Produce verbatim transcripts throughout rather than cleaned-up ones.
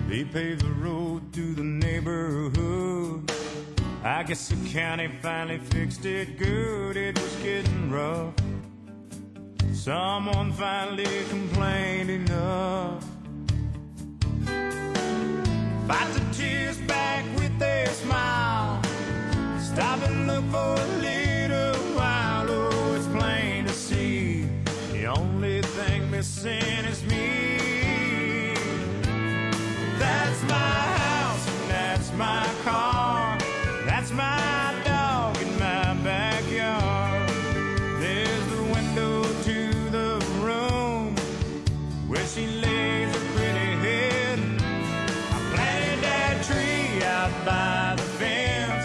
They paved the road through the neighborhood. I guess the county finally fixed it good. It was getting rough. Someone finally complained enough. Fight the tears back with a smile. Stop and look for a little while. Oh, it's plain to see the only thing missing is me. That's my house and that's my car. That's my dog in my backyard. There's the window to the room where she lays her pretty head. I planted that tree out by the fence.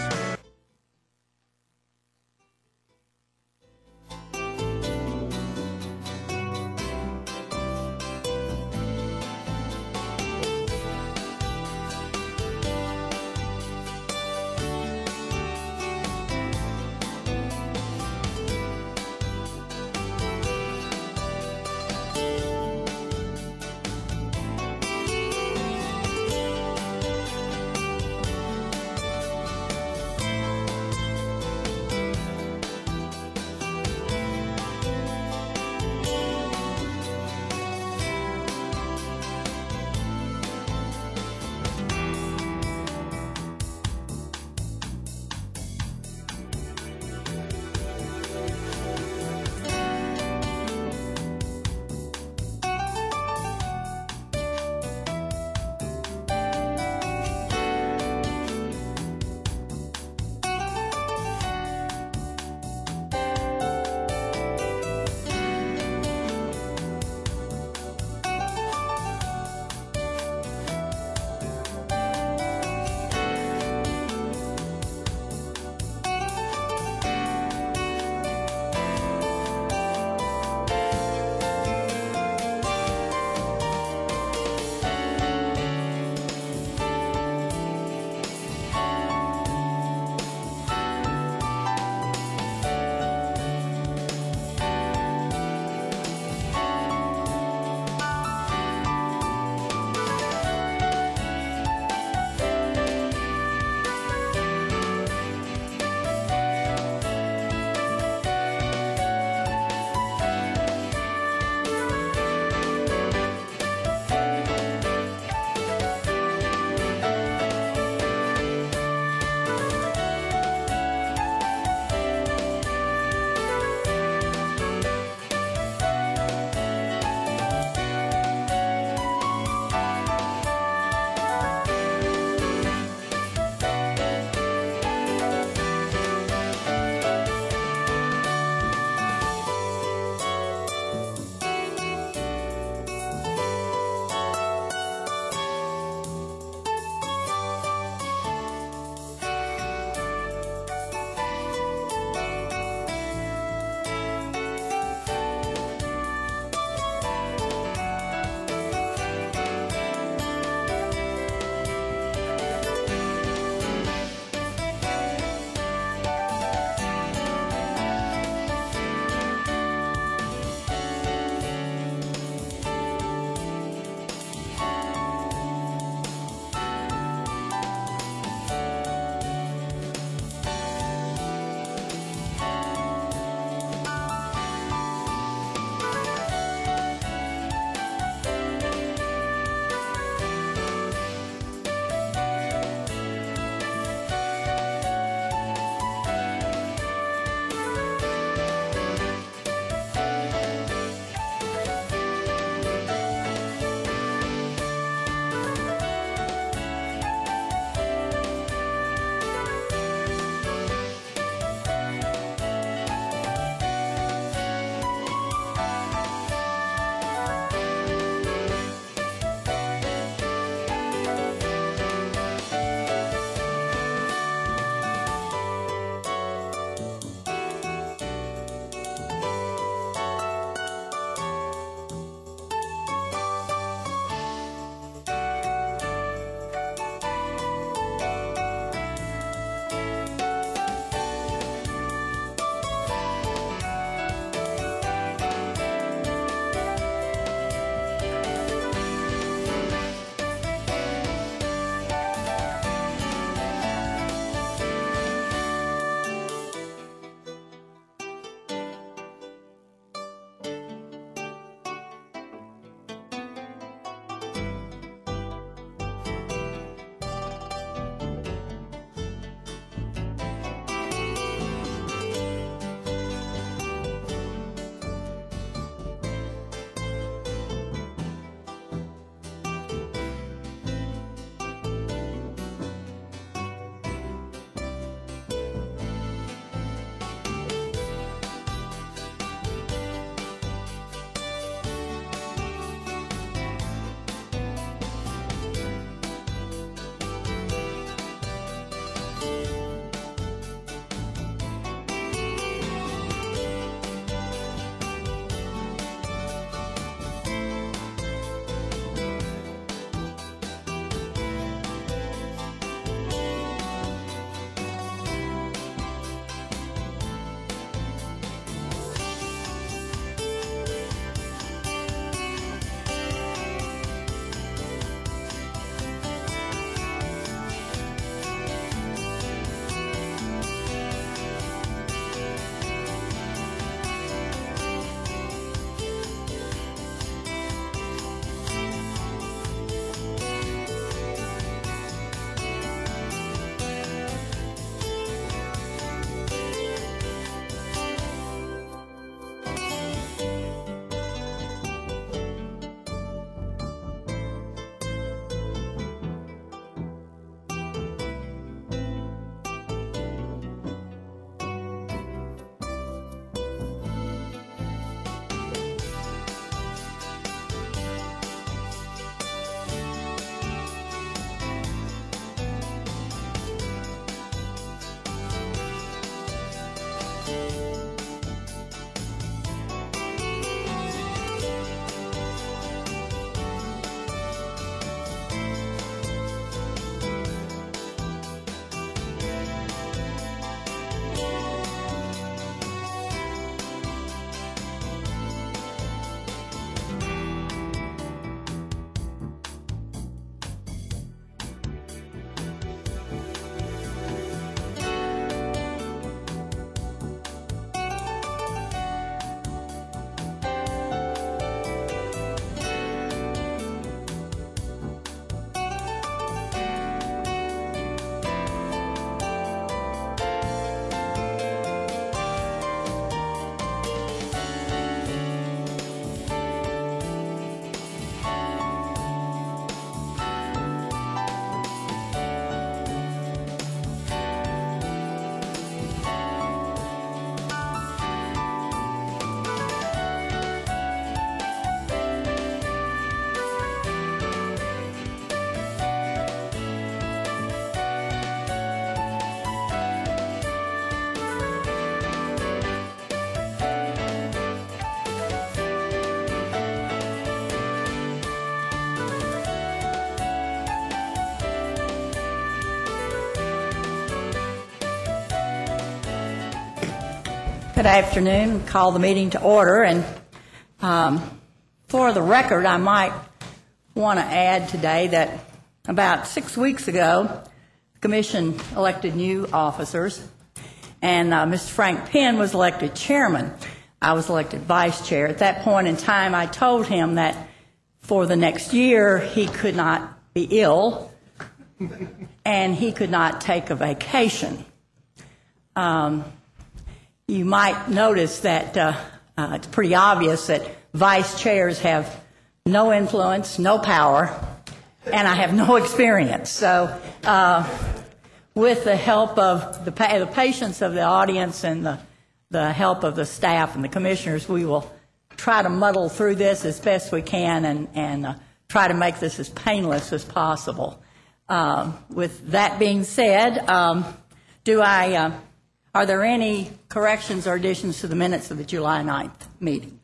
Good afternoon. Call the meeting to order. And um, for the record, I might want to add today that about six weeks ago, the Commission elected new officers, and uh, Mister Frank Penn was elected chairman. I was elected vice chair. At that point in time, I told him that for the next year, he could not be ill, and he could not take a vacation. Um, You might notice that uh, uh, it's pretty obvious that vice chairs have no influence, no power, and I have no experience. So uh, with the help of the, pa- the patience of the audience and the, the help of the staff and the commissioners, we will try to muddle through this as best we can and, and uh, try to make this as painless as possible. Uh, with that being said, um, do I... Uh, Are there any corrections or additions to the minutes of the July ninth meeting?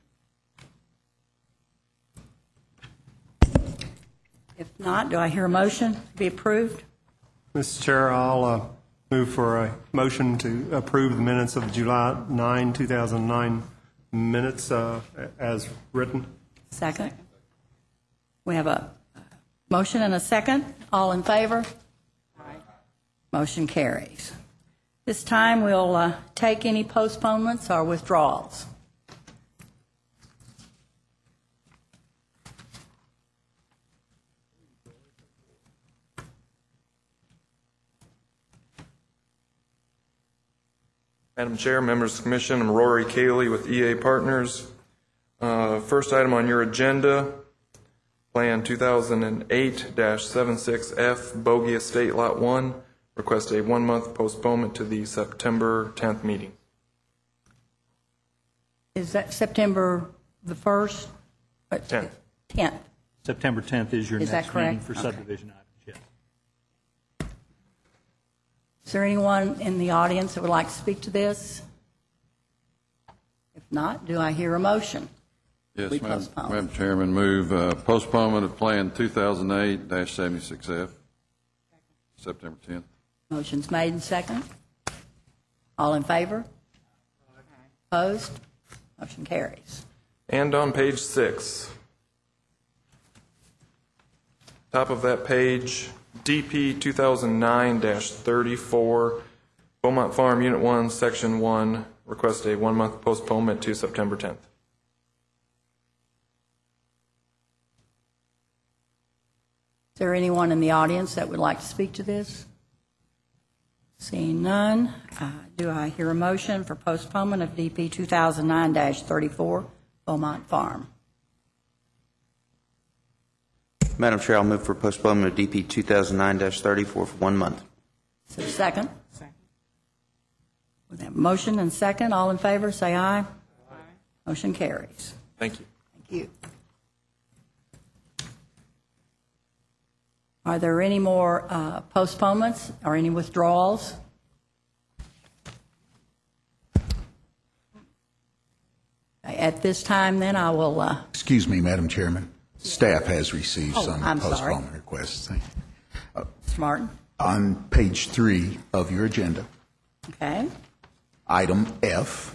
If not, do I hear a motion to be approved? Mister Chair, I'll uh, move for a motion to approve the minutes of the July ninth, two thousand nine minutes uh, as written. Second. We have a motion and a second. All in favor? Aye. Motion carries. This time we'll uh, take any postponements or withdrawals. Madam Chair, members of the Commission, I'm Rory Cayley with E A Partners. Uh, first item on your agenda, Plan two thousand eight dash seventy-six F, Bogey Estate Lot one. Request a one-month postponement to the September tenth meeting. Is that September the first? tenth. tenth. September tenth is your Is next that correct? meeting for Okay. subdivision items, yes. Is there anyone in the audience that would like to speak to this? If not, do I hear a motion? Yes, We Madam, postpone. Madam Chairman, move uh, postponement of Plan two thousand eight dash seventy-six F, September tenth. Motion's made and second. All in favor? Opposed? Motion carries. And on page six, top of that page, D P two thousand nine dash thirty-four, Beaumont Farm, Unit one, Section one, request a one-month postponement to September tenth. Is there anyone in the audience that would like to speak to this? Seeing none, uh, do I hear a motion for postponement of D P two thousand nine dash thirty-four, Beaumont Farm? Madam Chair, I'll move for postponement of D P two thousand nine dash thirty-four for one month. Is there a second? Second. With that motion and second, all in favor, say aye. Aye. Motion carries. Thank you. Thank you. Are there any more uh, postponements or any withdrawals? At this time, then, I will... Uh, Excuse me, Madam Chairman. Staff has received Oh, some I'm sorry. postponement requests. Thank you. Mister Martin? On page three of your agenda, Okay. item F,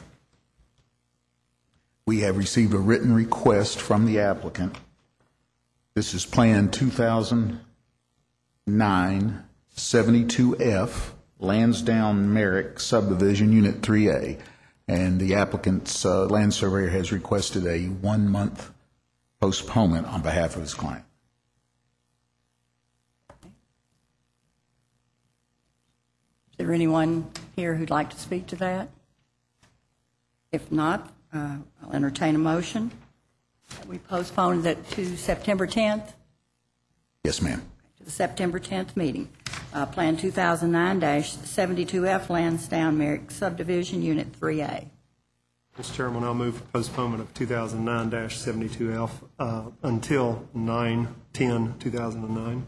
we have received a written request from the applicant. This is Plan two thousand nine seventy-two F, Lansdowne Merrick Subdivision, Unit three A. And the applicant's uh, land surveyor has requested a one-month postponement on behalf of his client. Is there anyone here who'd like to speak to that? If not, uh, I'll entertain a motion. We postponed it to September tenth, Yes, ma'am. to the September tenth meeting. Uh, Plan two thousand nine dash seventy-two F, Lansdowne Merrick Subdivision, Unit three A. Mister Chairman, I'll move for postponement of two thousand nine dash seventy-two F uh, until nine ten two thousand nine.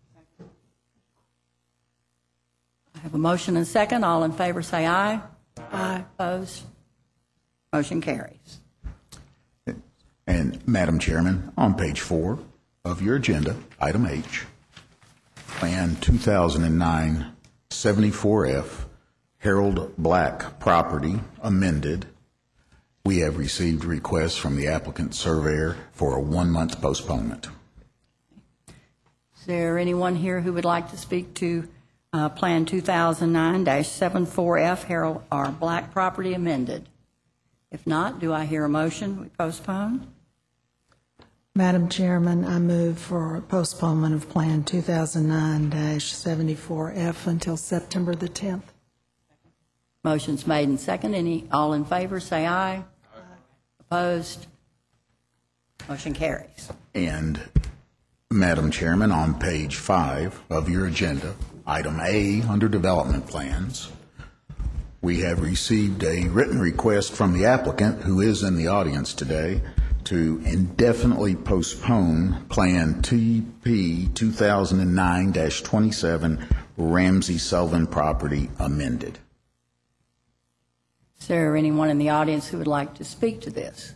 I have a motion and second. All in favor say aye. Aye. Opposed? Motion carries. And Madam Chairman, on page four of your agenda, item H, Plan two thousand nine seventy-four F, Harold Black property amended, we have received requests from the applicant surveyor for a one-month postponement. Is there anyone here who would like to speak to uh, Plan two thousand nine dash seventy-four F, Harold R. Black property amended? If not, do I hear a motion we postpone? Madam Chairman, I move for postponement of Plan two thousand nine dash seventy-four F until September the tenth. Motion's made and second. Any, all in favor, say aye. Aye. Opposed? Motion carries. And, Madam Chairman, on page five of your agenda, item A, under development plans, we have received a written request from the applicant, who is in the audience today, to indefinitely postpone Plan T P two thousand nine dash twenty-seven Ramsey Sullivan property amended. Is there anyone in the audience who would like to speak to this?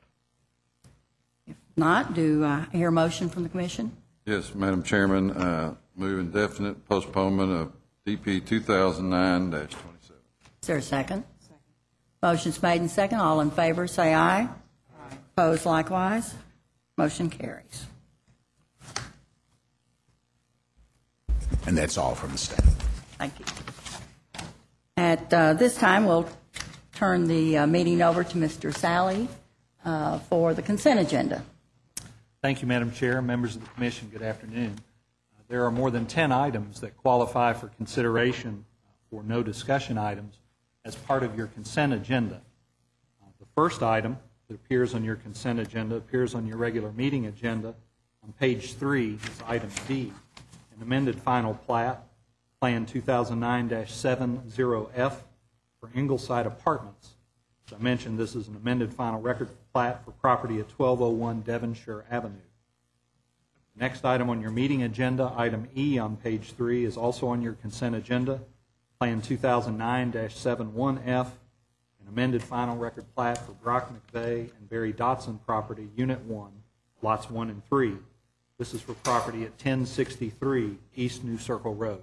If not, do I hear a motion from the commission? Yes, Madam Chairman, uh, move indefinite postponement of D P two thousand nine dash twenty-seven. Is there a second? Second. Motion's made and second. All in favor, say aye. Aye. Opposed likewise. Motion carries. And that's all from the staff. Thank you. At uh, this time, we'll turn the uh, meeting over to Mister Sally uh, for the consent agenda. Thank you, Madam Chair. Members of the Commission, good afternoon. Uh, there are more than ten items that qualify for consideration for no discussion items as part of your consent agenda. Uh, the first item that appears on your consent agenda appears on your regular meeting agenda on page three. Is item D, an amended final plat, Plan two thousand nine dash seventy F for Ingleside Apartments. As I mentioned, this is an amended final record plat for property at twelve oh one Devonshire Avenue. The next item on your meeting agenda, item E on page three, is also on your consent agenda, Plan two thousand nine dash seventy-one F, an amended final record plat for Brock McVeigh and Barry Dotson property, Unit one, lots one and three. This is for property at ten sixty-three East New Circle Road.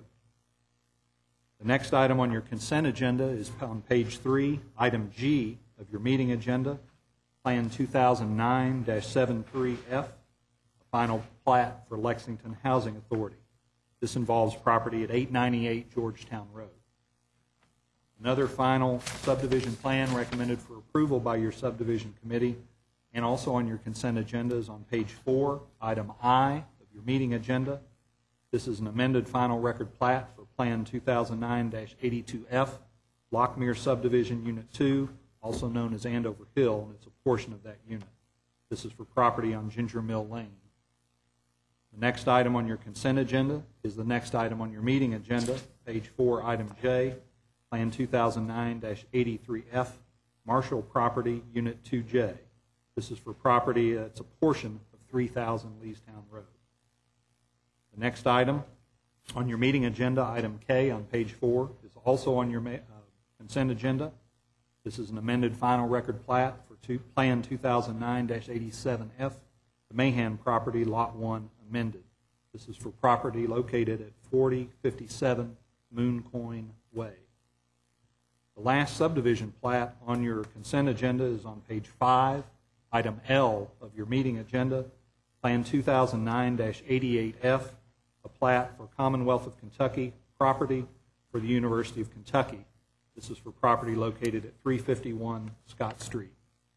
The next item on your consent agenda is on page three, item G of your meeting agenda, Plan two thousand nine dash seventy-three F, a final plat for Lexington Housing Authority. This involves property at eight ninety-eight Georgetown Road. Another final subdivision plan recommended for approval by your subdivision committee and also on your consent agenda is on page four, item I of your meeting agenda. This is an amended final record plat for Plan two thousand nine dash eighty-two F, Lockmere Subdivision Unit two, also known as Andover Hill, and it's a portion of that unit. This is for property on Ginger Mill Lane. The next item on your consent agenda is the next item on your meeting agenda, page four, item J, Plan two thousand nine dash eighty-three F, Marshall Property, Unit two J. This is for property that's a portion of three thousand Leestown Road. The next item on your meeting agenda, item K on page four, is also on your uh, consent agenda. This is an amended final record plat for two, Plan two thousand nine dash eighty-seven F, the Mahan property, Lot one, amended. This is for property located at forty fifty-seven Mooncoin Way. The last subdivision plat on your consent agenda is on page five, item L of your meeting agenda, Plan two thousand nine dash eighty-eight F, a plat for Commonwealth of Kentucky property for the University of Kentucky. This is for property located at three fifty-one Scott Street.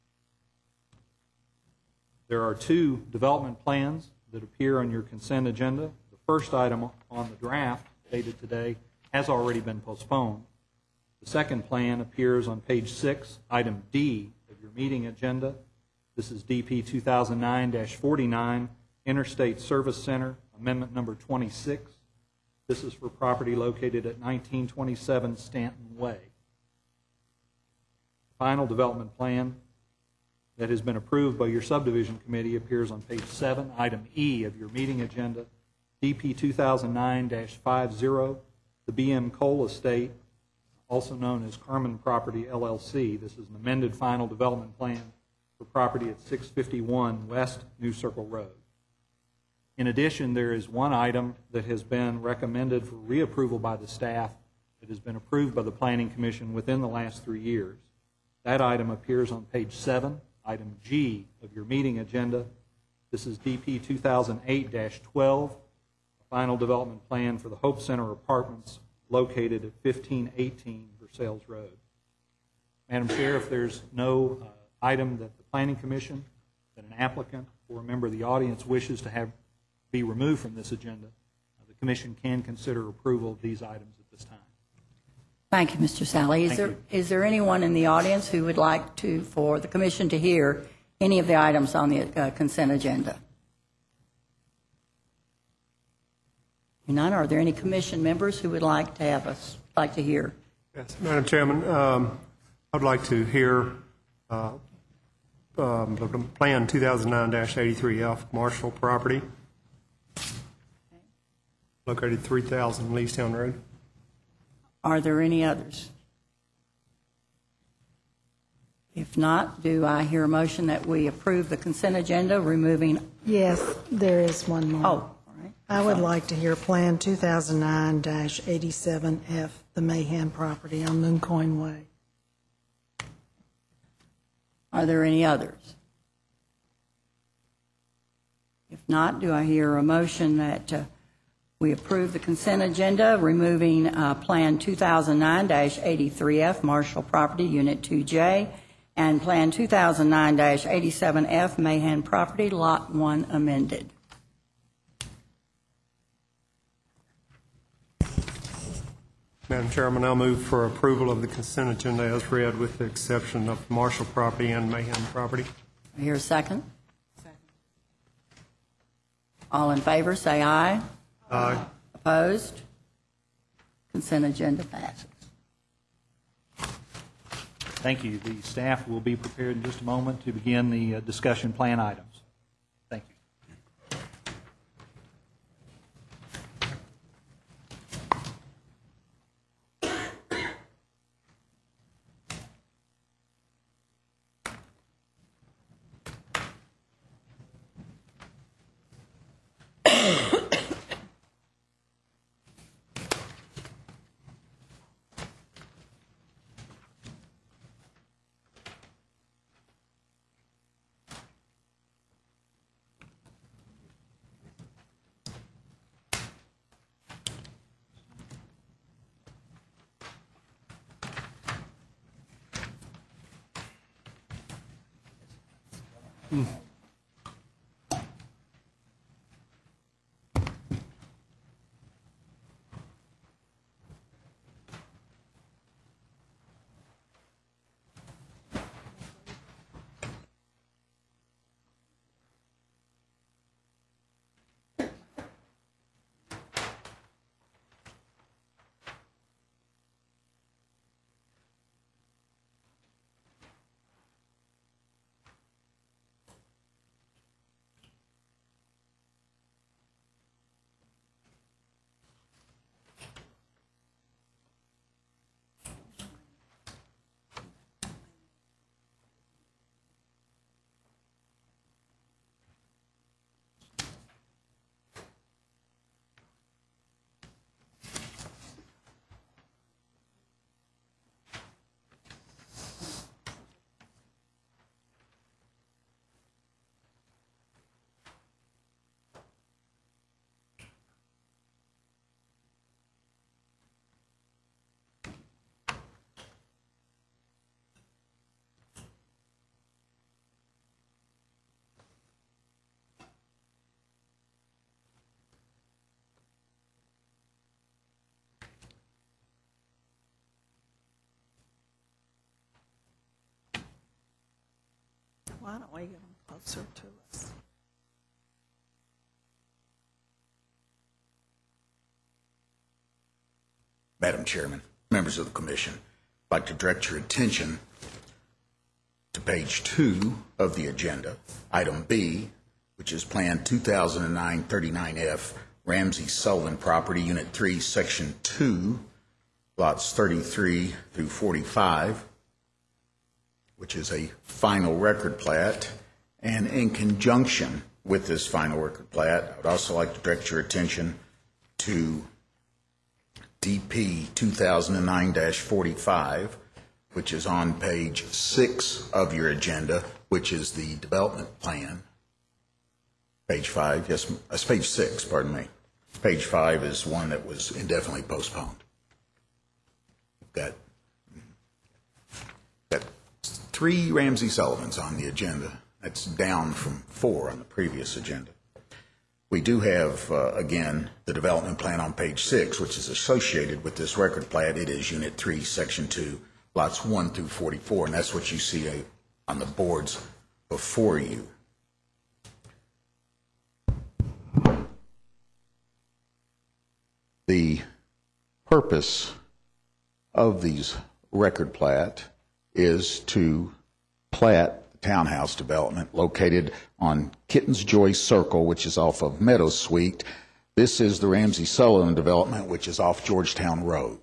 There are two development plans that appear on your consent agenda. The first item on the draft, dated today, has already been postponed. The second plan appears on page six, item D of your meeting agenda. This is D P two thousand nine dash forty-nine, Interstate Service Center, amendment number twenty-six. This is for property located at nineteen twenty-seven Stanton Way. Final development plan that has been approved by your subdivision committee appears on page seven, item E of your meeting agenda, D P two thousand nine dash fifty, the B M Cole Estate, also known as Carmen Property L L C. This is an amended final development plan for property at six fifty-one West New Circle Road. In addition, there is one item that has been recommended for reapproval by the staff that has been approved by the Planning Commission within the last three years. That item appears on page seven, item G of your meeting agenda. This is D P two thousand eight dash twelve, a final development plan for the Hope Center Apartments located at fifteen eighteen Versailles Road. Madam Chair, if there's no uh, item that the Planning Commission, that an applicant or a member of the audience wishes to have be removed from this agenda, uh, the Commission can consider approval of these items at this time. Thank you, Mister Sally. Is Thank there you. is there anyone in the audience who would like to, for the Commission to hear any of the items on the uh, consent agenda? None. Are there any Commission members who would like to have us, like to hear? Yes, Madam Chairman, um, I'd like to hear uh, um, the Plan two thousand nine dash eighty-three F Marshall property, located three thousand Leestown Road. Are there any others? If not, do I hear a motion that we approve the consent agenda, removing, Yes, there is one more. oh, all right. I would like to hear Plan two thousand nine dash eighty-seven F, the Mahan property on Mooncoin Way. Are there any others? If not, do I hear a motion that uh, we approve the consent agenda, removing uh, Plan two thousand nine dash eighty-three F, Marshall Property, Unit two J, and Plan two thousand nine dash eighty-seven F, Mahan Property, Lot one, amended? Madam Chairman, I'll move for approval of the consent agenda as read, with the exception of Marshall property and Mahan property. I hear a second. Second. All in favor, say aye. Aye. Opposed? Consent agenda passes. Thank you. The staff will be prepared in just a moment to begin the uh, discussion plan items. Thank you. Why don't we get them closer to us? Madam Chairman, members of the Commission, I'd like to direct your attention to page two of the agenda, item B, which is Plan two thousand nine thirty-nine F, Ramsey Sullivan Property, Unit three, Section two, lots thirty-three through forty-five, which is a final record plat. And in conjunction with this final record plat, I would also like to direct your attention to D P two thousand nine dash forty-five, which is on page six of your agenda, which is the development plan. Page five, yes, it's page six, pardon me. Page five is one that was indefinitely postponed. Got, got three Ramsey Sullivans on the agenda. That's down from four on the previous agenda. We do have, uh, again, the development plan on page six, which is associated with this record plat. It is Unit three, Section two, lots one through forty-four, and that's what you see uh, on the boards before you. The purpose of these record plat is to plat the townhouse development located on Kittens Joyce Circle, which is off of Meadow Suite. This is the Ramsey Sullivan development, which is off Georgetown Road.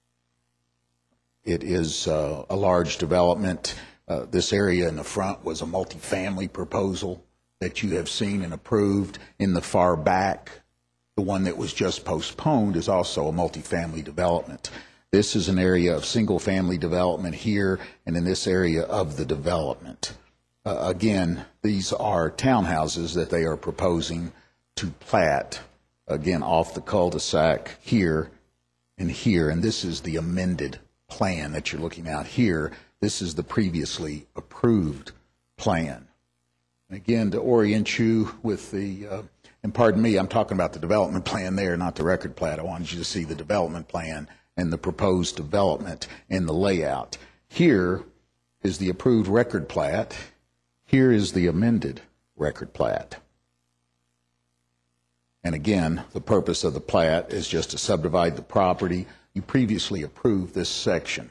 It is uh, a large development. Uh, this area in the front was a multifamily proposal that you have seen and approved. In the far back, the one that was just postponed is also a multifamily development. This is an area of single-family development here and in this area of the development. Uh, again, these are townhouses that they are proposing to plat, again, off the cul-de-sac here and here. And this is the amended plan that you're looking at here. This is the previously approved plan. And again, to orient you with the, uh, and pardon me, I'm talking about the development plan there, not the record plat. I wanted you to see the development plan and the proposed development and the layout. Here is the approved record plat. Here is the amended record plat. And again, the purpose of the plat is just to subdivide the property. You previously approved this section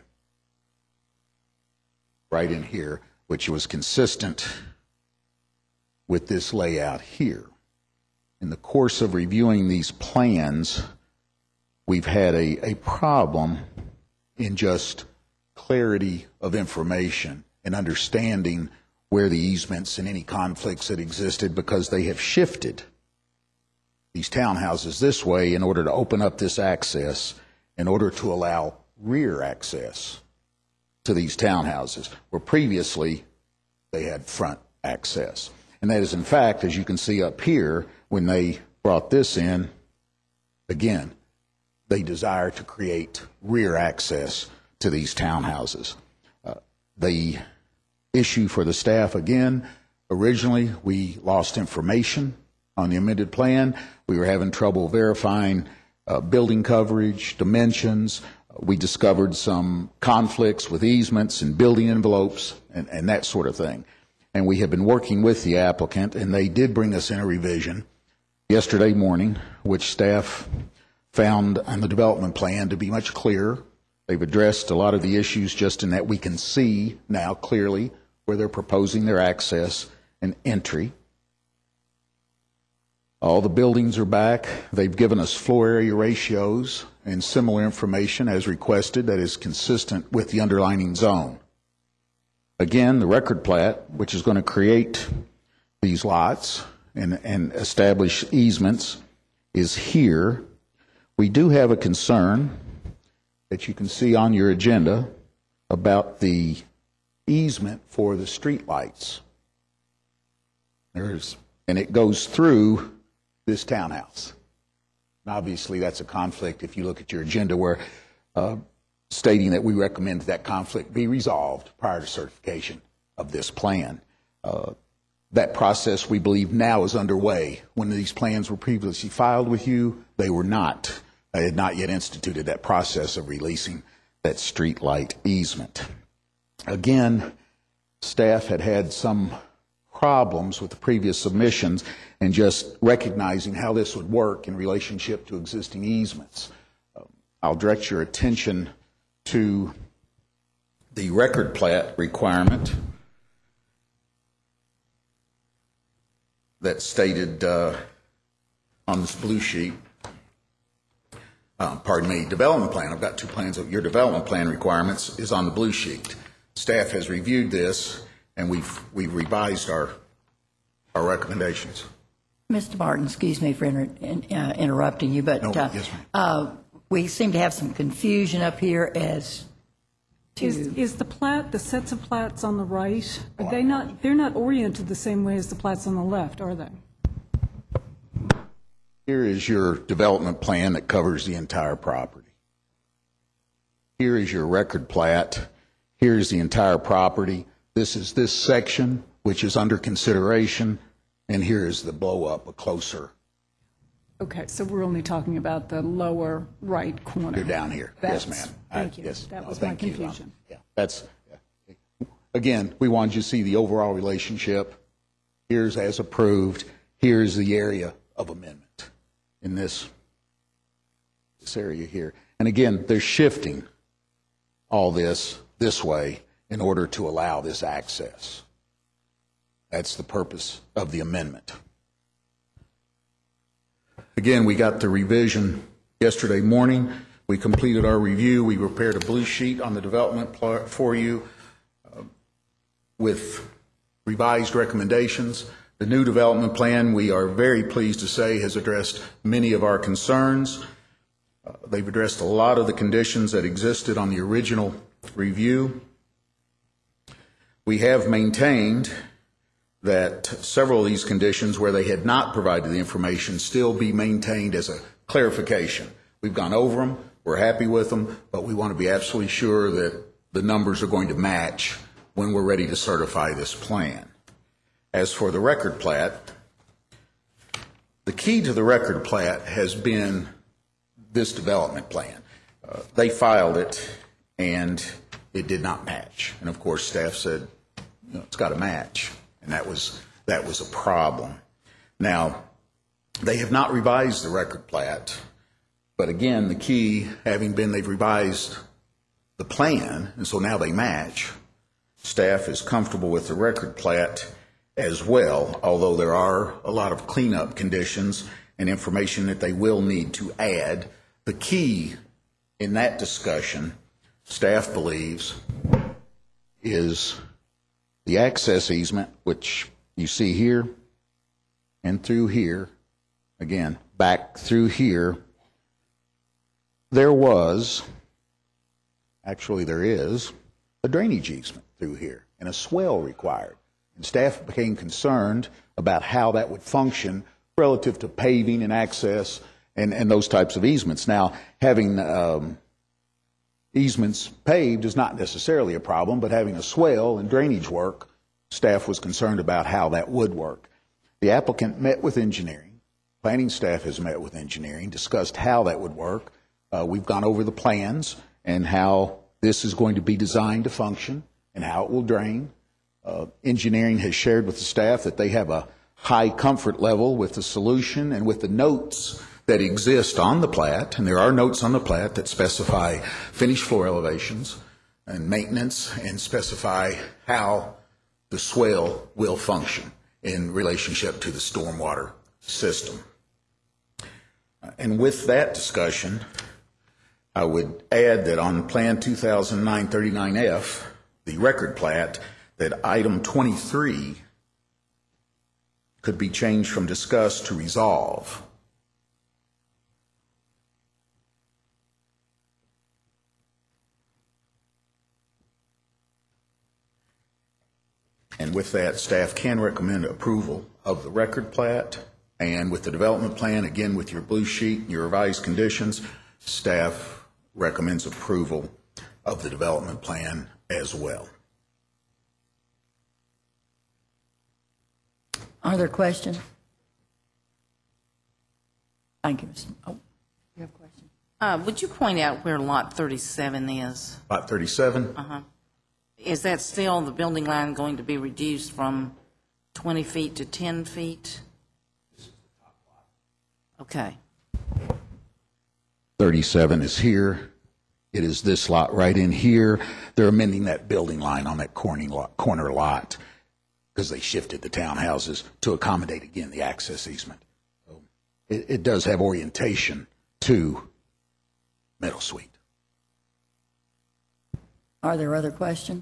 right in here, which was consistent with this layout here. In the course of reviewing these plans, we've had a, a problem in just clarity of information and understanding where the easements and any conflicts that existed, because they have shifted these townhouses this way in order to open up this access, in order to allow rear access to these townhouses, where previously they had front access. And that is, in fact, as you can see up here, when they brought this in, again, they desire to create rear access to these townhouses. Uh, the issue for the staff, again, originally we lost information on the amended plan. We were having trouble verifying uh, building coverage, dimensions. We discovered some conflicts with easements and building envelopes and, and that sort of thing. And we have been working with the applicant, and they did bring us in a revision yesterday morning, which staff found on the development plan to be much clearer. They've addressed a lot of the issues just in that we can see now clearly where they're proposing their access and entry. All the buildings are back. They've given us floor area ratios and similar information as requested that is consistent with the underlying zone. Again, the record plat, which is going to create these lots and, and establish easements, is here. We do have a concern that you can see on your agenda about the easement for the street lights. There's, and it goes through this townhouse. And obviously, that's a conflict if you look at your agenda, where uh, stating that we recommend that conflict be resolved prior to certification of this plan. Uh, that process, we believe, now is underway. When these plans were previously filed with you, they were not. They had not yet instituted that process of releasing that street light easement. Again, staff had had some problems with the previous submissions and just recognizing how this would work in relationship to existing easements. Uh, I'll direct your attention to the record plat requirement that's stated uh, on this blue sheet. Uh, pardon me, development plan. I've got two plans. Your development plan requirements is on the blue sheet. Staff has reviewed this, and we've we've revised our our recommendations. Mister Martin, excuse me for inter- in, uh, interrupting you, but No, uh, yes, ma'am. uh, we seem to have some confusion up here as Is, is the plat, the sets of plats on the right, are they not, they're not oriented the same way as the plats on the left, are they? Here is your development plan that covers the entire property. Here is your record plat. Here's the entire property. This is this section, which is under consideration, and here is the blow-up, a closer. Okay, so we're only talking about the lower right corner. You're down here. That's- Yes, ma'am. Thank I- you. Yes. That No, was my thank you. Um, confusion. Yeah, that's, yeah. Again, we wanted you to see the overall relationship. Here's as approved. Here's the area of amendment in this, this area here. And again, they're shifting all this this way in order to allow this access. That's the purpose of the amendment. Again, we got the revision yesterday morning. We completed our review. We prepared a blue sheet on the development pl- for you uh, with revised recommendations. The new development plan, we are very pleased to say, has addressed many of our concerns. Uh, they've addressed a lot of the conditions that existed on the original review. We have maintained that several of these conditions where they had not provided the information still be maintained as a clarification. We've gone over them, we're happy with them, but we want to be absolutely sure that the numbers are going to match when we're ready to certify this plan. As for the record plat, the key to the record plat has been this development plan. Uh, they filed it and it did not match. And of course, staff said, you know, it's got to match. And that was, that was a problem. Now, they have not revised the record plat, but again, the key having been they've revised the plan, and so now they match. Staff is comfortable with the record plat as well, although there are a lot of cleanup conditions and information that they will need to add. The key in that discussion, staff believes, is the access easement, which you see here and through here, again, back through here. There was, actually there is, a drainage easement through here and a swell required. And staff became concerned about how that would function relative to paving and access and, and those types of easements. Now, having um, easements paved is not necessarily a problem, but having a swell and drainage work, staff was concerned about how that would work. The applicant met with engineering. Planning staff has met with engineering, discussed how that would work. Uh, we've gone over the plans and how this is going to be designed to function and how it will drain. Uh, engineering has shared with the staff that they have a high comfort level with the solution and with the notes that exist on the plat, and there are notes on the plat that specify finished floor elevations and maintenance and specify how the swale will function in relationship to the stormwater system. And with that discussion, I would add that on Plan two thousand nine thirty-nine F, the record plat, that item twenty-three could be changed from discuss to resolve. And with that, staff can recommend approval of the record plat, and with the development plan, again with your blue sheet and your revised conditions, staff recommends approval of the development plan as well. Are there questions? Thank you, Mister Oh, you have a question? Uh, would you point out where Lot thirty-seven is? Lot thirty-seven? Uh-huh. Is that still the building line going to be reduced from twenty feet to ten feet? Okay. thirty-seven is here. It is this lot right in here. They're amending that building line on that corner lot, corner lot because they shifted the townhouses to accommodate, again, the access easement. So it, it does have orientation to Middle Suite. Are there other questions?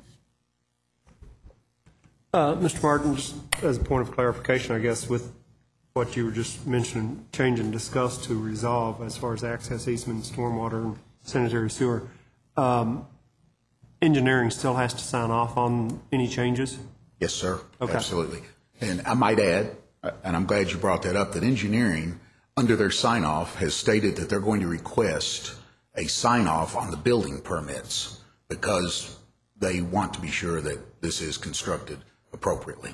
Uh, Mister Martin, just as a point of clarification, I guess, with what you were just mentioning, change and discuss to resolve as far as access easement, stormwater, and sanitary sewer. Um, engineering still has to sign off on any changes? Yes, sir. Okay. Absolutely. And I might add, uh, and I'm glad you brought that up, that engineering, under their sign-off, has stated that they're going to request a sign-off on the building permits because they want to be sure that this is constructed appropriately.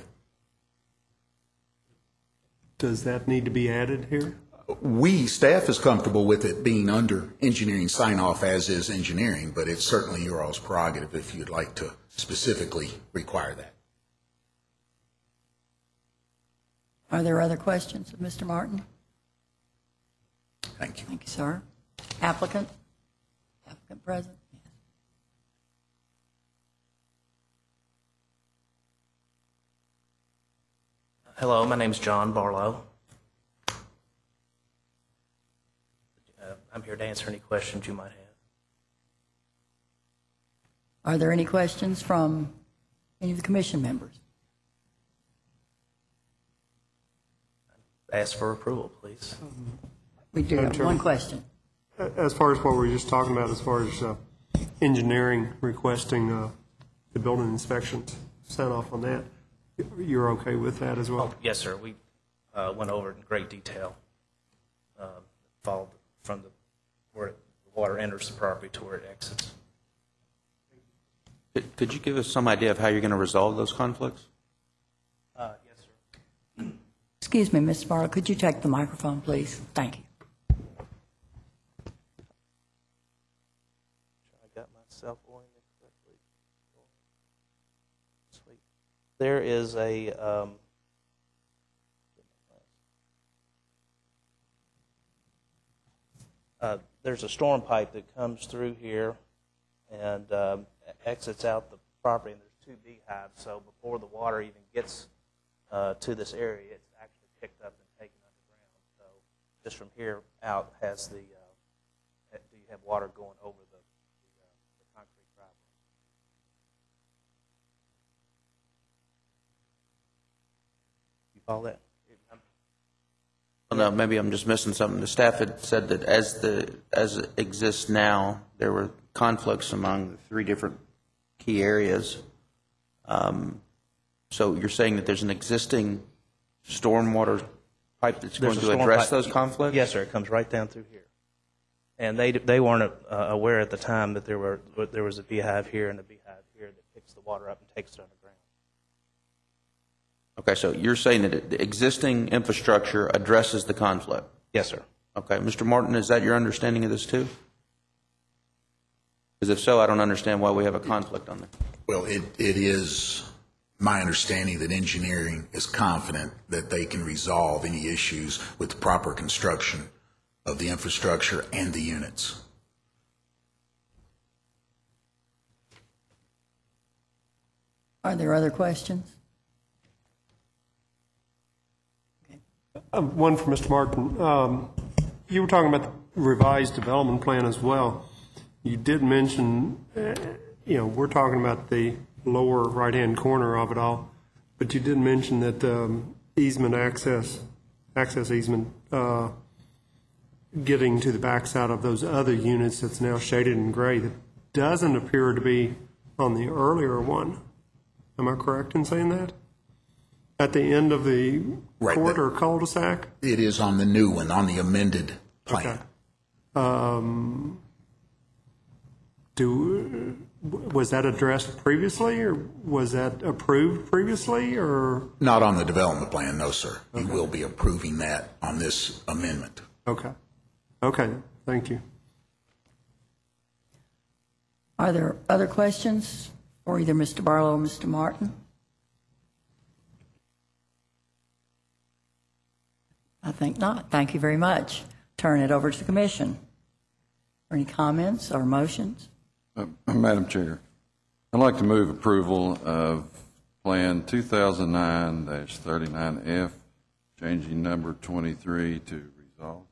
Does that need to be added here? We, staff is comfortable with it being under engineering sign-off, as is engineering, but it's certainly your all's prerogative if you'd like to specifically require that. Are there other questions of Mister Martin? Thank you. Thank you, sir. Applicant? Applicant present? Yes. Hello, my name is John Barlow. Uh, I'm here to answer any questions you might have. Are there any questions from any of the commission members? Ask for approval, please. We do have one question. As far as what we were just talking about, as far as uh, engineering requesting uh, the building inspections, sign off on that, you're okay with that as well? Oh, yes, sir. We uh, went over it in great detail. Uh, followed from the where the water enters the property to where it exits. Could- Could you give us some idea of how you're going to resolve those conflicts? Uh, yes, sir. Excuse me, Mister Barlow, could you take the microphone, please? Thank you. I got myself oriented correctly. Sweet. There is a um, uh, there's a storm pipe that comes through here and um, exits out the property, and there's two beehives. So before the water even gets uh, to this area, it's actually picked up and taken underground. So just from here out has the uh, do you have water going over the the, uh, the concrete driveway? You follow that? Well, no, maybe I'm just missing something. The staff had said that as the as it exists now, there were conflicts among the three different key areas. Um, so you're saying that there's an existing stormwater pipe that's There's going a to storm address pipe- those conflicts? Yes, sir. It comes right down through here. And they they weren't uh, aware at the time that there were there was a beehive here and a beehive here that picks the water up and takes it underground. Okay, so you're saying that the existing infrastructure addresses the conflict? Yes, sir. Okay. Mister Martin, is that your understanding of this too? Because if so, I don't understand why we have a conflict on there. Well, it, it is my understanding that engineering is confident that they can resolve any issues with the proper construction of the infrastructure and the units. Are there other questions? Um, One for Mister Martin. Um, You were talking about the revised development plan as well. You did mention, uh, you know, we're talking about the lower right-hand corner of it all, but you did mention that um, easement access, access easement, uh, getting to the backside of those other units that's now shaded in gray, that doesn't appear to be on the earlier one. Am I correct in saying that? At the end of the Right, court but- or cul-de-sac? It is on the new one, on the amended plan. Okay. Um, do, was that addressed previously, or was that approved previously, or? Not on the development plan, no, sir. You will be approving that on this amendment. Okay. Okay, thank you. Are there other questions for either Mister Barlow or Mister Martin? I think not. Thank you very much. Turn it over to the commission. For any comments or motions? Uh, Madam Chair, I'd like to move approval of Plan two thousand nine dash thirty-nine F, changing number twenty-three to resolve.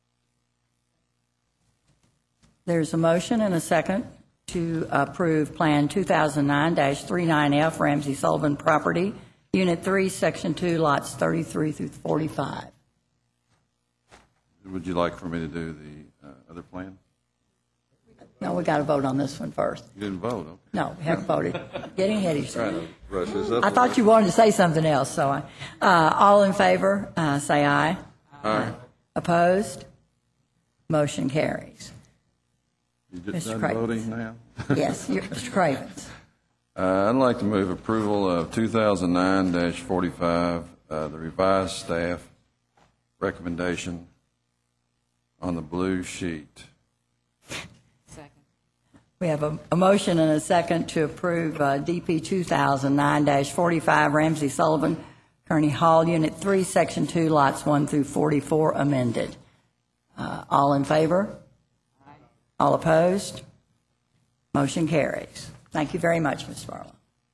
There's a motion and a second to approve Plan two thousand nine dash thirty-nine F, Ramsey Sullivan Property, Unit three, Section two, Lots thirty-three through forty-five. Would you like for me to do the uh, other plan? No, we got to vote on this one first. You didn't vote, okay. No, we haven't voted. Getting ahead of yourself. Trying to rush this up. I thought you wanted to say something else, so I, uh, all in favor, uh, say aye. Aye. Opposed? Motion carries. You just Mister done Cravens. voting now? Yes, you're- Mister Cravens. Uh, I'd like to move approval of two thousand nine forty-five, uh, the revised staff recommendation on the blue sheet. Second. We have a, a motion and a second to approve uh, D P two thousand nine forty-five Ramsey Sullivan, Kearney Hall, Unit three, Section two, Lots one through forty-four, amended. Uh, all in favor? Aye. All opposed? Motion carries. Thank you very much, Miz Barlow.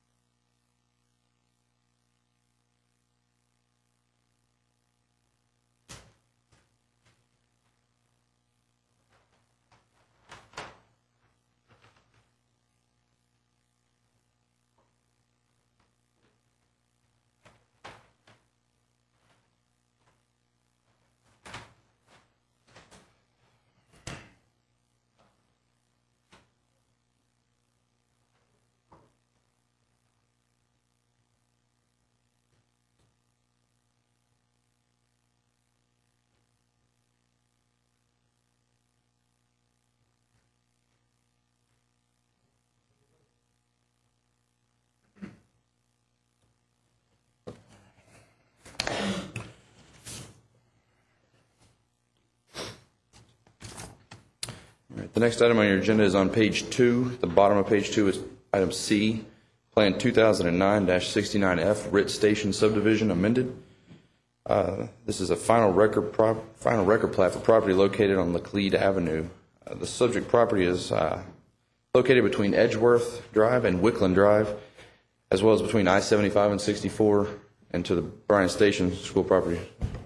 All right, the next item on your agenda is on page two. The bottom of page two is item C, Plan two thousand nine sixty-nine F, Ritz Station subdivision amended. Uh, this is a final record pro- final record plat for property located on Laclede Avenue. Uh, the subject property is uh, located between Edgeworth Drive and Wickland Drive, as well as between I seventy-five and sixty-four, and to the Bryan Station school property.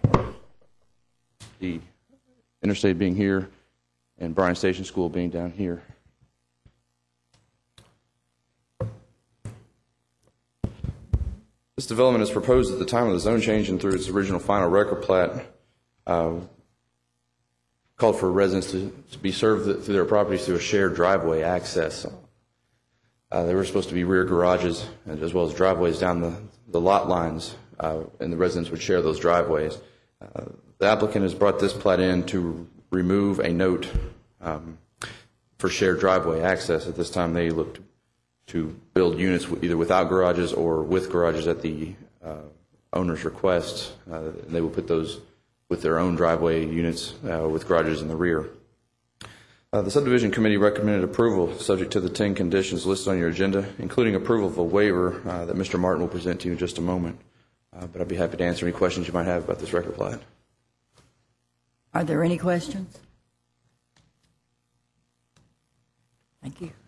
The interstate being here, and Bryan Station School being down here. This development is proposed at the time of the zone change and through its original final record plat, uh, called for residents to, to be served through their properties through a shared driveway access. Uh, there were supposed to be rear garages and as well as driveways down the, the lot lines, uh, and the residents would share those driveways. Uh, the applicant has brought this plat in to remove a note um, for shared driveway access. At this time, they look to, to build units either without garages or with garages at the uh, owner's request. Uh, they will put those with their own driveway units uh, with garages in the rear. Uh, the subdivision committee recommended approval subject to the ten conditions listed on your agenda, including approval of a waiver uh, that Mister Martin will present to you in just a moment. Uh, but I'd be happy to answer any questions you might have about this record plat. Are there any questions? Thank you.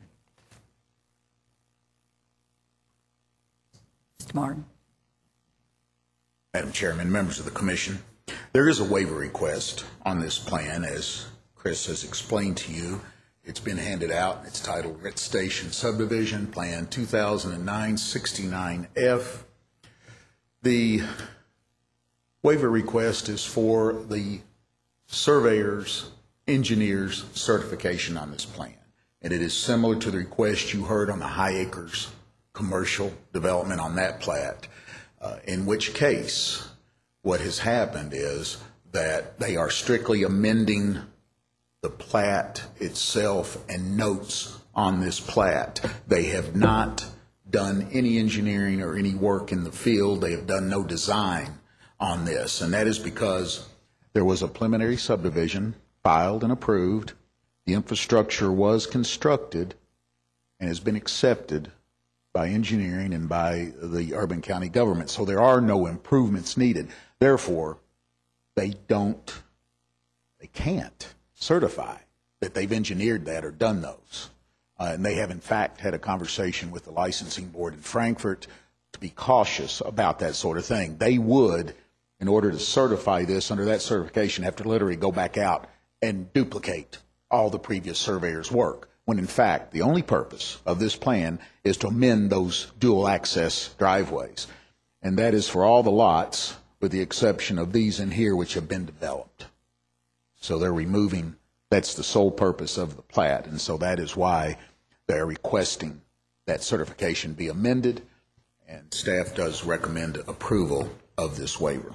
Mister Martin. Madam Chairman, members of the Commission, there is a waiver request on this plan, as Chris has explained to you. It's been handed out. It's titled Ritz Station Subdivision, Plan two thousand nine sixty-nine F. The waiver request is for the surveyor's, engineer's certification on this plan. And it is similar to the request you heard on the High Acres commercial development on that plat, uh, in which case what has happened is that they are strictly amending the plat itself and notes on this plat. They have not done any engineering or any work in the field. They have done no design on this, and that is because there was a preliminary subdivision filed and approved. The infrastructure was constructed and has been accepted by engineering and by the urban county government. So there are no improvements needed. Therefore, they don't, they can't certify that they've engineered that or done those. Uh, and they have, in fact, had a conversation with the licensing board in Frankfurt to be cautious about that sort of thing. They would, in order to certify this under that certification, have to literally go back out and duplicate all the previous surveyor's work, when in fact the only purpose of this plan is to amend those dual access driveways. And that is for all the lots with the exception of these in here which have been developed. So they're removing That's the sole purpose of the plat, and so that is why they're requesting that certification be amended, and staff does recommend approval of this waiver.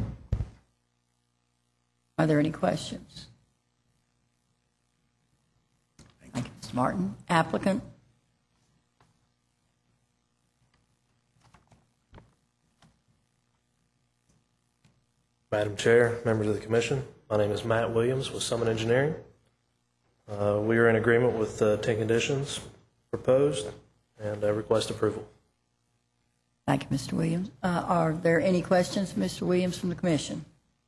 Are there any questions? Thank you, Mister Martin. Applicant? Madam Chair, members of the Commission, my name is Matt Williams with Summit Engineering. Uh, we are in agreement with uh, ten conditions proposed and uh, request approval. Thank you, Mister Williams. Uh, Are there any questions, Mister Williams, from the Commission?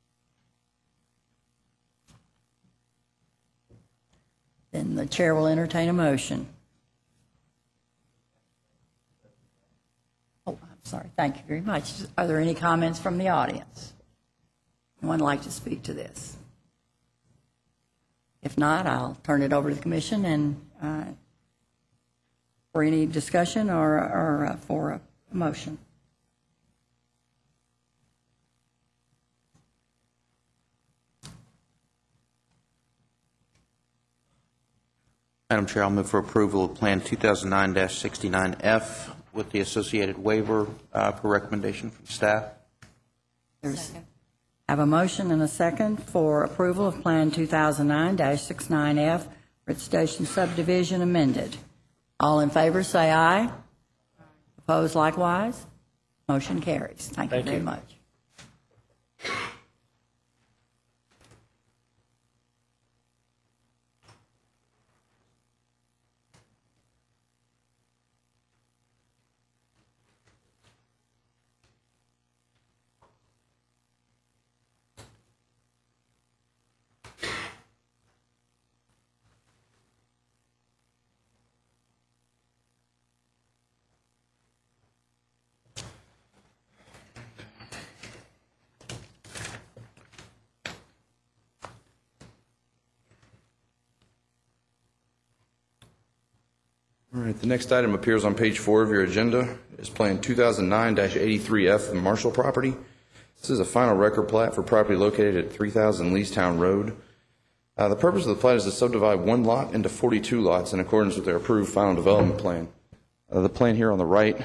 Then the Chair will entertain a motion. Oh, I'm sorry. Thank you very much. Are there any comments from the audience? Anyone like to speak to this? If not, I'll turn it over to the Commission and uh, for any discussion or, or uh, for a motion. Madam Chair, I'll move for approval of Plan two thousand nine dash sixty-nine F with the associated waiver uh, for recommendation from staff. There's, I have a motion and a second for approval of Plan two thousand nine dash sixty-nine F, Ritz Station subdivision amended. All in favor say aye. Opposed likewise. Motion carries. Thank, Thank you very you. much. All right, the next item appears on page four of your agenda. Is Plan two thousand nine dash eighty-three F, the Marshall property. This is a final record plat for property located at three thousand Leestown Road. Uh, the purpose of the plat is to subdivide one lot into forty-two lots in accordance with their approved final development plan. Uh, the plan here on the right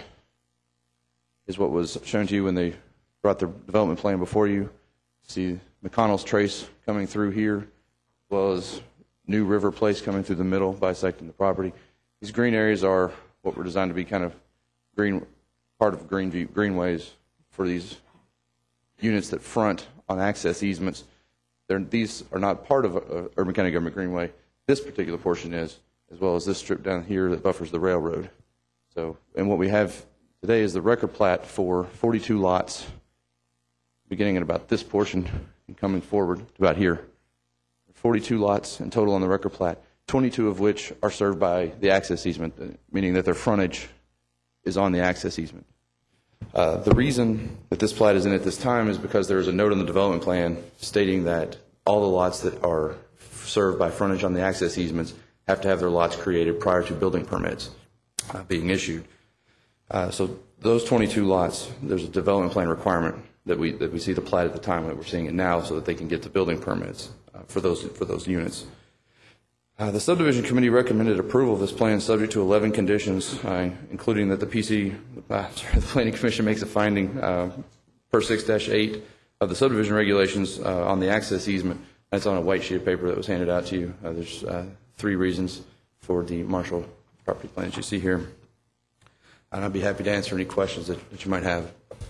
is what was shown to you when they brought the development plan before you. See McConnell's Trace coming through here, as well as New River Place coming through the middle, bisecting the property. These green areas are what were designed to be kind of green, part of green view, greenways for these units that front on access easements. They're, these are not part of a, a Urban County Government Greenway. This particular portion is, as well as this strip down here that buffers the railroad. So, and what we have today is the record plat for forty-two lots, beginning at about this portion and coming forward to about here. forty-two lots in total on the record plat, twenty-two of which are served by the access easement, meaning that their frontage is on the access easement. Uh, the reason that this plat is in at this time is because there is a note in the development plan stating that all the lots that are served by frontage on the access easements have to have their lots created prior to building permits uh, being issued. Uh, so those twenty-two lots, there's a development plan requirement that we that we see the plat at the time that we're seeing it now, so that they can get the building permits uh, for those for those units. Uh, the subdivision committee recommended approval of this plan subject to eleven conditions, uh, including that the P C, uh, sorry, the Planning Commission makes a finding uh, per six dash eight of the subdivision regulations uh, on the access easement. That's on a white sheet of paper that was handed out to you. Uh, there's uh, three reasons for the Marshall property plan that you see here. And I'd be happy to answer any questions that, that you might have.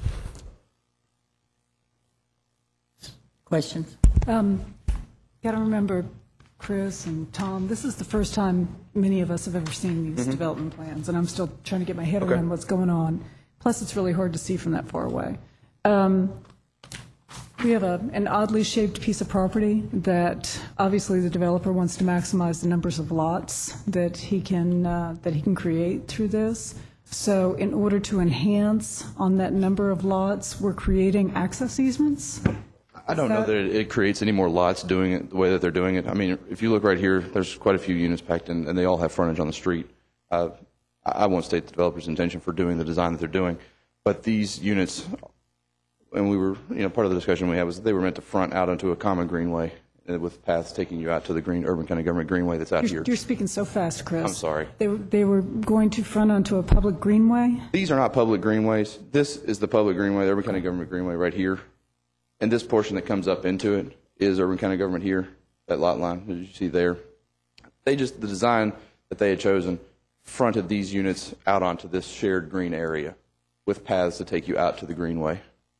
Questions? Um, got to remember, Chris and Tom, this is the first time many of us have ever seen these Mm-hmm. development plans, and I'm still trying to get my head Okay. around what's going on. Plus, it's really hard to see from that far away. Um, we have a, an oddly shaped piece of property that obviously the developer wants to maximize the numbers of lots that he can uh, that he can create through this. So in order to enhance on that number of lots, we're creating access easements? I don't know that it, it creates any more lots doing it the way that they're doing it. I mean, if you look right here, there's quite a few units packed in, and they all have frontage on the street. Uh, I I won't state the developer's intention for doing the design that they're doing, but these units, and we were, you know, part of the discussion we had was that they were meant to front out onto a common greenway, uh, with paths taking you out to the green, Urban County Government Greenway that's out You're, here. you're speaking so fast, Chris. I'm sorry. They, were- they were going to front onto a public greenway? These are not public greenways. This is the public greenway, the Urban County Government Greenway right here. And this portion that comes up into it is Urban County Government here, that lot line that you see there. They just, the design that they had chosen fronted these units out onto this shared green area with paths to take you out to the greenway.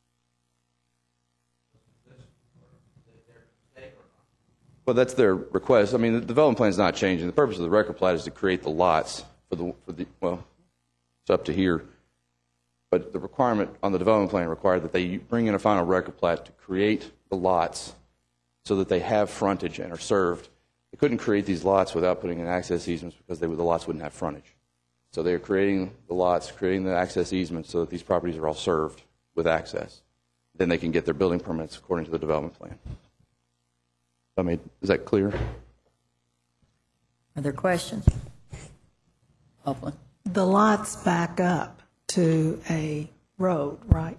Well, that's their request. I mean, the development plan is not changing. The purpose of the record plat is to create the lots for the, for the, well, it's up to here. But the requirement on the development plan required that they bring in a final record plat to create the lots so that they have frontage and are served. They couldn't create these lots without putting in access easements because they, the lots wouldn't have frontage. So they are creating the lots, creating the access easements so that these properties are all served with access. Then they can get their building permits according to the development plan. I mean, is that clear? Are there questions? Hopefully. The lots back up to a road, right?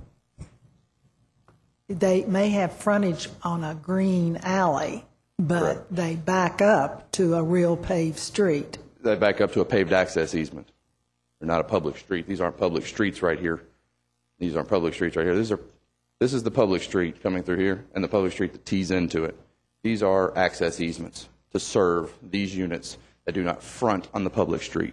They may have frontage on a green alley, but Correct. they back up to a real paved street. They back up to a paved access easement. They're not a public street. These aren't public streets right here. These aren't public streets right here. These are, this is the public street coming through here and the public street that tees into it. These are access easements to serve these units that do not front on the public street.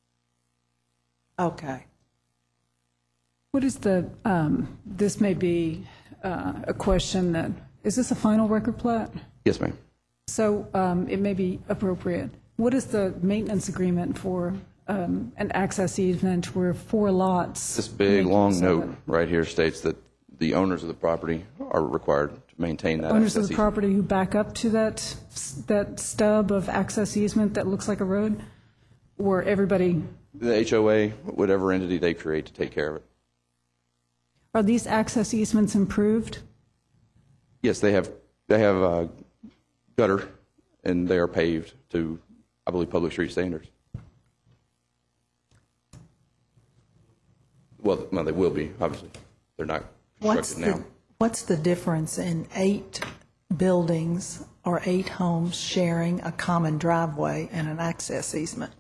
Okay. What is the, um, this may be uh, a question that, is this a final record plat? Yes, ma'am. So um, it may be appropriate. What is the maintenance agreement for um, an access easement where four lots? This big, make long use of note it? right here states that the owners of the property are required to maintain that Owners of access the easement. property who back up to that, that stub of access easement that looks like a road? Or everybody, The H O A, whatever entity they create to take care of it. are these access easements improved? Yes, they have, they have uh, gutter, and they are paved to, I believe, public street standards. Well, no, they will be, obviously. They're not What's constructed the, now. what's the difference in eight buildings or eight homes sharing a common driveway and an access easement?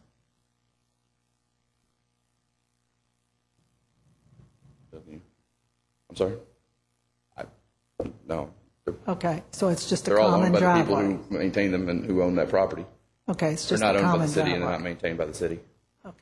I'm sorry? I, no. They're, Okay, so it's just a they're all owned common by the driveway. people who maintain them and who own that property. Okay, it's They're just not a owned by the common city and they're not driveway. maintained by the city. Okay.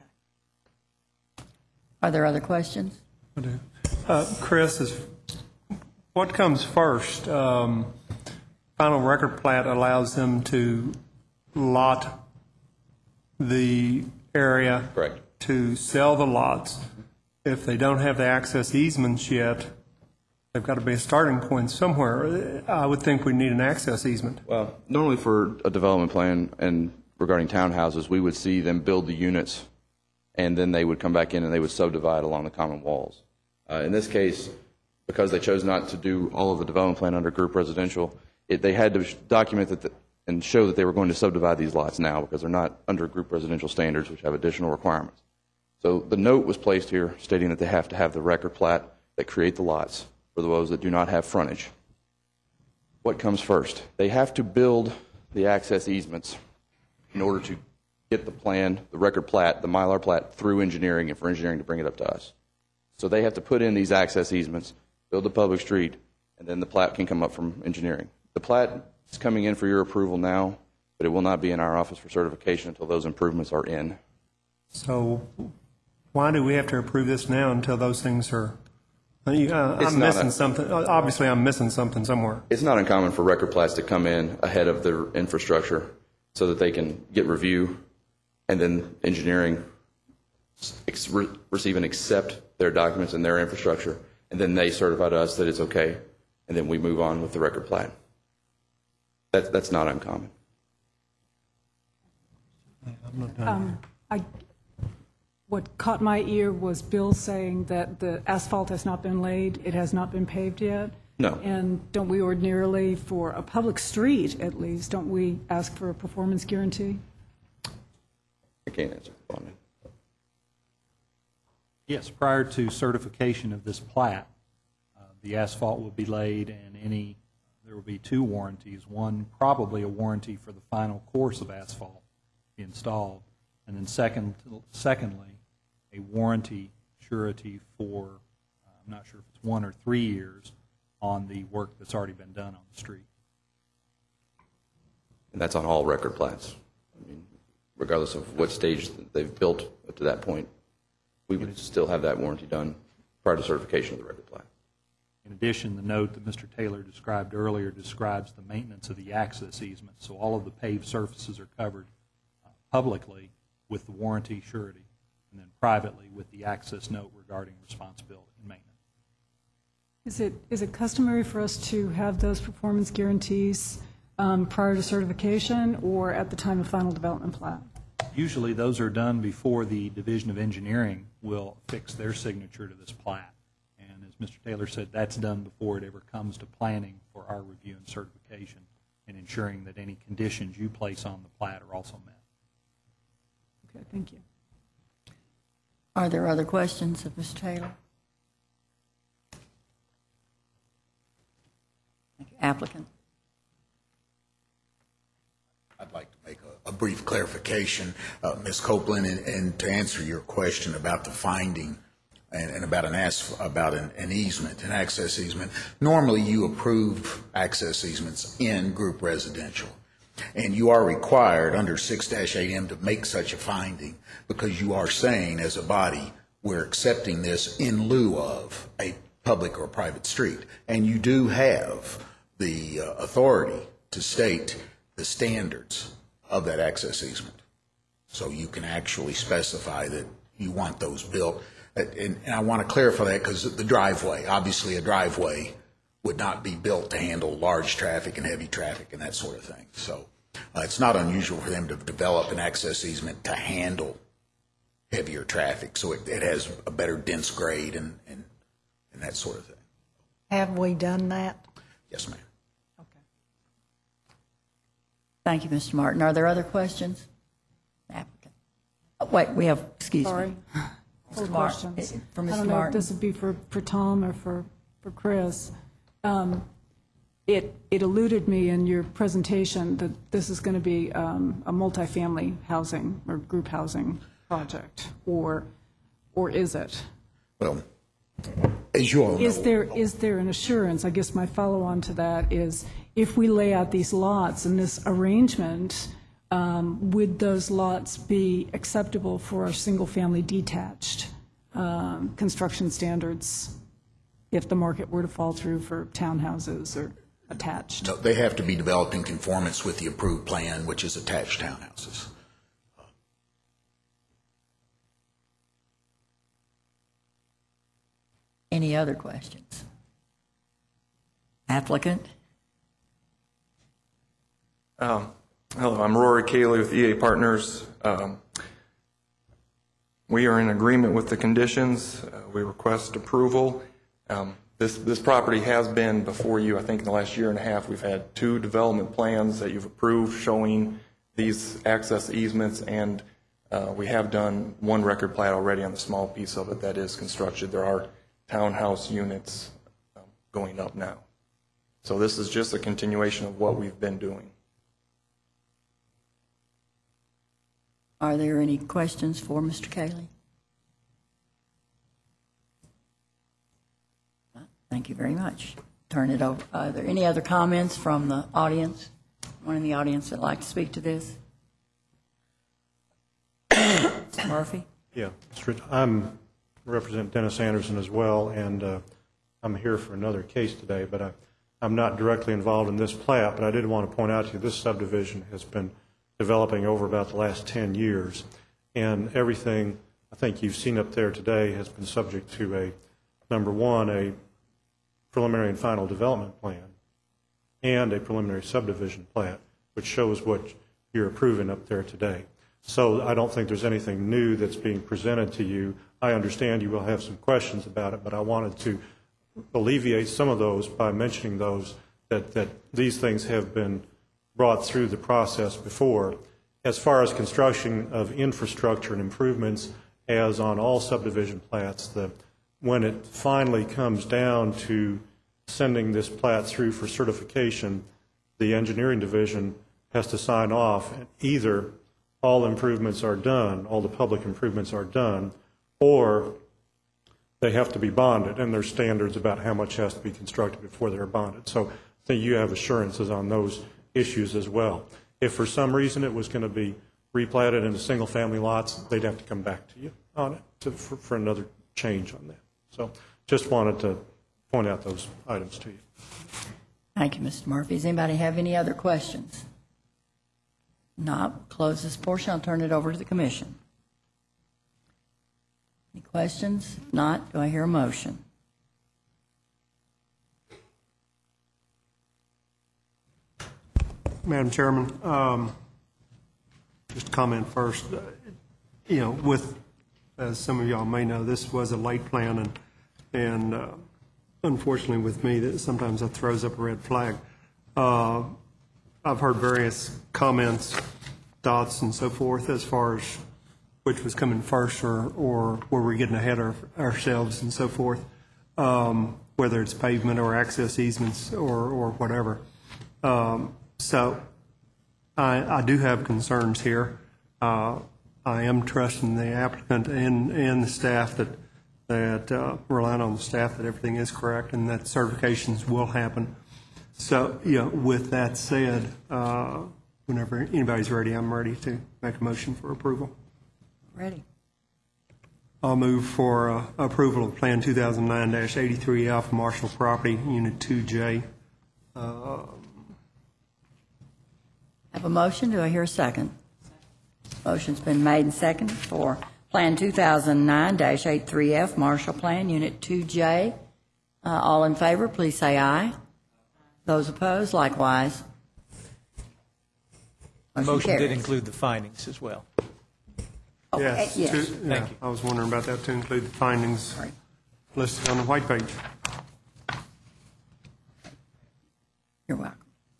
Are there other questions? I do. Uh, Chris, is, what comes first? Um, Final record plat allows them to lot the area. Correct. To sell the lots. If they don't have the access easements yet, they've got to be a starting point somewhere. I would think we need an access easement. Well, normally for a development plan and regarding townhouses, we would see them build the units, and then they would come back in and they would subdivide along the common walls. Uh, in this case, because they chose not to do all of the development plan under group residential, it, they had to document that the, and show that they were going to subdivide these lots now because they're not under group residential standards, which have additional requirements. So the note was placed here stating that they have to have the record plat that create the lots for those that do not have frontage. What comes first? They have to build the access easements in order to get the plan, the record plat, the Mylar plat through engineering and for engineering to bring it up to us. So they have to put in these access easements, build the public street, and then the plat can come up from engineering. The plat is coming in for your approval now, but it will not be in our office for certification until those improvements are in. So why do we have to approve this now until those things are, uh, It's I'm not missing a- something. Obviously, I'm missing something somewhere. It's not uncommon for record plats to come in ahead of their infrastructure so that they can get review and then engineering ex- re- receive and accept their documents and their infrastructure, and then they certify to us that it's okay, and then we move on with the record plat. That, that's not uncommon. Um, I, what caught my ear was Bill saying that the asphalt has not been laid, it has not been paved yet. No. And don't we ordinarily, for a public street at least, don't we ask for a performance guarantee? I can't answer on that. Yes, prior to certification of this plat, uh, the asphalt will be laid and any there will be two warranties. One, probably a warranty for the final course of asphalt to be installed, and then second, secondly, a warranty surety for, uh, I'm not sure if it's one or three years, on the work that's already been done on the street. And that's on all record plats. I mean, regardless of what stage they've built up to that point, we would still have that warranty done prior to certification of the record plat. In addition, the note that Mister Taylor described earlier describes the maintenance of the access easement, so all of the paved surfaces are covered uh, publicly with the warranty surety, and then privately with the access note regarding responsibility and maintenance. Is it, is it customary for us to have those performance guarantees um, prior to certification or at the time of final development plat? Usually those are done before the Division of Engineering will affix their signature to this plat. And as Mister Taylor said, that's done before it ever comes to planning for our review and certification and ensuring that any conditions you place on the plat are also met. Okay, thank you. Are there other questions of Mister Taylor? Thank you. Applicant. I'd like to make a, a brief clarification, uh, Miz Copeland, and, and to answer your question about the finding and, and about an as, about an, an easement, an access easement. Normally, you approve access easements in group residential, and you are required under six dash eight M to make such a finding because you are saying, as a body, we're accepting this in lieu of a public or private street, and you do have the uh, authority to state the standards of that access easement. So you can actually specify that you want those built. And, and I want to clarify that because the driveway, obviously a driveway would not be built to handle large traffic and heavy traffic and that sort of thing. So uh, it's not unusual for them to develop an access easement to handle heavier traffic. So it, it has a better dense grade and, and, and that sort of thing. Have we done that? Yes, ma'am. Thank you, Mister Martin. Are there other questions? Applicant. Oh, wait, we have, excuse Sorry. me. Full Mister Martin. questions. For I Mister don't know if Martin. this would be for, for Tom or for, for Chris. Um, it, it eluded me in your presentation that this is going to be um, a multifamily housing or group housing project, or, or is it? Well, as you all know. Is there, is there an assurance, I guess my follow-on to that is, if we lay out these lots in this arrangement, um, would those lots be acceptable for our single-family detached um, construction standards if the market were to fall through for townhouses or attached? No, they have to be developed in conformance with the approved plan, which is attached townhouses. Any other questions? Applicant? Um, hello, I'm Rory Cayley with E A Partners. Um, we are in agreement with the conditions. Uh, we request approval. Um, this, this property has been before you, I think, in the last year and a half. We've had two development plans that you've approved showing these access easements, and uh, we have done one record plat already on the small piece of it that is constructed. There are townhouse units um, going up now. So this is just a continuation of what we've been doing. Are there any questions for Mister Cayley? Thank you very much. Turn it over. Are there any other comments from the audience? One in the audience that'd like to speak to this? Mister Murphy? Yeah, I'm represent Dennis Anderson as well, and uh, I'm here for another case today, but I, I'm not directly involved in this plat, but I did want to point out to you this subdivision has been developing over about the last ten years, and everything I think you've seen up there today has been subject to a, number one, a preliminary and final development plan and a preliminary subdivision plat, which shows what you're approving up there today. So I don't think there's anything new that's being presented to you. I understand you will have some questions about it, but I wanted to alleviate some of those by mentioning those, that, that these things have been brought through the process before. As far as construction of infrastructure and improvements, as on all subdivision plats, the, when it finally comes down to sending this plat through for certification, the engineering division has to sign off, and either all improvements are done, all the public improvements are done, or they have to be bonded, and there's standards about how much has to be constructed before they're bonded. So I think you have assurances on those issues as well. If for some reason it was going to be replatted into single-family lots, they'd have to come back to you on it to, for, for another change on that. So just wanted to point out those items to you. Thank you, Mister Murphy. Does anybody have any other questions? Not, close this portion. I'll turn it over to the commission. Any questions? If not, do I hear a motion? Madam Chairman, um, just a comment first. Uh, You know, with, as some of y'all may know, this was a late plan, and, and uh, unfortunately with me, that sometimes that throws up a red flag. Uh, I've heard various comments, thoughts, and so forth as far as which was coming first, or, or were we getting ahead of ourselves and so forth, um, whether it's pavement or access easements or, or whatever. Um, so I, I do have concerns here. Uh, I am trusting the applicant and, and the staff that, that uh, relying on the staff that everything is correct and that certifications will happen. So, you know, with that said, uh, whenever anybody's ready, I'm ready to make a motion for approval. Ready. I'll move for uh, approval of Plan two thousand nine dash eighty-three F Marshall Property, Unit two J. Uh, Have a motion. Do I hear a second? Motion's been made and seconded for Plan two thousand nine dash eighty-three F Marshall Plan, Unit two J. Uh, all in favor, please say aye. Those opposed, likewise. The Motion motion did carries. include the findings as well. Okay, Yes. yes. to- Thank yeah, you. I was wondering about that, to include the findings listed on the white page. You're welcome.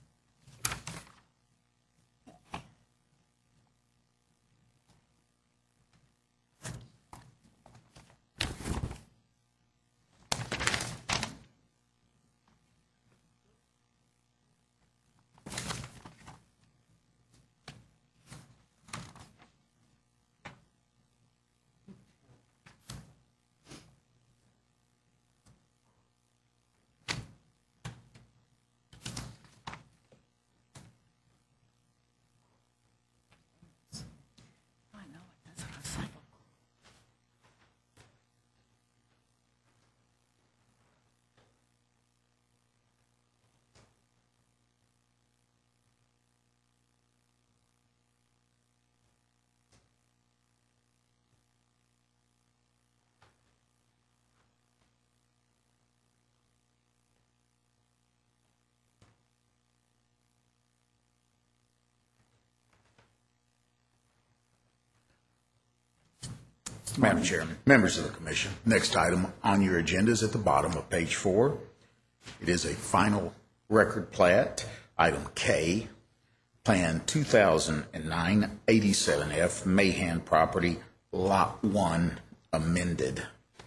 Madam Chairman, members of the commission, next item on your agenda is at the bottom of page four. It is a final record plat, item K, Plan two thousand nine eighty-seven F, Mahan Property, Lot one, amended.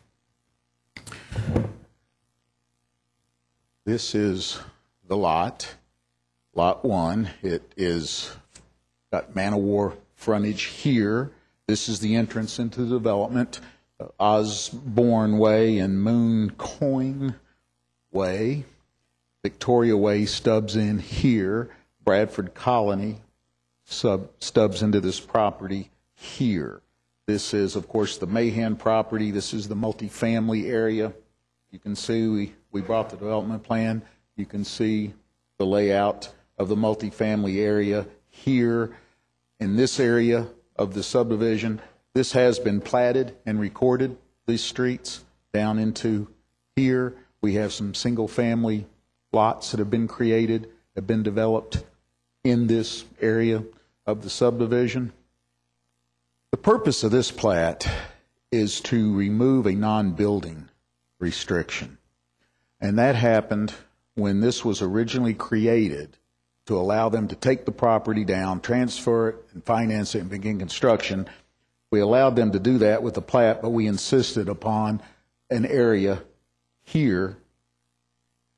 This is the lot, Lot one. It is got man-o-war frontage here. This is the entrance into the development, uh, Osborne Way and Moon Coin Way. Victoria Way stubs in here. Bradford Colony sub, stubs into this property here. This is, of course, the Mahan property. This is the multifamily area. You can see we, we brought the development plan. You can see the layout of the multifamily area here. In this area of the subdivision, this has been platted and recorded, these streets down into here. We have some single-family lots that have been created, have been developed in this area of the subdivision. The purpose of this plat is to remove a non-building restriction. And that happened when this was originally created to allow them to take the property down, transfer it, and finance it and begin construction. We allowed them to do that with the plat, but we insisted upon an area here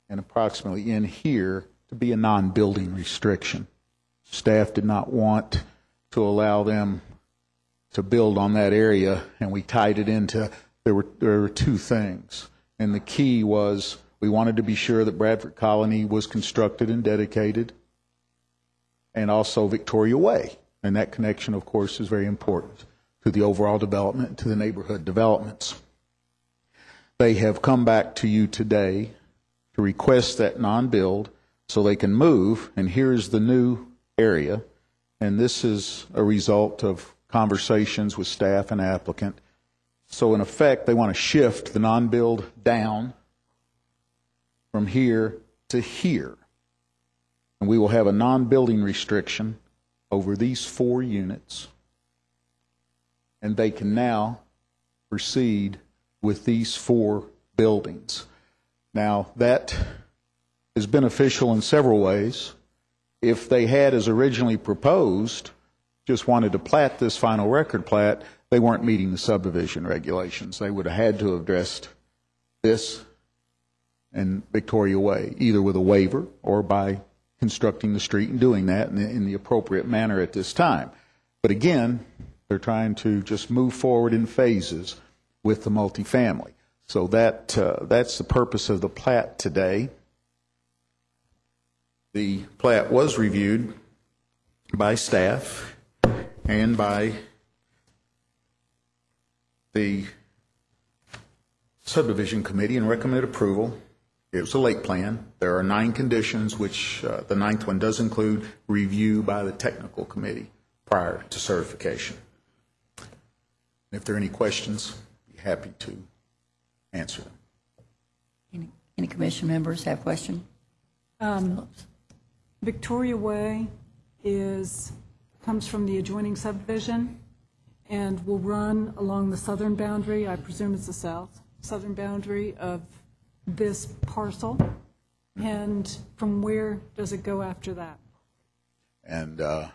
and approximately in here to be a non-building restriction. Staff did not want to allow them to build on that area, and we tied it into, there were, there were two things. And the key was we wanted to be sure that Bradford Colony was constructed and dedicated, and also Victoria Way. And that connection, of course, is very important to the overall development, to the neighborhood developments. They have come back to you today to request that non-build so they can move, and here's the new area. And this is a result of conversations with staff and applicant. So in effect, they want to shift the non-build down from here to here. And we will have a non-building restriction over these four units. And they can now proceed with these four buildings. Now, that is beneficial in several ways. If they had, as originally proposed, just wanted to plat this final record plat, they weren't meeting the subdivision regulations. They would have had to have addressed this and Victoria Way, either with a waiver or by constructing the street and doing that in the, in the appropriate manner at this time. But again, they're trying to just move forward in phases with the multifamily. So that uh, that's the purpose of the plat today. The plat was reviewed by staff and by the subdivision committee and recommended approval. It was a lake plan. There are nine conditions, which uh, the ninth one does include review by the technical committee prior to certification. If there are any questions, I'd be happy to answer them. Any, any commission members have questions? Um, Victoria Way is, comes from the adjoining subdivision and will run along the southern boundary, I presume it's the south, southern boundary of this parcel. And from where does it go after that? And uh,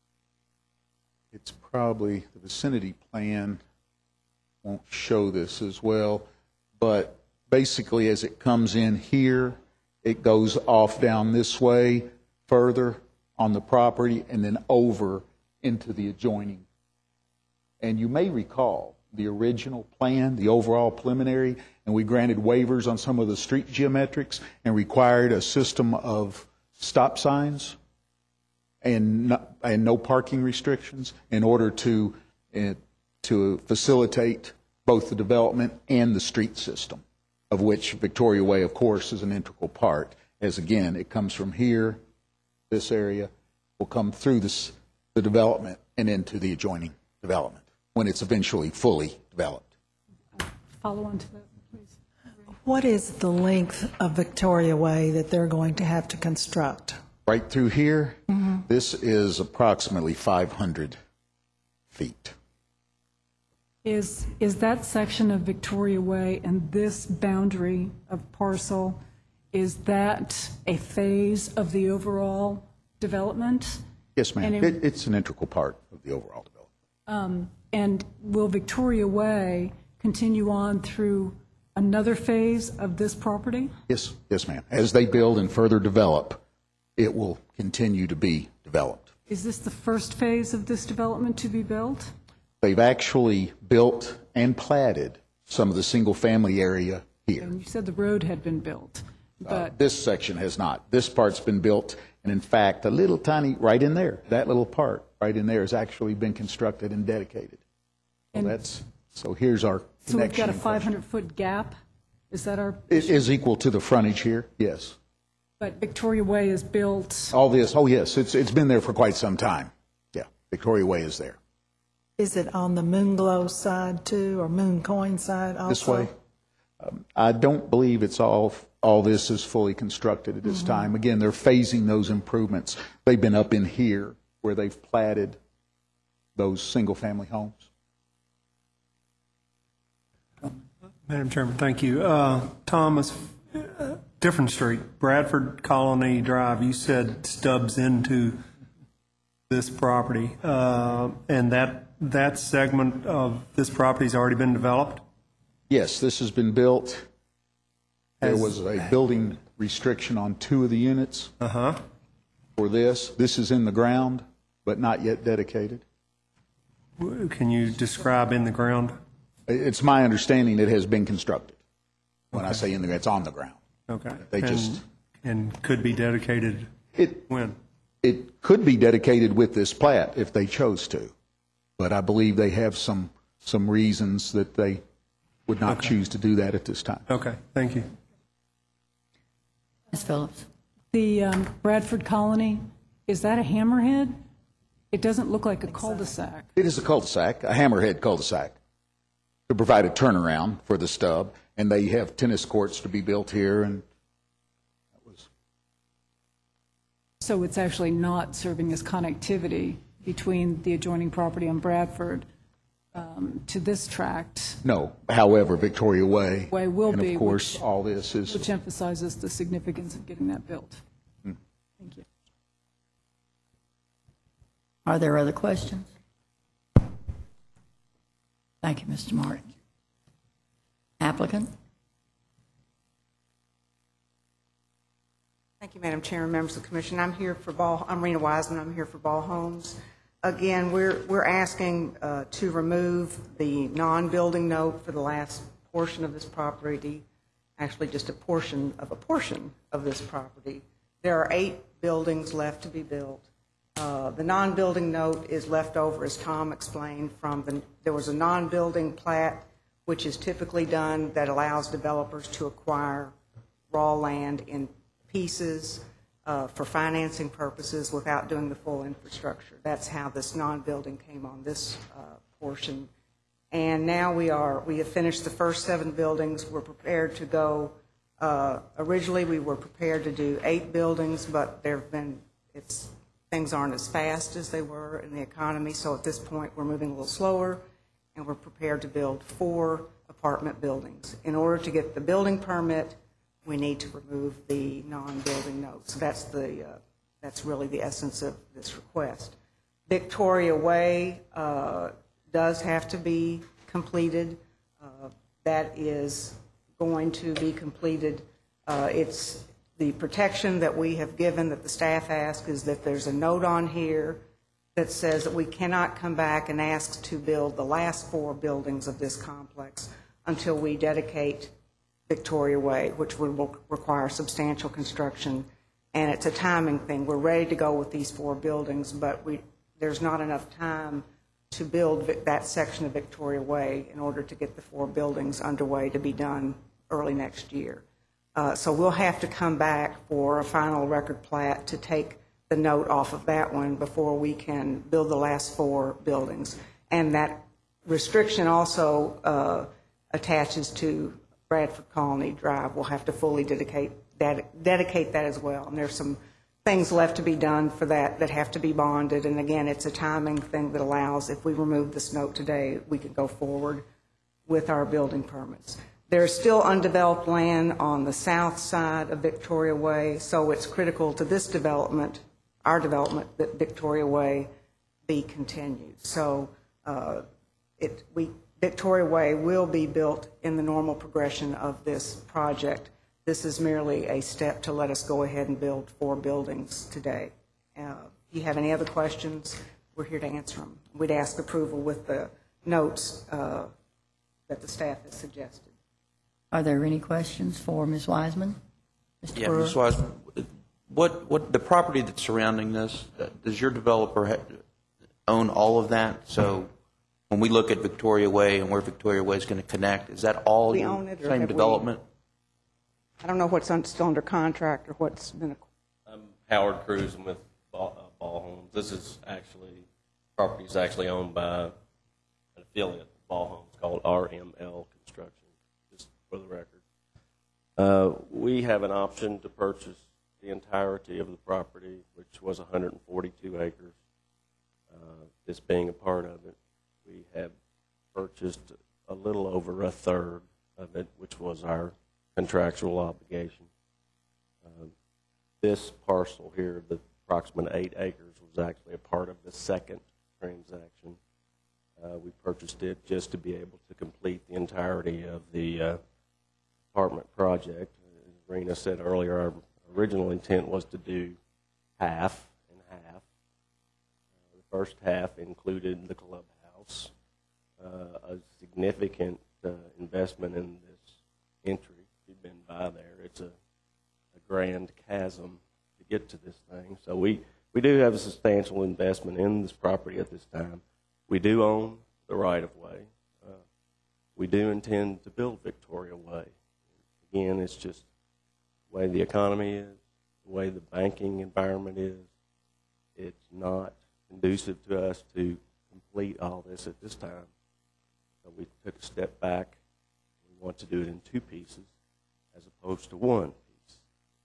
it's probably, the vicinity plan won't show this as well, but basically as it comes in here, it goes off down this way further on the property and then over into the adjoining. And you may recall the original plan, the overall preliminary, and we granted waivers on some of the street geometrics and required a system of stop signs and no, and no parking restrictions in order to uh, to facilitate both the development and the street system, of which Victoria Way, of course, is an integral part. As again, it comes from here, this area will come through this, the development and into the adjoining development when it's eventually fully developed. Follow on to that, please. What is the length of Victoria Way that they're going to have to construct? Right through here, Mm-hmm. this is approximately five hundred feet. Is, is that section of Victoria Way and this boundary of parcel, is that a phase of the overall development? Yes, ma'am. And It, it- it's an integral part of the overall development. Um, And will Victoria Way continue on through another phase of this property? Yes, yes, ma'am. As they build and further develop, it will continue to be developed. Is this the first phase of this development to be built? They've actually built and platted some of the single-family area here. And you said the road had been built, Uh, but This section has not. This part's been built, and in fact, a little tiny, right in there, that little part, right in there has actually been constructed and dedicated. So And- that's, so here's our so we've connection. got a in question. five hundred foot gap? Is that our, It is equal to the frontage here, yes. but Victoria Way is built, All this, oh yes, it's, it's been there for quite some time. Yeah, Victoria Way is there. Is it on the Moonglow side too, or Moon Coin side also? This way? Um, I don't believe it's all, all this is fully constructed at this Mhm. time. Again, they're phasing those improvements. They've been up in here where they've platted those single-family homes. Madam Chairman, thank you. Uh, Thomas, uh, different street, Bradford Colony Drive, you said stubs into this property, uh, and that, that segment of this property has already been developed? Yes, this has been built. There Has- was a building restriction on two of the units Uh-huh. for this. This is in the ground, but not yet dedicated. Can you describe in the ground? It's my understanding it has been constructed. When I say in the, it's on the ground. Okay. They And- just, And could be dedicated it, when? it could be dedicated with this plat if they chose to. But I believe they have some, some reasons that they would not Okay. choose to do that at this time. Okay, thank you. Miz Phillips? The um, Bradford Colony, is that a hammerhead? It doesn't look like a cul-de-sac. It is a cul-de-sac, a hammerhead cul-de-sac, to provide a turnaround for the stub, and they have tennis courts to be built here, and that was, So it's actually not serving as connectivity between the adjoining property on Bradford um, to this tract, no. However, Victoria Way, Way will and be, of course, which- all this is, which emphasizes the significance of getting that built. Hmm. Thank you. Are there other questions? Thank you, Mister Martin. Applicant? Thank you, Madam Chair and members of the Commission. I'm here for Ball, I'm Rena Wiseman, I'm here for Ball Homes. Again, we're, we're asking uh, to remove the non-building note for the last portion of this property, actually just a portion of a portion of this property. There are eight buildings left to be built. Uh, The non-building note is left over, as Tom explained, from the, there was a non-building plat, which is typically done that allows developers to acquire raw land in pieces uh, for financing purposes without doing the full infrastructure. That's how this non-building came on this uh, portion. And now we are, we have finished the first seven buildings. We're prepared to go, uh, originally we were prepared to do eight buildings, but there have been, it's, things aren't as fast as they were in the economy. So at this point, we're moving a little slower, and we're prepared to build four apartment buildings. In order to get the building permit, we need to remove the non-building note. So that's the, uh, that's really the essence of this request. Victoria Way uh, does have to be completed. Uh, That is going to be completed. Uh, It's the protection that we have given, that the staff asked, is that there's a note on here that says that we cannot come back and ask to build the last four buildings of this complex until we dedicate Victoria Way, which would require substantial construction, and it's a timing thing. We're ready to go with these four buildings, but we, there's not enough time to build that section of Victoria Way in order to get the four buildings underway to be done early next year. Uh, so we'll have to come back for a final record plat to take the note off of that one before we can build the last four buildings. And that restriction also uh, attaches to Bradford Colony Drive. We'll have to fully dedicate that, dedicate that as well. And there's some things left to be done for that that have to be bonded. And again, it's a timing thing that allows, if we remove this note today, we can go forward with our building permits. There's still undeveloped land on the south side of Victoria Way, so it's critical to this development, our development, that Victoria Way be continued. So uh, it, we, Victoria Way will be built in the normal progression of this project. This is merely a step to let us go ahead and build four buildings today. Uh, if you have any other questions, we're here to answer them. We'd ask approval with the notes uh, that the staff has suggested. Are there any questions for Miz Wiseman? Mister Yeah, Brewer? Miz Wiseman, what, what, the property that's surrounding this, uh, does your developer ha- own all of that? So when we look at Victoria Way and where Victoria Way is going to connect, is that all We your own it, or same have we- development? I don't know what's un- still under contract or what's been, I'm Howard Cruz. I'm with Ball, uh, Ball Homes. This is actually, property is actually owned by an affiliate of Ball Homes called R M L Construction, just for the record. Uh, we have an option to purchase the entirety of the property, which was one hundred forty-two acres. Uh, this being a part of it, we have purchased a little over a third of it, which was our contractual obligation. Uh, this parcel here, the approximate eight acres, was actually a part of the second transaction. Uh, we purchased it just to be able to complete the entirety of the uh, apartment project. As Rena said earlier, our original intent was to do half and half. Uh, the first half included the clubhouse, uh, a significant uh, investment in this entry. If you've been by there, it's a, a grand chasm to get to this thing. So we, we do have a substantial investment in this property at this time. We do own the right-of-way. Uh, we do intend to build Victoria Way. Again, it's just the way the economy is, the way the banking environment is. It's not conducive to us to complete all this at this time. So we took a step back. We want to do it in two pieces as opposed to one piece.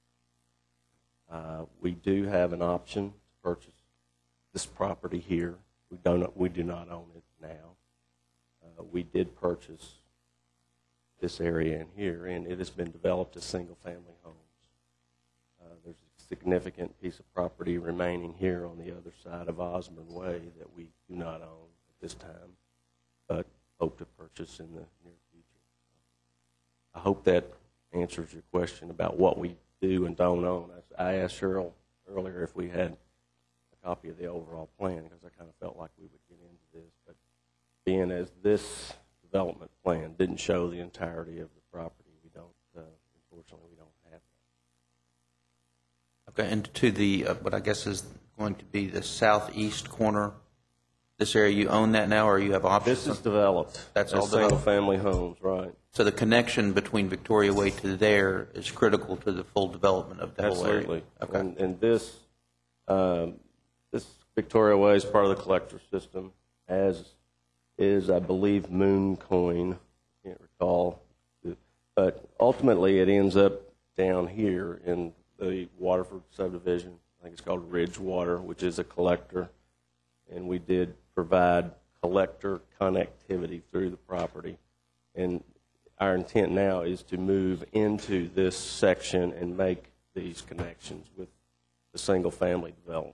Uh, we do have an option to purchase this property here. We don't. We do not own it now. Uh, we did purchase this area in here, and it has been developed as single-family homes. Uh, there's a significant piece of property remaining here on the other side of Osborne Way that we do not own at this time, but hope to purchase in the near future. I hope that answers your question about what we do and don't own. I asked Cheryl earlier if we had a copy of the overall plan, because I kind of felt like we would get into this, but being as this development plan didn't show the entirety of the property, we don't, uh, unfortunately, we don't have that. Okay, and to the, uh, what I guess is going to be the southeast corner, this area, you own that now, or you have options? This is developed. That's all as developed? single-family homes, right. So the connection between Victoria Way to there is critical to the full development of the whole area? Absolutely. Okay. And, and this, um, this Victoria Way is part of the collector system, as is, I believe, Moon Coin. I can't recall. But ultimately, it ends up down here in the Waterford subdivision. I think it's called Ridgewater, which is a collector. And we did provide collector connectivity through the property. And our intent now is to move into this section and make these connections with the single-family development.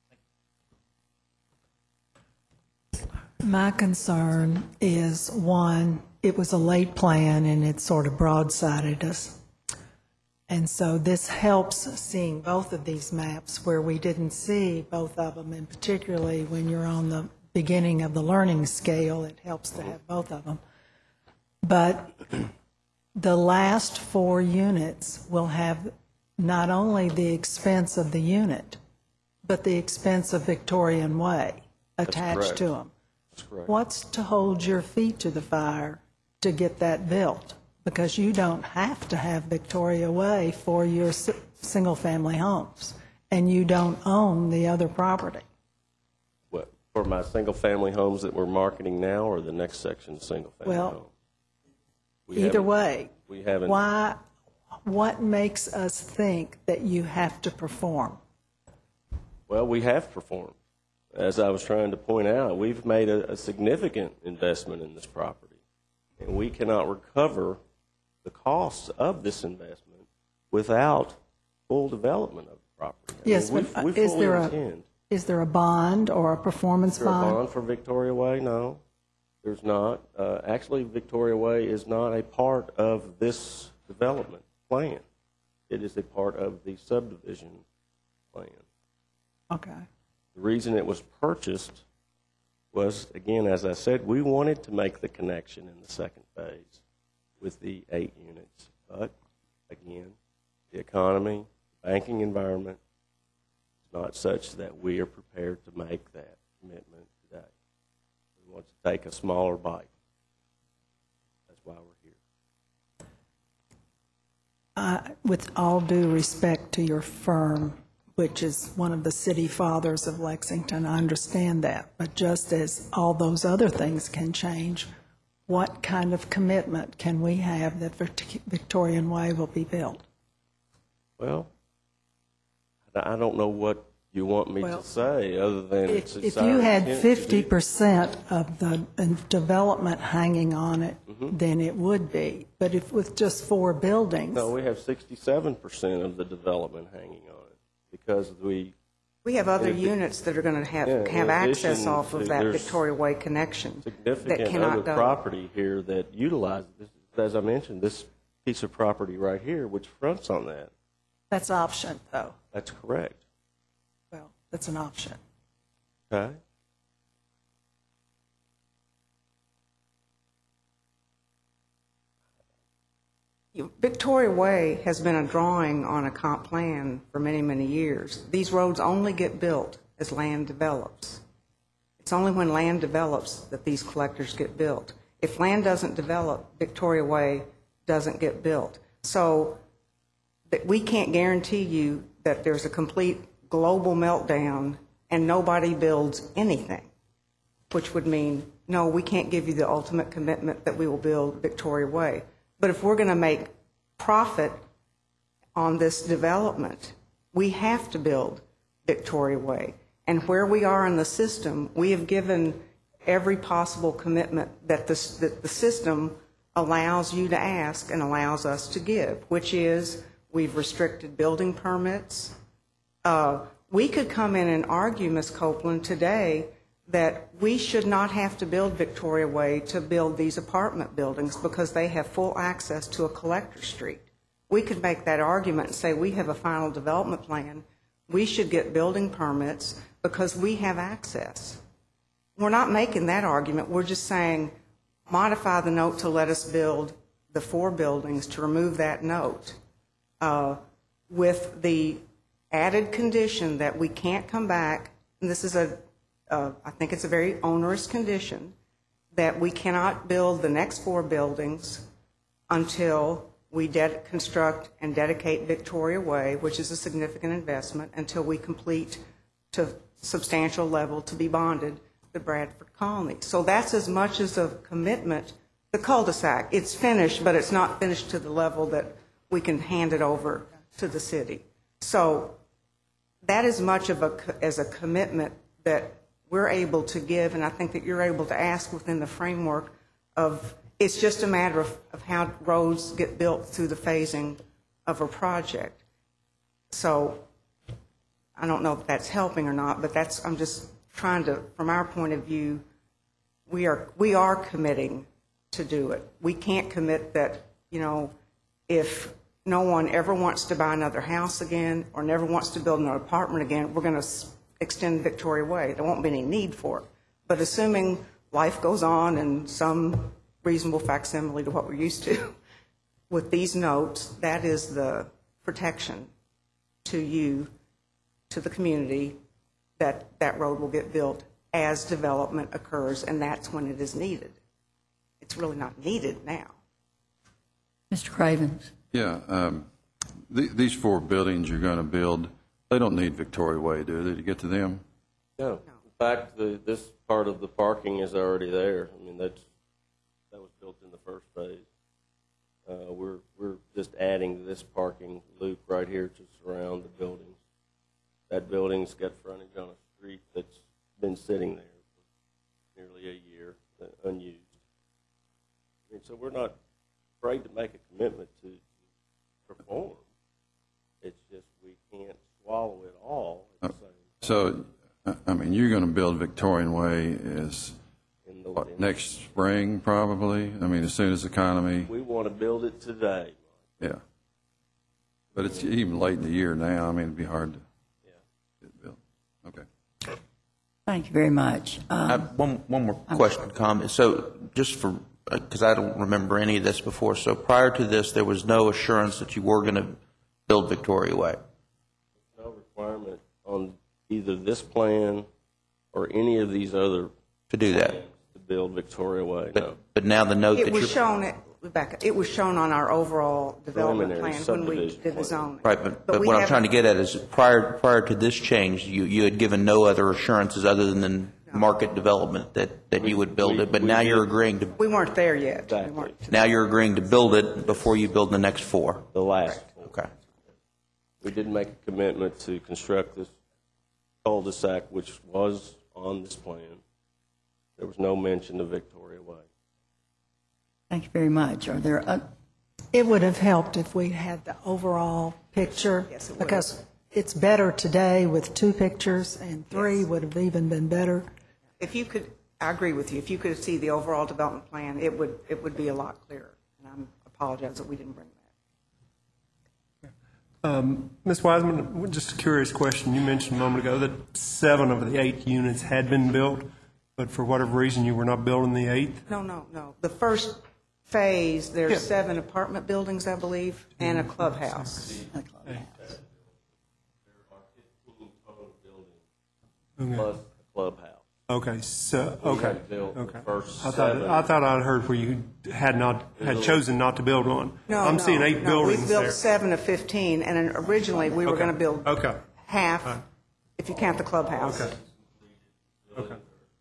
My concern is, one, it was a late plan and it sort of broadsided us. And so this helps seeing both of these maps where we didn't see both of them, and particularly when you're on the beginning of the learning scale, it helps to have both of them. But the last four units will have not only the expense of the unit, but the expense of Victorian Way attached to them. That's correct. What's to hold your feet to the fire to get that built? Because you don't have to have Victoria Way for your si- single-family homes, and you don't own the other property. What, for my single-family homes that we're marketing now, or the next section, single-family Well, homes? We either haven't- way, We haven't. why, what makes us think that you have to perform? Well, we have performed. As I was trying to point out, we've made a, a significant investment in this property, and we cannot recover the costs of this investment without full development of the property. I Yes, mean, but we, we is fully there a, intend. is there a bond or a performance Is there a bond? bond for Victoria Way? No, there's not. Uh, actually, Victoria Way is not a part of this development plan. It is a part of the subdivision plan. Okay. The reason it was purchased was, again, as I said, we wanted to make the connection in the second phase with the eight units. But, again, the economy, banking environment is not such that we are prepared to make that commitment today. We want to take a smaller bite. That's why we're here. Uh, with all due respect to your firm, which is one of the city fathers of Lexington, I understand that. But just as all those other things can change, what kind of commitment can we have that Vict- Victorian Way will be built? Well, I don't know what you want me Well, to say, other than it's, If it's if our you had intent to do- fifty percent of the uh, development hanging on it, Mm-hmm. then it would be. But if with just four buildings, No, we have sixty-seven percent of the development hanging on it, because we, We have other In addi- units that are going to have, Yeah, in have access addition off of to- that there's Victoria Way connection that significant cannot other go. property here that utilizes this. As I mentioned, this piece of property right here, which fronts on that. That's option, though. That's correct. Well, that's an option. Okay. Victoria Way has been a drawing on a comp plan for many, many years. These roads only get built as land develops. It's only when land develops that these collectors get built. If land doesn't develop, Victoria Way doesn't get built. So that we can't guarantee you that there's a complete global meltdown and nobody builds anything, which would mean, no, we can't give you the ultimate commitment that we will build Victoria Way. But if we're going to make profit on this development, we have to build Victoria Way. And where we are in the system, we have given every possible commitment that the, that the system allows you to ask and allows us to give, which is we've restricted building permits. Uh, we could come in and argue, Miz Copeland, today that we should not have to build Victoria Way to build these apartment buildings because they have full access to a collector street. We could make that argument and say we have a final development plan. We should get building permits because we have access. We're not making that argument. We're just saying modify the note to let us build the four buildings, to remove that note uh, with the added condition that we can't come back, and this is a Uh, I think it's a very onerous condition, that we cannot build the next four buildings until we de- construct and dedicate Victoria Way, which is a significant investment, until we complete to substantial level to be bonded the Bradford Colony. So that's as much as a commitment. The cul-de-sac, it's finished, but it's not finished to the level that we can hand it over to the city. So that is much of a, as a commitment that we're able to give, and I think that you're able to ask within the framework of, it's just a matter of, of how roads get built through the phasing of a project. So I don't know if that's helping or not, but that's, I'm just trying to, from our point of view, we are, we are committing to do it. We can't commit that, you know, if no one ever wants to buy another house again or never wants to build another apartment again, we're going to extend Victoria Way. There won't be any need for it. But assuming life goes on and some reasonable facsimile to what we're used to, with these notes, that is the protection to you, to the community, that that road will get built as development occurs, and that's when it is needed. It's really not needed now. Mister Cravens. Yeah, um, th- these four buildings you're going to build, they don't need Victoria Way, do they, to get to them? No. In fact, the, this part of the parking is already there. I mean, that's, that was built in the first phase. Uh, we're, we're just adding this parking loop right here to surround the buildings. That building's got frontage on a street that's been sitting there for nearly a year, uh, unused. I mean, so we're not afraid to make a commitment to, to perform. It's just we can't swallow it all. Uh, so, I mean, you're going to build Victorian Way is In the, what, in next spring, probably? I mean, as soon as the economy... We want to build it today. Yeah. But it's even late in the year now. I mean, it'd be hard to yeah. get it built. Okay. Thank you very much. Um, I have one, one more question, comment. So just for, because I don't remember any of this before, so prior to this, there was no assurance that you were going to build Victoria Way? No requirement on either this plan or any of these other to do that, to build Victoria Way. But, no. but now the note It that was you're shown, at, Rebecca, it was shown on our overall development Preliminary plan when we subdivision did the plan. zoning. right, but, but we what I'm haven't- trying to get at is prior prior to this change, you, you had given no other assurances other than market development that, that you would build we- it. But we now did- you're agreeing to We weren't there yet. Exactly. We weren't. now you're agreeing to build it before you build the next four. The last. Okay. We did make a commitment to construct this cul-de-sac, which was on this plan. There was no mention of Victoria Way. Thank you very much. Are there, uh, It would have helped if we had the overall picture. Yes, it would. Because it's better today with two pictures, and three would have even been better. If you could, I agree with you, if you could see the overall development plan, it would, it would be a lot clearer. And I'm apologize that we didn't bring that. Um, Miz Wiseman, just a curious question. You mentioned a moment ago that seven of the eight units had been built, but for whatever reason you were not building the eighth? No, no, no. The first phase, there's Yeah. seven apartment buildings, I believe, and a clubhouse. There are fifteen total buildings Okay. plus a clubhouse. Okay, so, We okay, had built the okay. first I thought, seven. I thought I'd heard where you had not, had chosen not to build one. No, I'm no, seeing eight no. buildings We built there. seven of fifteen, and then originally we were Okay. going to build Okay. half, All right. if you count the clubhouse. Okay. Okay.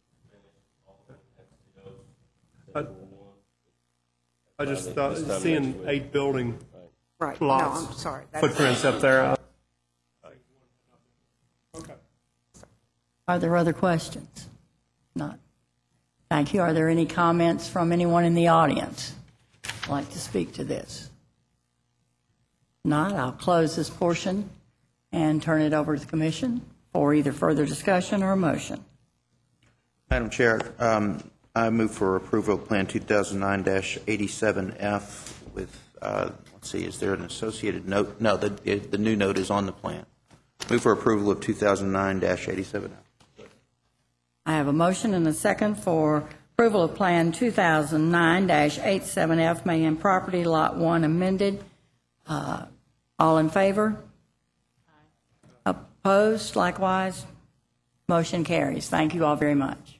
I I just thought, seeing eight building Right. No, lots, I'm sorry. That's- footprints up there. uh, Okay. Are there other questions? Not. Thank you. Are there any comments from anyone in the audience who'd like to speak to this? Not, I'll close this portion and turn it over to the commission for either further discussion or a motion. Madam Chair, um, I move for approval of Plan two thousand nine dash eighty-seven F with, uh, let's see, is there an associated note? No, the, the new note is on the plan. Move for approval of two thousand nine dash eighty-seven F. I have a motion and a second for approval of Plan two thousand nine dash eighty-seven F, Mayan Property, Lot one amended. Uh, All in favor? Opposed, likewise? Motion carries. Thank you all very much.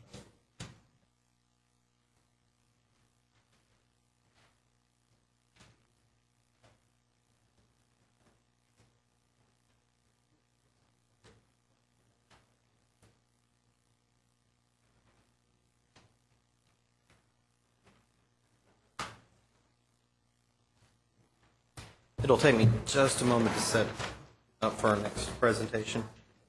It'll take me just a moment to set up for our next presentation.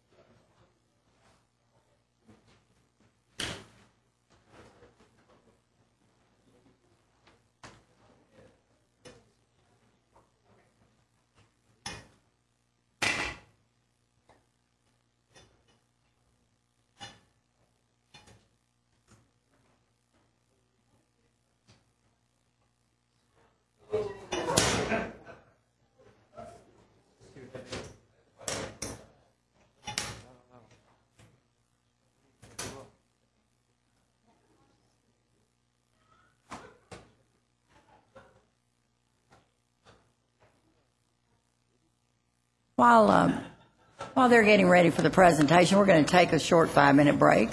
While, um, while they're getting ready for the presentation, we're going to take a short five-minute break.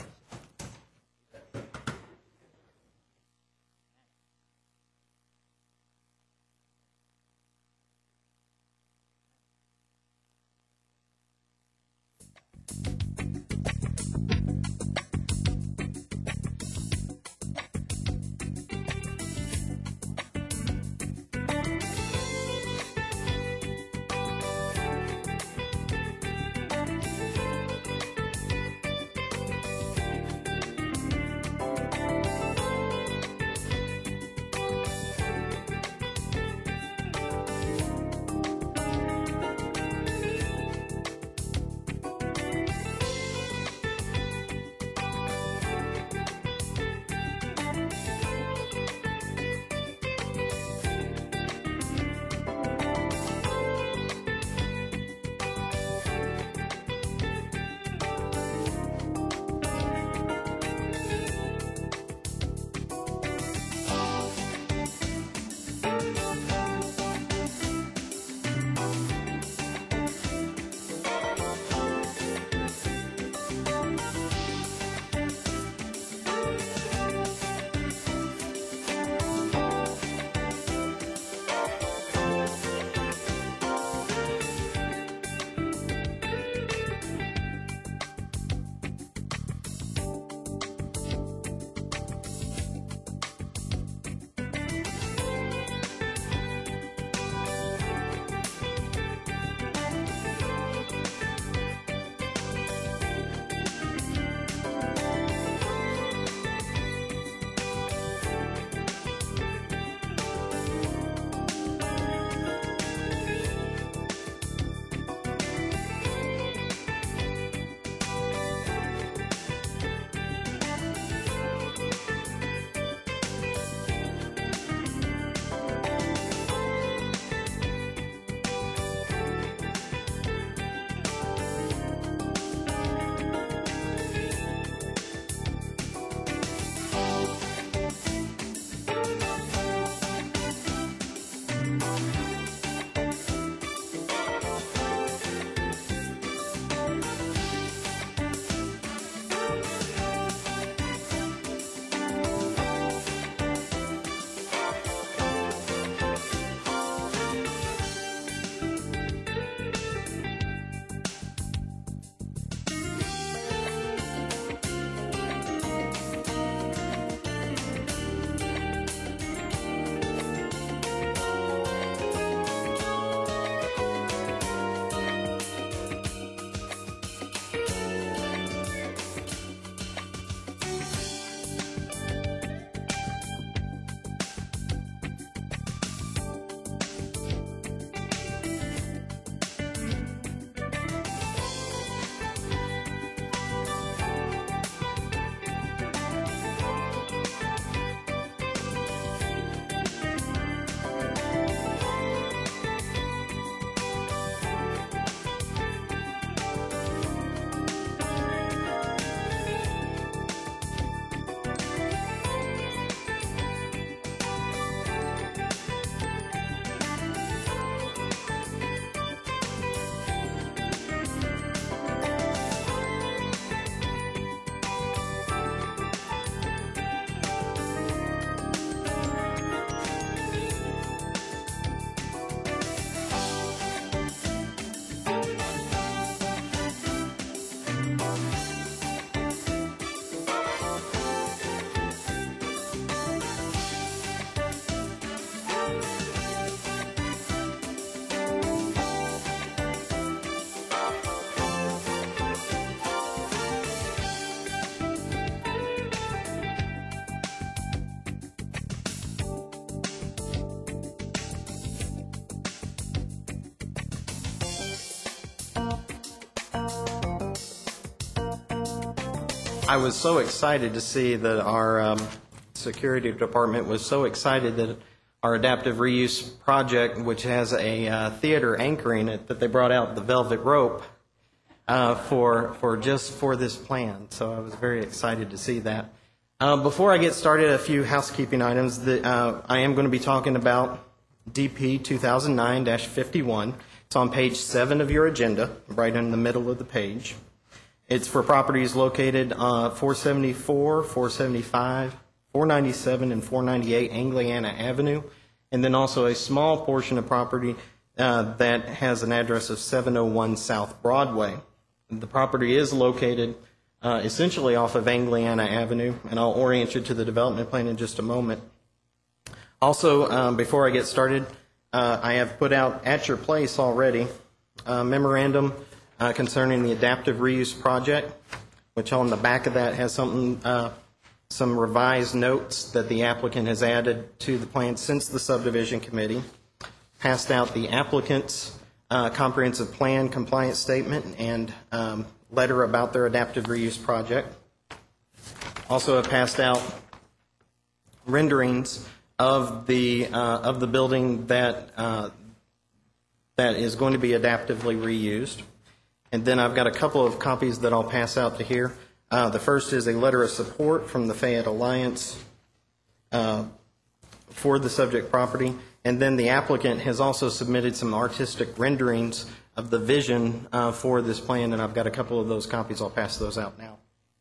I was so excited to see that our um, security department was so excited that our adaptive reuse project, which has a uh, theater anchoring it, that they brought out the velvet rope uh, for for just for this plan. So I was very excited to see that. Uh, before I get started, a few housekeeping items. That uh, I am going to be talking about D P two thousand nine dash fifty-one. It's on page seven of your agenda, right in the middle of the page. It's for properties located uh, four seventy-four, four seventy-five, four ninety-seven, and four ninety-eight Angliana Avenue, and then also a small portion of property uh, that has an address of seven oh one South Broadway. The property is located uh, essentially off of Angliana Avenue, and I'll orient you to the development plan in just a moment. Also, um, before I get started, uh, I have put out at your place already a memorandum Uh, concerning the adaptive reuse project, which on the back of that has something, uh, some revised notes that the applicant has added to the plan since the subdivision committee passed out the applicant's uh, comprehensive plan compliance statement and um, letter about their adaptive reuse project. Also have passed out renderings of the uh, of the building that uh, that is going to be adaptively reused. And then I've got a couple of copies that I'll pass out to here. Uh, the first is a letter of support from the Fayette Alliance uh, for the subject property. And then the applicant has also submitted some artistic renderings of the vision uh, for this plan, and I've got a couple of those copies. I'll pass those out now.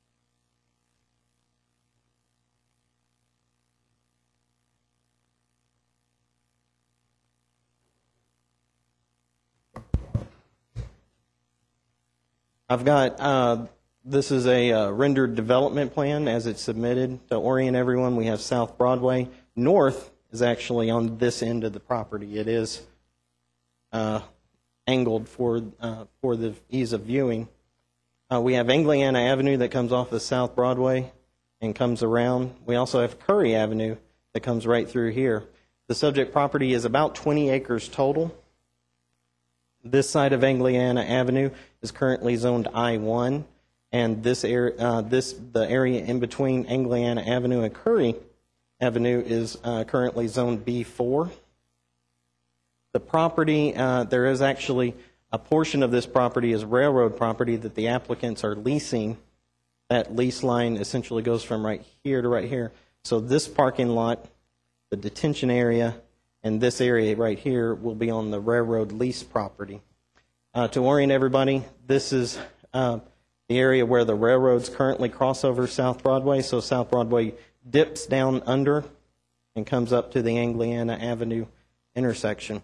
I've got, uh, this is a uh, rendered development plan as it's submitted. To orient everyone, we have South Broadway. North is actually on this end of the property. It is uh, angled for, uh, for the ease of viewing. Uh, we have Angliana Avenue that comes off of South Broadway and comes around. We also have Curry Avenue that comes right through here. The subject property is about twenty acres total. This side of Angliana Avenue is currently zoned I one, and this area, uh, this the area in between Angliana Avenue and Curry Avenue is uh, currently zoned B four. The property, uh, there is actually a portion of this property is railroad property that the applicants are leasing. That lease line essentially goes from right here to right here. So this parking lot, the detention area, and this area right here will be on the railroad lease property. Uh, to orient everybody, this is uh, the area where the railroads currently cross over South Broadway. So South Broadway dips down under and comes up to the Angliana Avenue intersection.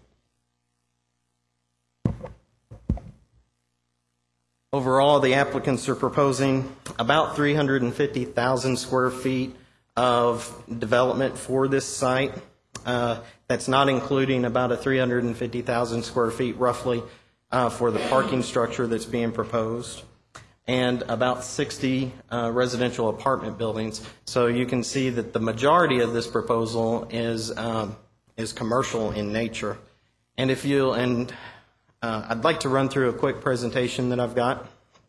Overall, the applicants are proposing about three hundred fifty thousand square feet of development for this site. Uh, that's not including about a three hundred fifty thousand square feet roughly uh, for the parking structure that's being proposed, and about sixty uh, residential apartment buildings. So you can see that the majority of this proposal is um, is commercial in nature. And if you and uh, I'd like to run through a quick presentation that I've got.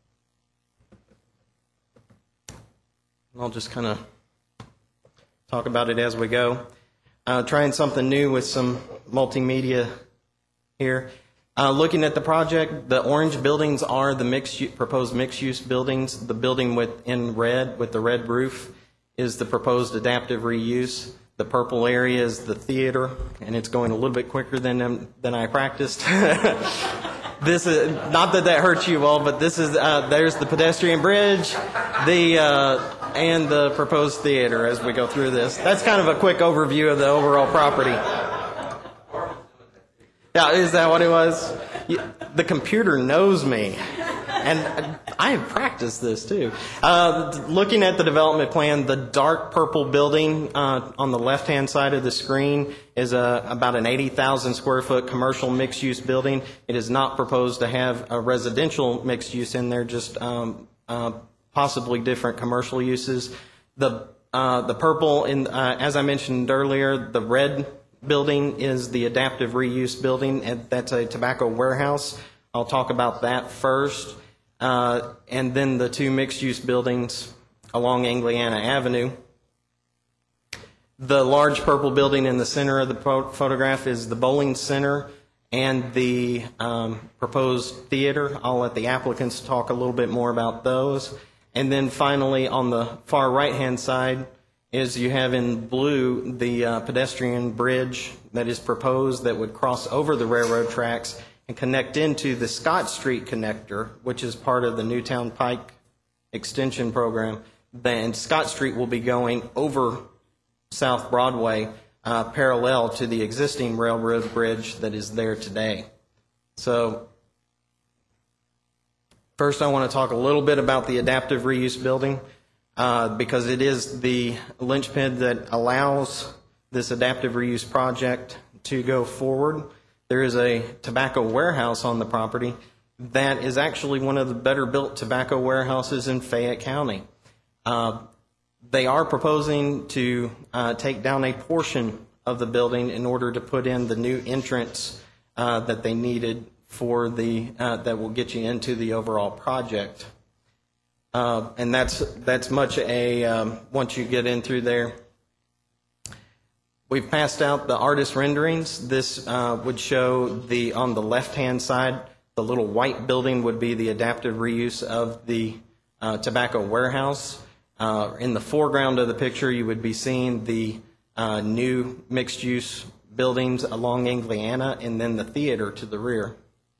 I'll just kind of talk about it as we go. Uh, trying something new with some multimedia here. Uh, looking at the project, the orange buildings are the mixed, proposed mixed-use buildings. The building with in red with the red roof is the proposed adaptive reuse. The purple area is the theater, and it's going a little bit quicker than than I practiced. This is not that that hurts you all, but this is uh, there's the pedestrian bridge, the uh, and the proposed theater as we go through this. That's kind of a quick overview of the overall property. Yeah, is that what it was? The computer knows me, and I have practiced this too. Uh, looking at the development plan, the dark purple building uh, on the left-hand side of the screen is a, about an eighty thousand square foot commercial mixed-use building. It is not proposed to have a residential mixed use in there, just um, uh, possibly different commercial uses. The uh, the purple, in, uh, as I mentioned earlier, the red building is the adaptive reuse building, and that's a tobacco warehouse. I'll talk about that first. Uh, and then the two mixed-use buildings along Angliana Avenue. The large purple building in the center of the pho- photograph is the bowling center and the um, proposed theater. I'll let the applicants talk a little bit more about those. And then finally, on the far right-hand side, is you have in blue the uh, pedestrian bridge that is proposed that would cross over the railroad tracks and connect into the Scott Street connector, which is part of the Newtown Pike extension program. Then Scott Street will be going over South Broadway, uh, parallel to the existing railroad bridge that is there today. So first I want to talk a little bit about the adaptive reuse building, uh, because it is the linchpin that allows this adaptive reuse project to go forward. There is a tobacco warehouse on the property that is actually one of the better built tobacco warehouses in Fayette County. Uh, They are proposing to uh, take down a portion of the building in order to put in the new entrance uh, that they needed for the uh, that will get you into the overall project. Uh, and that's that's much a um, once you get in through there. We've passed out the artist renderings. This uh, would show the on the left-hand side, the little white building would be the adaptive reuse of the uh, tobacco warehouse. Uh, in the foreground of the picture, you would be seeing the uh, new mixed-use buildings along Angliana, and then the theater to the rear.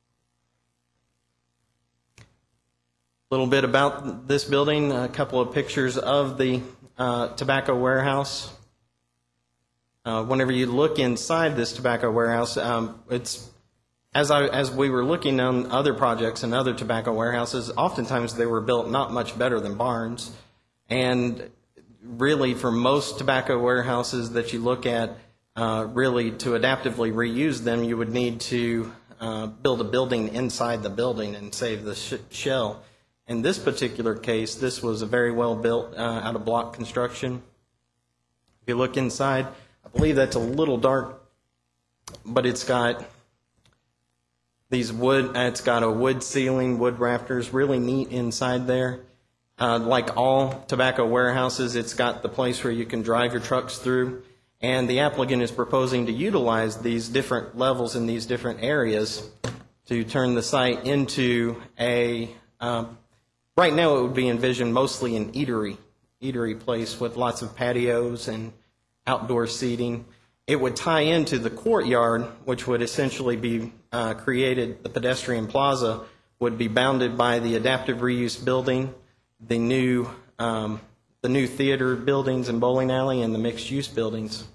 A little bit about this building, a couple of pictures of the uh, tobacco warehouse. Uh, whenever you look inside this tobacco warehouse, um, it's as I as we were looking on other projects and other tobacco warehouses, oftentimes they were built not much better than barns. And really, for most tobacco warehouses that you look at, uh, really to adaptively reuse them, you would need to uh, build a building inside the building and save the sh- shell. In this particular case, this was a very well built uh, out of block construction. If you look inside, I believe that's a little dark, but it's got these wood. It's got a wood ceiling, wood rafters, really neat inside there. Uh, like all tobacco warehouses, it's got the place where you can drive your trucks through, and the applicant is proposing to utilize these different levels in these different areas to turn the site into a, um, right now it would be envisioned mostly an eatery, eatery place with lots of patios and outdoor seating. It would tie into the courtyard, which would essentially be uh, created, the pedestrian plaza would be bounded by the adaptive reuse building, the new um, the new theater buildings and bowling alley, and the mixed-use buildings.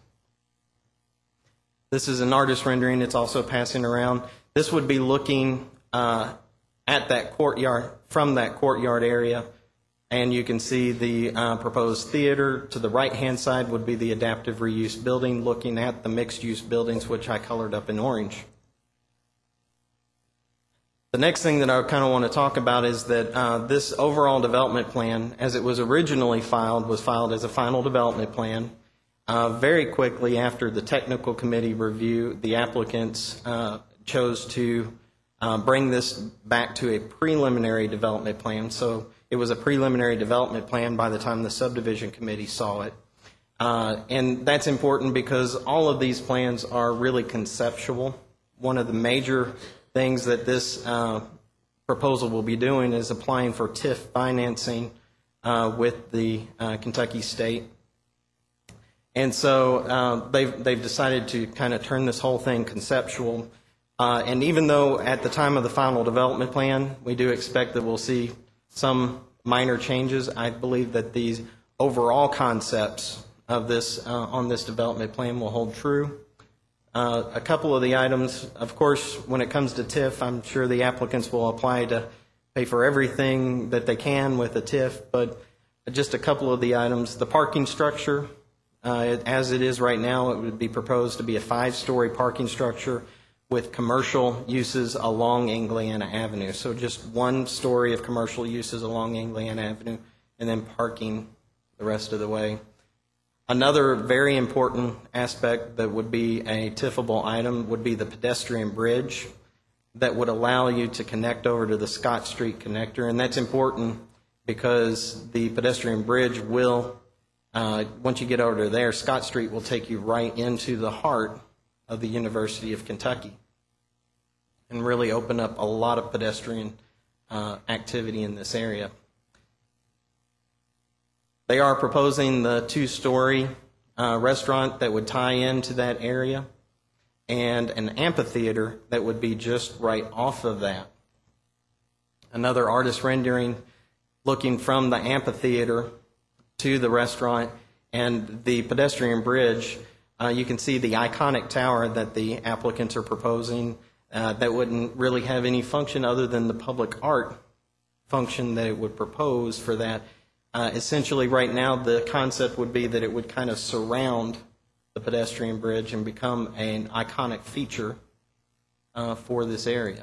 This is an artist rendering. It's also passing around. This would be looking uh, at that courtyard, from that courtyard area, and you can see the uh, proposed theater. To the right-hand side would be the adaptive reuse building, looking at the mixed-use buildings, which I colored up in orange. The next thing that I kind of want to talk about is that uh, this overall development plan, as it was originally filed, was filed as a final development plan. Uh, very quickly after the technical committee review, the applicants uh, chose to uh, bring this back to a preliminary development plan. So it was a preliminary development plan by the time the subdivision committee saw it. Uh, and that's important because all of these plans are really conceptual. One of the major things that this uh, proposal will be doing is applying for T I F financing uh, with the uh, Kentucky State. And so uh, they've, they've decided to kind of turn this whole thing conceptual. Uh, and even though at the time of the final development plan, we do expect that we'll see some minor changes, I believe that these overall concepts of this uh, on this development plan will hold true. Uh, a couple of the items, of course, when it comes to T I F, I'm sure the applicants will apply to pay for everything that they can with a T I F, but just a couple of the items. The parking structure, uh, it, as it is right now, it would be proposed to be a five-story parking structure with commercial uses along Angliana Avenue. So just one story of commercial uses along Angliana Avenue, and then parking the rest of the way. Another very important aspect that would be a TIFable item would be the pedestrian bridge that would allow you to connect over to the Scott Street connector. And that's important because the pedestrian bridge will, uh, once you get over to there, Scott Street will take you right into the heart of the University of Kentucky and really open up a lot of pedestrian uh, activity in this area. They are proposing the two-story uh, restaurant that would tie into that area and an amphitheater that would be just right off of that. Another artist rendering looking from the amphitheater to the restaurant and the pedestrian bridge. Uh, you can see the iconic tower that the applicants are proposing uh, that wouldn't really have any function other than the public art function that it would propose for that. Uh, essentially, right now, the concept would be that it would kind of surround the pedestrian bridge and become an iconic feature uh, for this area.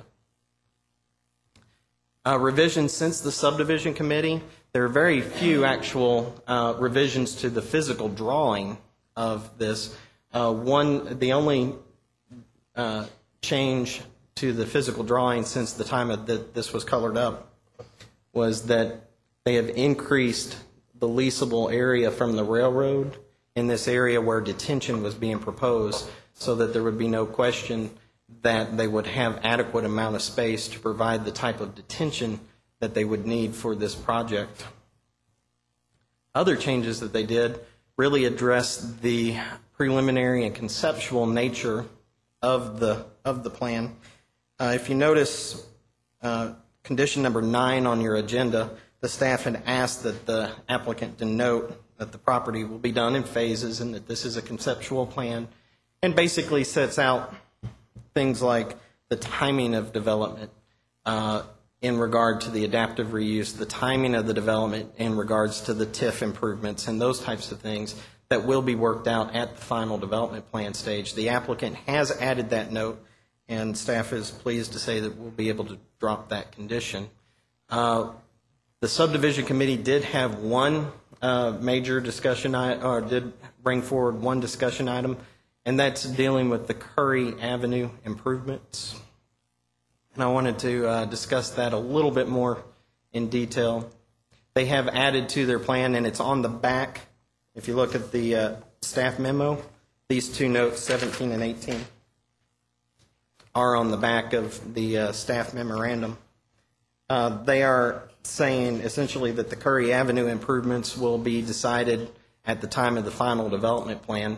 Uh, revisions since the subdivision committee, there are very few actual uh, revisions to the physical drawing of this. Uh, one, the only uh, change to the physical drawing since the time of that this was colored up was that they have increased the leasable area from the railroad in this area where detention was being proposed, so that there would be no question that they would have adequate amount of space to provide the type of detention that they would need for this project. Other changes that they did really address the preliminary and conceptual nature of the of the plan. Uh, if you notice uh, condition number nine on your agenda, the staff had asked that the applicant denote that the property will be done in phases and that this is a conceptual plan, and basically sets out things like the timing of development uh, in regard to the adaptive reuse, the timing of the development in regards to the T I F improvements, and those types of things that will be worked out at the final development plan stage. The applicant has added that note, and staff is pleased to say that we'll be able to drop that condition. Uh, the subdivision committee did have one uh, major discussion, or did bring forward one discussion item, and that's dealing with the Curry Avenue improvements. And I wanted to uh, discuss that a little bit more in detail. They have added to their plan, and it's on the back. If you look at the uh, staff memo, these two notes, seventeen and eighteen, are on the back of the uh, staff memorandum. Uh, they are saying essentially that the Curry Avenue improvements will be decided at the time of the final development plan.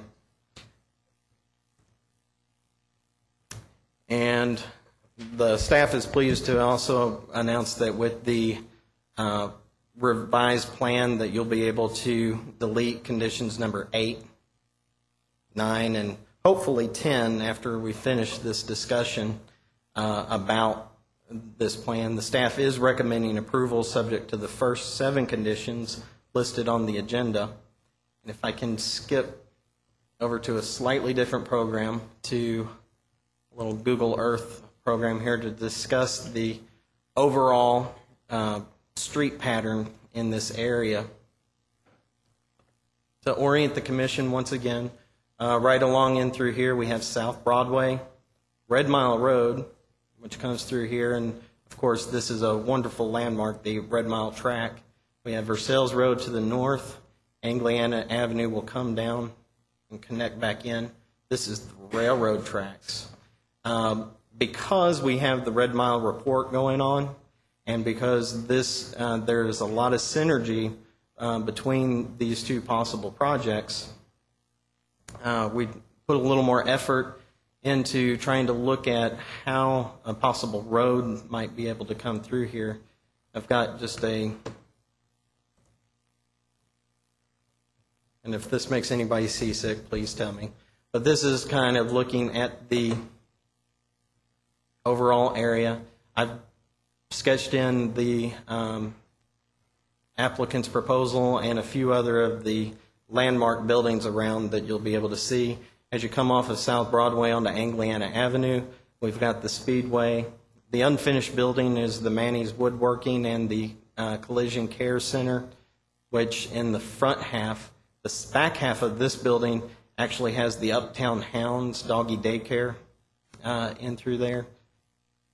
And the staff is pleased to also announce that with the uh, revised plan that you'll be able to delete conditions number eight, nine, and hopefully ten after we finish this discussion uh, about this plan. The staff is recommending approval subject to the first seven conditions listed on the agenda. And if I can skip over to a slightly different program, to a little Google Earth program here to discuss the overall uh, street pattern in this area. To orient the commission once again, uh, right along in through here we have South Broadway, Red Mile Road, which comes through here, and of course this is a wonderful landmark, the Red Mile track. We have Versailles Road to the north, Angliana Avenue will come down and connect back in. This is the railroad tracks. Um, because we have the Red Mile report going on, and because this uh, there is a lot of synergy uh, between these two possible projects, uh, we put a little more effort into trying to look at how a possible road might be able to come through here. I've got just a, and if this makes anybody seasick, please tell me, but this is kind of looking at the overall area. I've sketched in the um, applicant's proposal and a few other of the landmark buildings around that you'll be able to see. As you come off of South Broadway onto Angliana Avenue, we've got the Speedway. The unfinished building is the Manny's Woodworking and the uh, Collision Care Center, which in the front half, the back half of this building actually has the Uptown Hounds doggy daycare uh, in through there.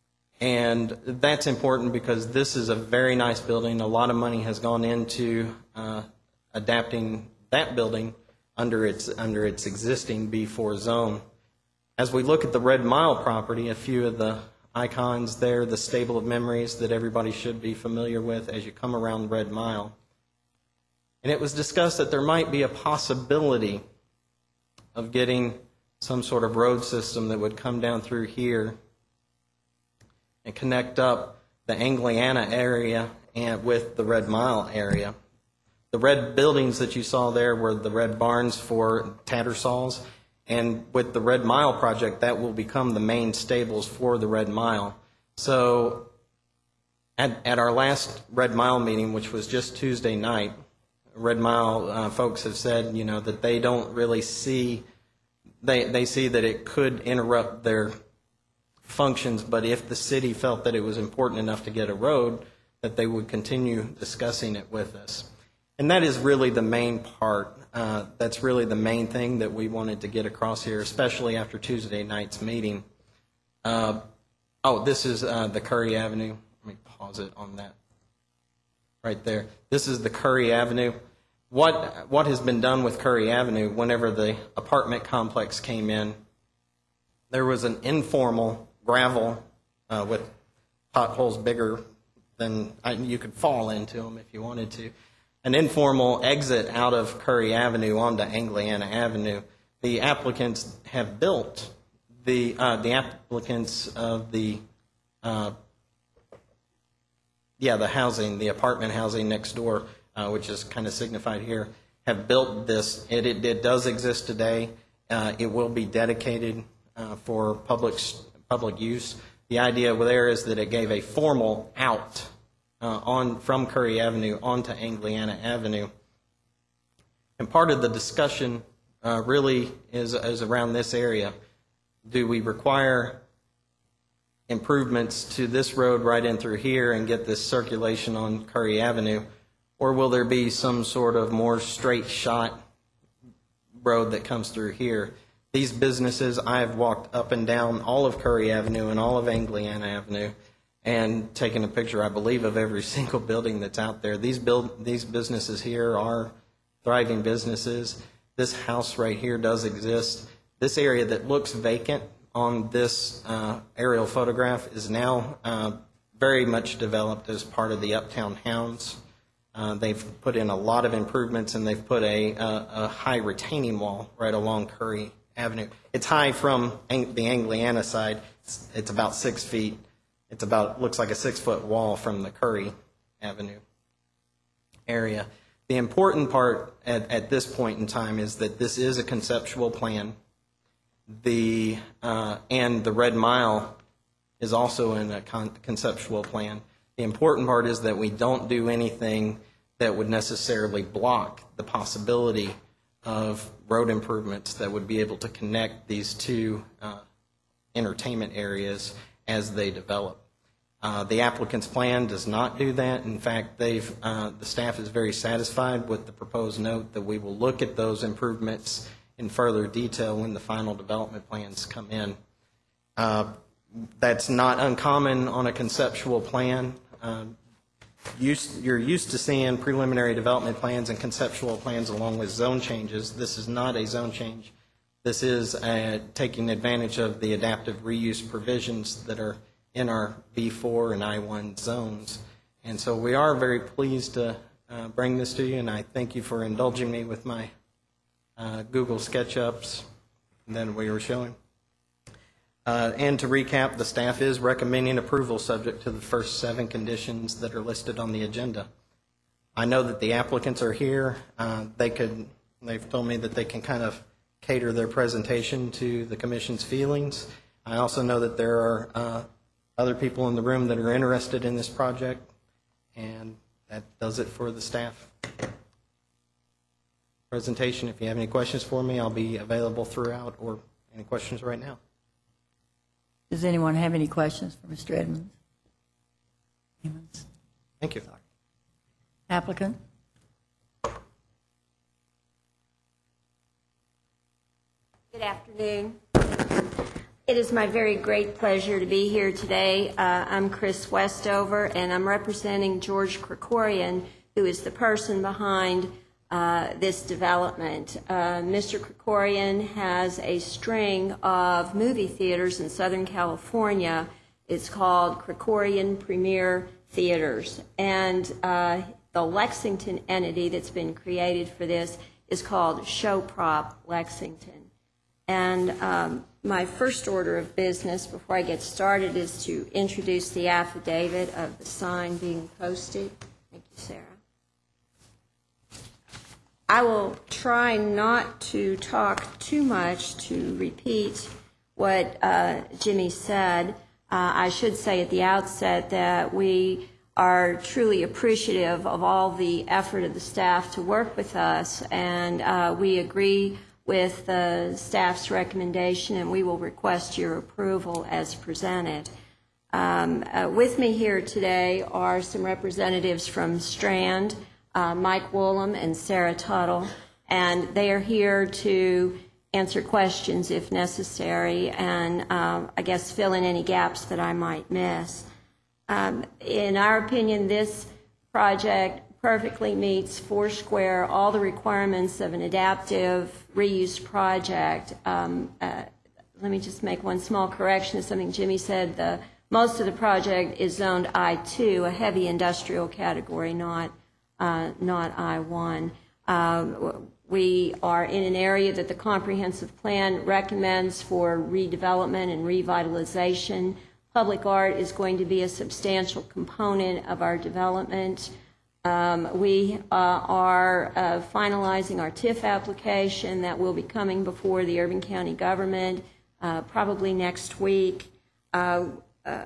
And that's important because this is a very nice building. A lot of money has gone into uh, adapting that building under its under its existing B four zone. As we look at the Red Mile property, a few of the icons there, the stable of memories that everybody should be familiar with as you come around Red Mile. And it was discussed that there might be a possibility of getting some sort of road system that would come down through here and connect up the Angliana area and with the Red Mile area. The red buildings that you saw there were the red barns for Tattersalls, and with the Red Mile project, that will become the main stables for the Red Mile. So at, at our last Red Mile meeting, which was just Tuesday night, Red Mile uh, folks have said, you know, that they don't really see, they, they see that it could interrupt their functions, but if the city felt that it was important enough to get a road, that they would continue discussing it with us. And that is really the main part. Uh, that's really the main thing that we wanted to get across here, especially after Tuesday night's meeting. Uh, oh, this is uh, the Curry Avenue. Let me pause it on that right there. This is the Curry Avenue. What, what has been done with Curry Avenue, whenever the apartment complex came in, there was an informal gravel uh, with potholes bigger than I, you could fall into them if you wanted to. An informal exit out of Curry Avenue onto Angliana Avenue. The applicants have built the uh, the applicants of the uh, yeah the housing, the apartment housing next door, uh, which is kind of signified here, have built this. It it, it does exist today. Uh, it will be dedicated uh, for public public use. The idea there is that it gave a formal out Uh, on from Curry Avenue onto Angliana Avenue. And part of the discussion uh, really is, is around this area. Do we require improvements to this road right in through here and get this circulation on Curry Avenue, or will there be some sort of more straight shot road that comes through here? These businesses, I have walked up and down all of Curry Avenue and all of Angliana Avenue and taken a picture, I believe, of every single building that's out there. These build these businesses here are thriving businesses. This house right here does exist. This area that looks vacant on this uh, aerial photograph is now uh, very much developed as part of the Uptown Hounds. Uh, they've put in a lot of improvements, and they've put a, a, a high retaining wall right along Curry Avenue. It's high from Ang- the Angliana side. It's, it's about six feet. It's about, looks like a six-foot wall from the Curry Avenue area. The important part at, at this point in time is that this is a conceptual plan. The uh, and the Red Mile is also in a con- conceptual plan. The important part is that we don't do anything that would necessarily block the possibility of road improvements that would be able to connect these two uh, entertainment areas as they develop. Uh, the applicant's plan does not do that. In fact, they've uh, the staff is very satisfied with the proposed note that we will look at those improvements in further detail when the final development plans come in. Uh, that's not uncommon on a conceptual plan. Uh, used, you're used to seeing preliminary development plans and conceptual plans along with zone changes. This is not a zone change. This is uh, taking advantage of the adaptive reuse provisions that are in our B four and I one zones. And so we are very pleased to uh, bring this to you, and I thank you for indulging me with my uh, Google SketchUps that we were showing. Uh, and to recap, the staff is recommending approval subject to the first seven conditions that are listed on the agenda. I know that the applicants are here. Uh, they could, they've told me that they can kind of cater their presentation to the commission's feelings. I also know that there are uh, other people in the room that are interested in this project, and that does it for the staff presentation. If you have any questions for me, I'll be available throughout, or any questions right now. Does anyone have any questions for Mister Edmonds? Edmonds? Thank you. Applicant? Good afternoon. It is my very great pleasure to be here today. Uh, I'm Chris Westover, and I'm representing George Krikorian, who is the person behind uh, this development. Uh, Mister Krikorian has a string of movie theaters in Southern California. It's called Krikorian Premier Theaters, and uh, the Lexington entity that's been created for this is called Showprop Lexington. And um, my first order of business before I get started is to introduce the affidavit of the sign being posted. Thank you, Sarah. I will try not to talk too much to repeat what uh, Jimmy said. Uh, I should say at the outset that we are truly appreciative of all the effort of the staff to work with us, and uh, we agree with the staff's recommendation, and we will request your approval as presented. Um, uh, with me here today are some representatives from Strand, uh, Mike Woolham and Sarah Tuttle, and they are here to answer questions if necessary, and uh, I guess fill in any gaps that I might miss. Um, in our opinion, this project perfectly meets foursquare all the requirements of an adaptive reuse project. Um, uh, let me just make one small correction to something Jimmy said. The, most of the project is zoned I two, a heavy industrial category, not, uh, not I one. Uh, we are in an area that the comprehensive plan recommends for redevelopment and revitalization. Public art is going to be a substantial component of our development. Um, we uh, are uh, finalizing our T I F application that will be coming before the Urban County government uh, probably next week. Uh, uh,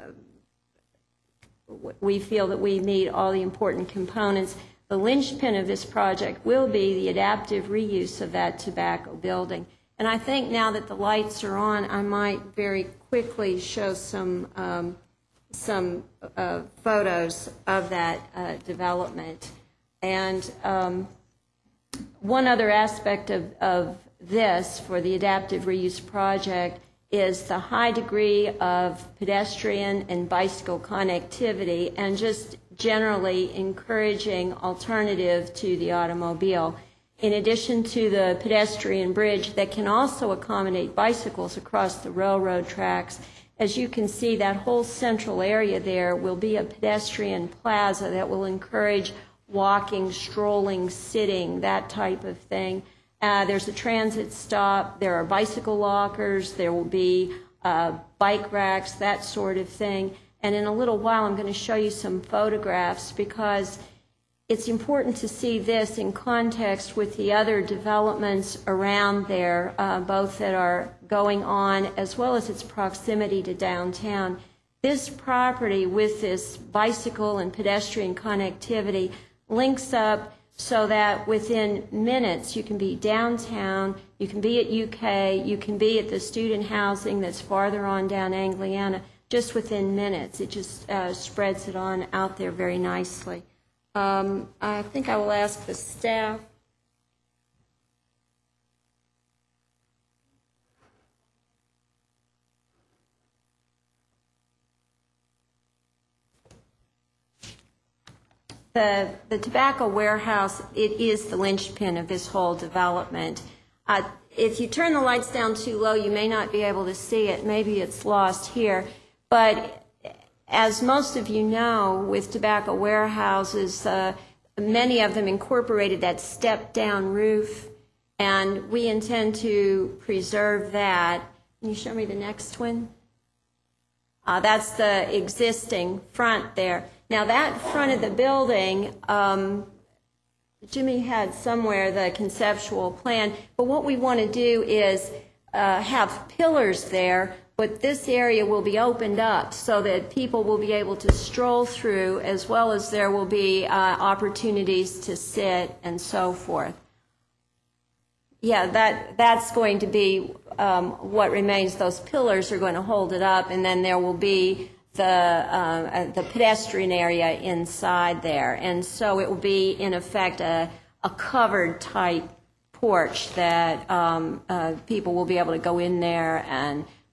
we feel that we meet all the important components. The linchpin of this project will be the adaptive reuse of that tobacco building. And I think now that the lights are on, I might very quickly show some um, some uh, photos of that uh, development. And um, one other aspect of, of this for the adaptive reuse project is the high degree of pedestrian and bicycle connectivity and just generally encouraging alternative to the automobile. In addition to the pedestrian bridge that can also accommodate bicycles across the railroad tracks, as you can see, that whole central area there will be a pedestrian plaza that will encourage walking, strolling, sitting, that type of thing. Uh, there's a transit stop, there are bicycle lockers, there will be uh, bike racks, that sort of thing. And in a little while I'm going to show you some photographs because it's important to see this in context with the other developments around there, uh, both that are going on as well as its proximity to downtown. This property with this bicycle and pedestrian connectivity links up so that within minutes you can be downtown, you can be at U K, you can be at the student housing that's farther on down Angliana, just within minutes. It just uh, spreads it on out there very nicely. Um, I think I will ask the staff. The, the tobacco warehouse, it is the linchpin of this whole development. Uh, if you turn the lights down too low, you may not be able to see it. Maybe it's lost here. But as most of you know, with tobacco warehouses, uh, many of them incorporated that step-down roof, and we intend to preserve that. Can you show me the next one? Uh, that's the existing front there. Now that front of the building, um, Jimmy had somewhere the conceptual plan, but what we want to do is uh, have pillars there, but this area will be opened up so that people will be able to stroll through, as well as there will be uh, opportunities to sit and so forth. Yeah, that that's going to be um, what remains. Those pillars are going to hold it up, and then there will be the uh, the pedestrian area inside there, and so it will be in effect a a covered type porch that um, uh, people will be able to go in there and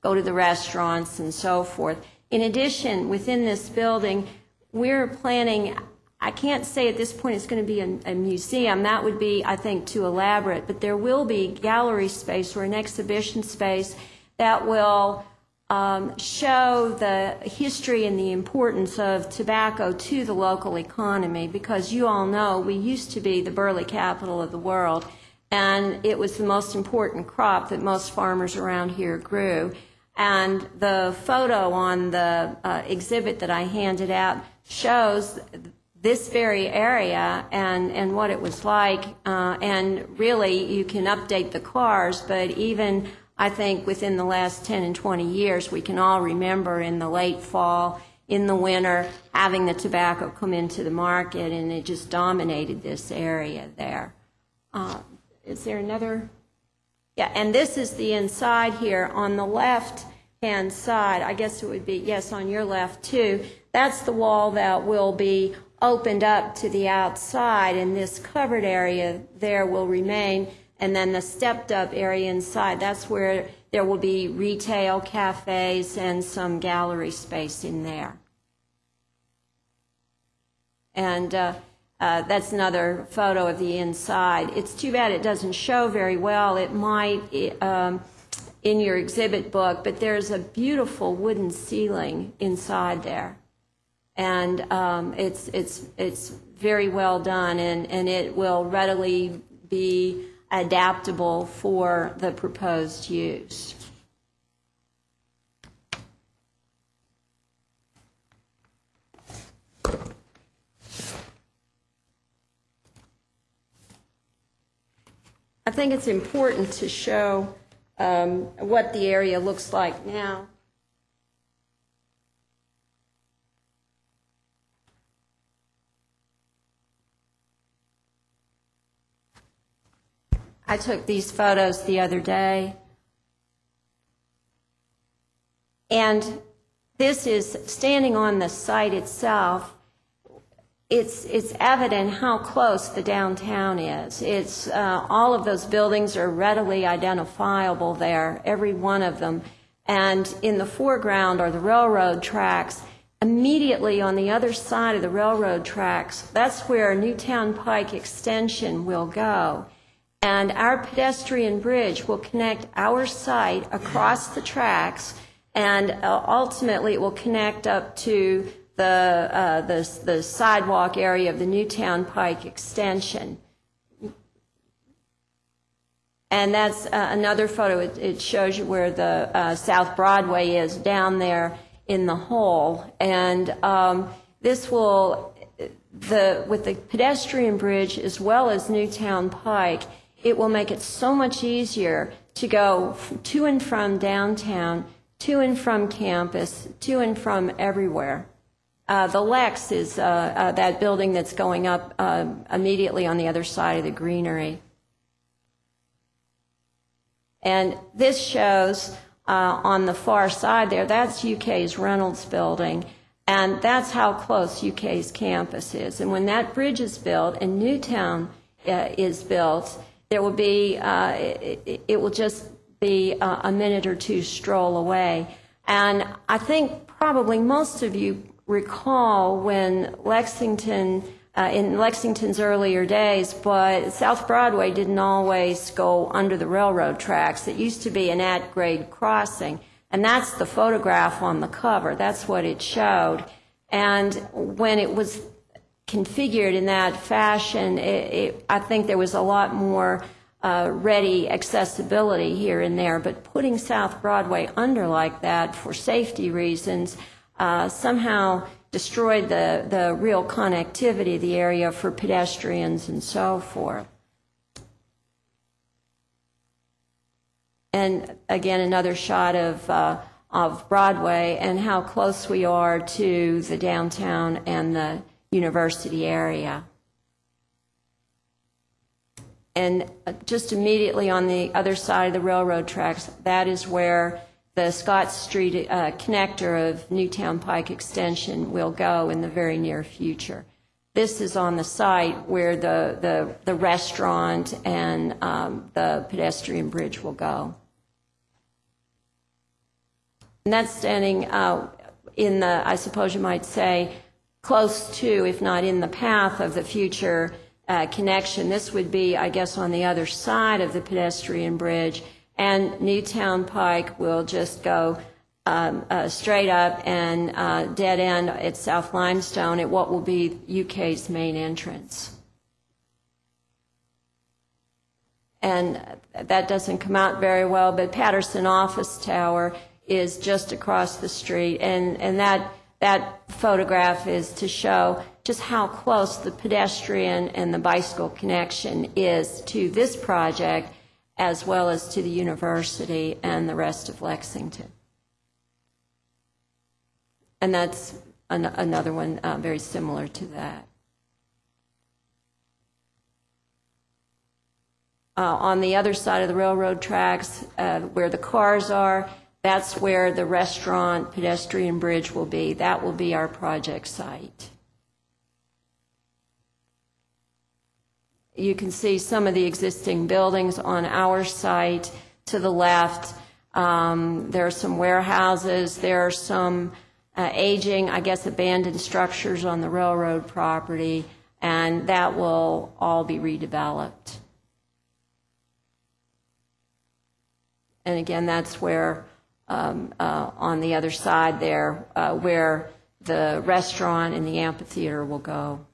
go to the restaurants and so forth. In addition, within this building, we're planning, I can't say at this point it's going to be a, a museum. That would be, I think, too elaborate. But there will be gallery space or an exhibition space that will um, show the history and the importance of tobacco to the local economy. Because you all know we used to be the burley capital of the world, and it was the most important crop that most farmers around here grew. And the photo on the uh, exhibit that I handed out shows this very area and, and what it was like. Uh, and really, you can update the cars, but even, I think, within the last ten and twenty years, we can all remember in the late fall, in the winter, having the tobacco come into the market, and it just dominated this area there. Uh, is there another? Yeah, and this is the inside here. On the left-hand side, I guess it would be, yes, on your left too, that's the wall that will be opened up to the outside, and this covered area there will remain, and then the stepped-up area inside, that's where there will be retail, cafes, and some gallery space in there. And uh, uh, that's another photo of the inside. It's too bad it doesn't show very well. It might um, in your exhibit book, but there's a beautiful wooden ceiling inside there. And um, it's, it's, it's very well done, and, and it will readily be adaptable for the proposed use. I think it's important to show um, what the area looks like now. I took these photos the other day, and this is standing on the site itself. It's, it's evident how close the downtown is. It's, uh, all of those buildings are readily identifiable there, every one of them. And in the foreground are the railroad tracks. Immediately on the other side of the railroad tracks, that's where Newtown Pike Extension will go. And our pedestrian bridge will connect our site across the tracks, and uh, ultimately it will connect up to the, uh, the, the sidewalk area of the Newtown Pike Extension. And that's uh, another photo. It, it shows you where the uh, South Broadway is down there in the hole. And um, this will, the, with the pedestrian bridge as well as Newtown Pike, it will make it so much easier to go to and from downtown, to and from campus, to and from everywhere. Uh, the Lex is uh, uh, that building that's going up uh, immediately on the other side of the greenery. And this shows uh, on the far side there, that's U K's Reynolds building, and that's how close U K's campus is. And when that bridge is built and Newtown uh, is built, there will be, uh, it, it will just be uh, a minute or two stroll away. And I think probably most of you recall when Lexington, uh, in Lexington's earlier days, but South Broadway didn't always go under the railroad tracks. It used to be an at-grade crossing, and that's the photograph on the cover. That's what it showed. And when it was configured in that fashion, it, it, I think there was a lot more uh, ready accessibility here and there, but putting South Broadway under like that for safety reasons uh, somehow destroyed the, the real connectivity of the area for pedestrians and so forth. And again, another shot of, uh, of Broadway and how close we are to the downtown and the university area. And just immediately on the other side of the railroad tracks, that is where the Scott Street uh, connector of Newtown Pike Extension will go in the very near future. This is on the site where the, the, the restaurant and um, the pedestrian bridge will go. And that's standing uh, in the, I suppose you might say, close to, if not in the path of the future uh, connection. This would be, I guess, on the other side of the pedestrian bridge, and Newtown Pike will just go um, uh, straight up and uh, dead end at South Limestone at what will be U K's main entrance. And that doesn't come out very well, but Patterson Office Tower is just across the street, and, and that, that photograph is to show just how close the pedestrian and the bicycle connection is to this project, as well as to the university and the rest of Lexington. And that's an, another one uh, very similar to that. Uh, on the other side of the railroad tracks, uh, where the cars are, that's where the restaurant pedestrian bridge will be. That will be our project site. You can see some of the existing buildings on our site to the left. Um, there are some warehouses. There are some uh, aging, I guess, abandoned structures on the railroad property, and that will all be redeveloped. And again, that's where, um, uh, on the other side there, uh, where the restaurant and the amphitheater will go.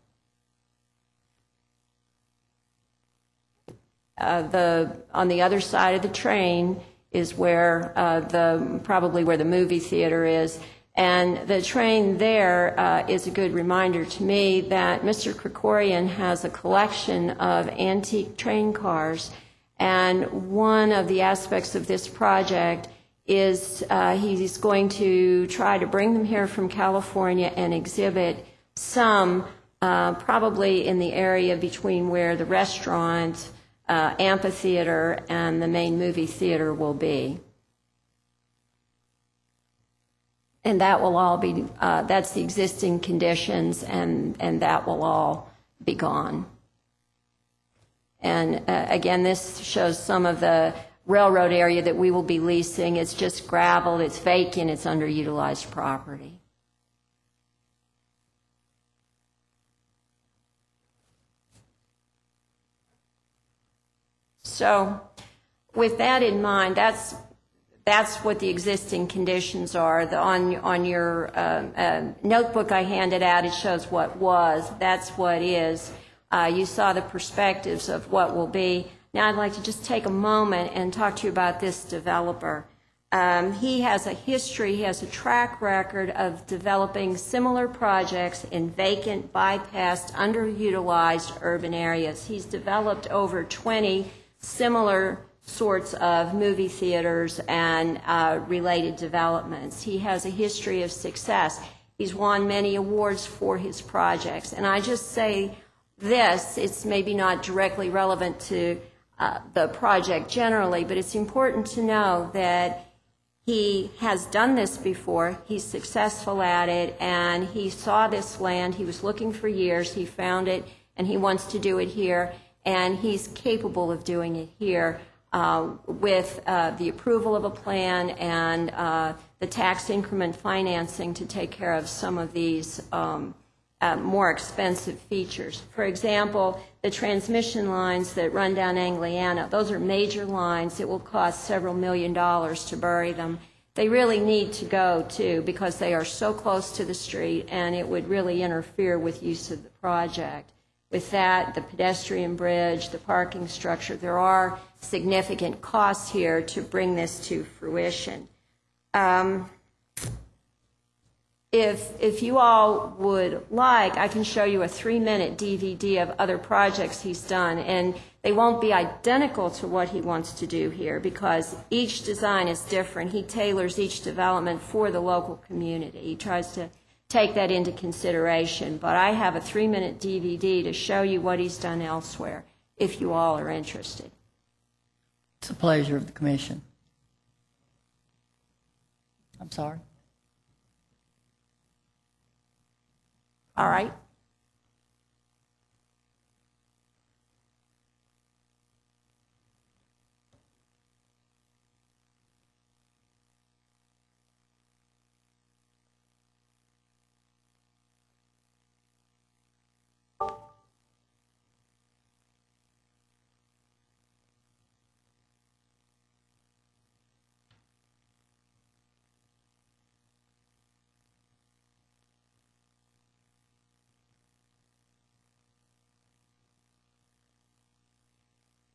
Uh, the on the other side of the train is where uh, the probably where the movie theater is, and the train there uh, is a good reminder to me that Mister Krikorian has a collection of antique train cars, and one of the aspects of this project is uh, he's going to try to bring them here from California and exhibit some uh, probably in the area between where the restaurant, Uh, amphitheater, and the main movie theater will be. And that will all be, uh, that's the existing conditions, and, and that will all be gone. And uh, again, this shows some of the railroad area that we will be leasing. It's just gravel, it's vacant, it's underutilized property. So with that in mind, that's that's what the existing conditions are. The, on, on your uh, uh, notebook I handed out, it shows what was. That's what is. Uh, you saw the perspectives of what will be. Now I'd like to just take a moment and talk to you about this developer. Um, he has a history, he has a track record of developing similar projects in vacant, bypassed, underutilized urban areas. He's developed over twenty similar sorts of movie theaters and uh, related developments. He has a history of success. He's won many awards for his projects. And I just say this, it's maybe not directly relevant to uh, the project generally, but it's important to know that he has done this before, he's successful at it, and he saw this land, he was looking for years, he found it, and he wants to do it here. And he's capable of doing it here uh, with uh, the approval of a plan and uh, the tax increment financing to take care of some of these um, uh, more expensive features. For example, the transmission lines that run down Angliana, those are major lines. It will cost several million dollars to bury them. They really need to go, too, because they are so close to the street, and it would really interfere with use of the project. With that, the pedestrian bridge, the parking structure, there are significant costs here to bring this to fruition. Um, if, if you all would like, I can show you a three-minute D V D of other projects he's done, and they won't be identical to what he wants to do here because each design is different. He tailors each development for the local community. He tries to take that into consideration, but I have a three-minute D V D to show you what he's done elsewhere, if you all are interested. It's a pleasure of the commission. I'm sorry. All right.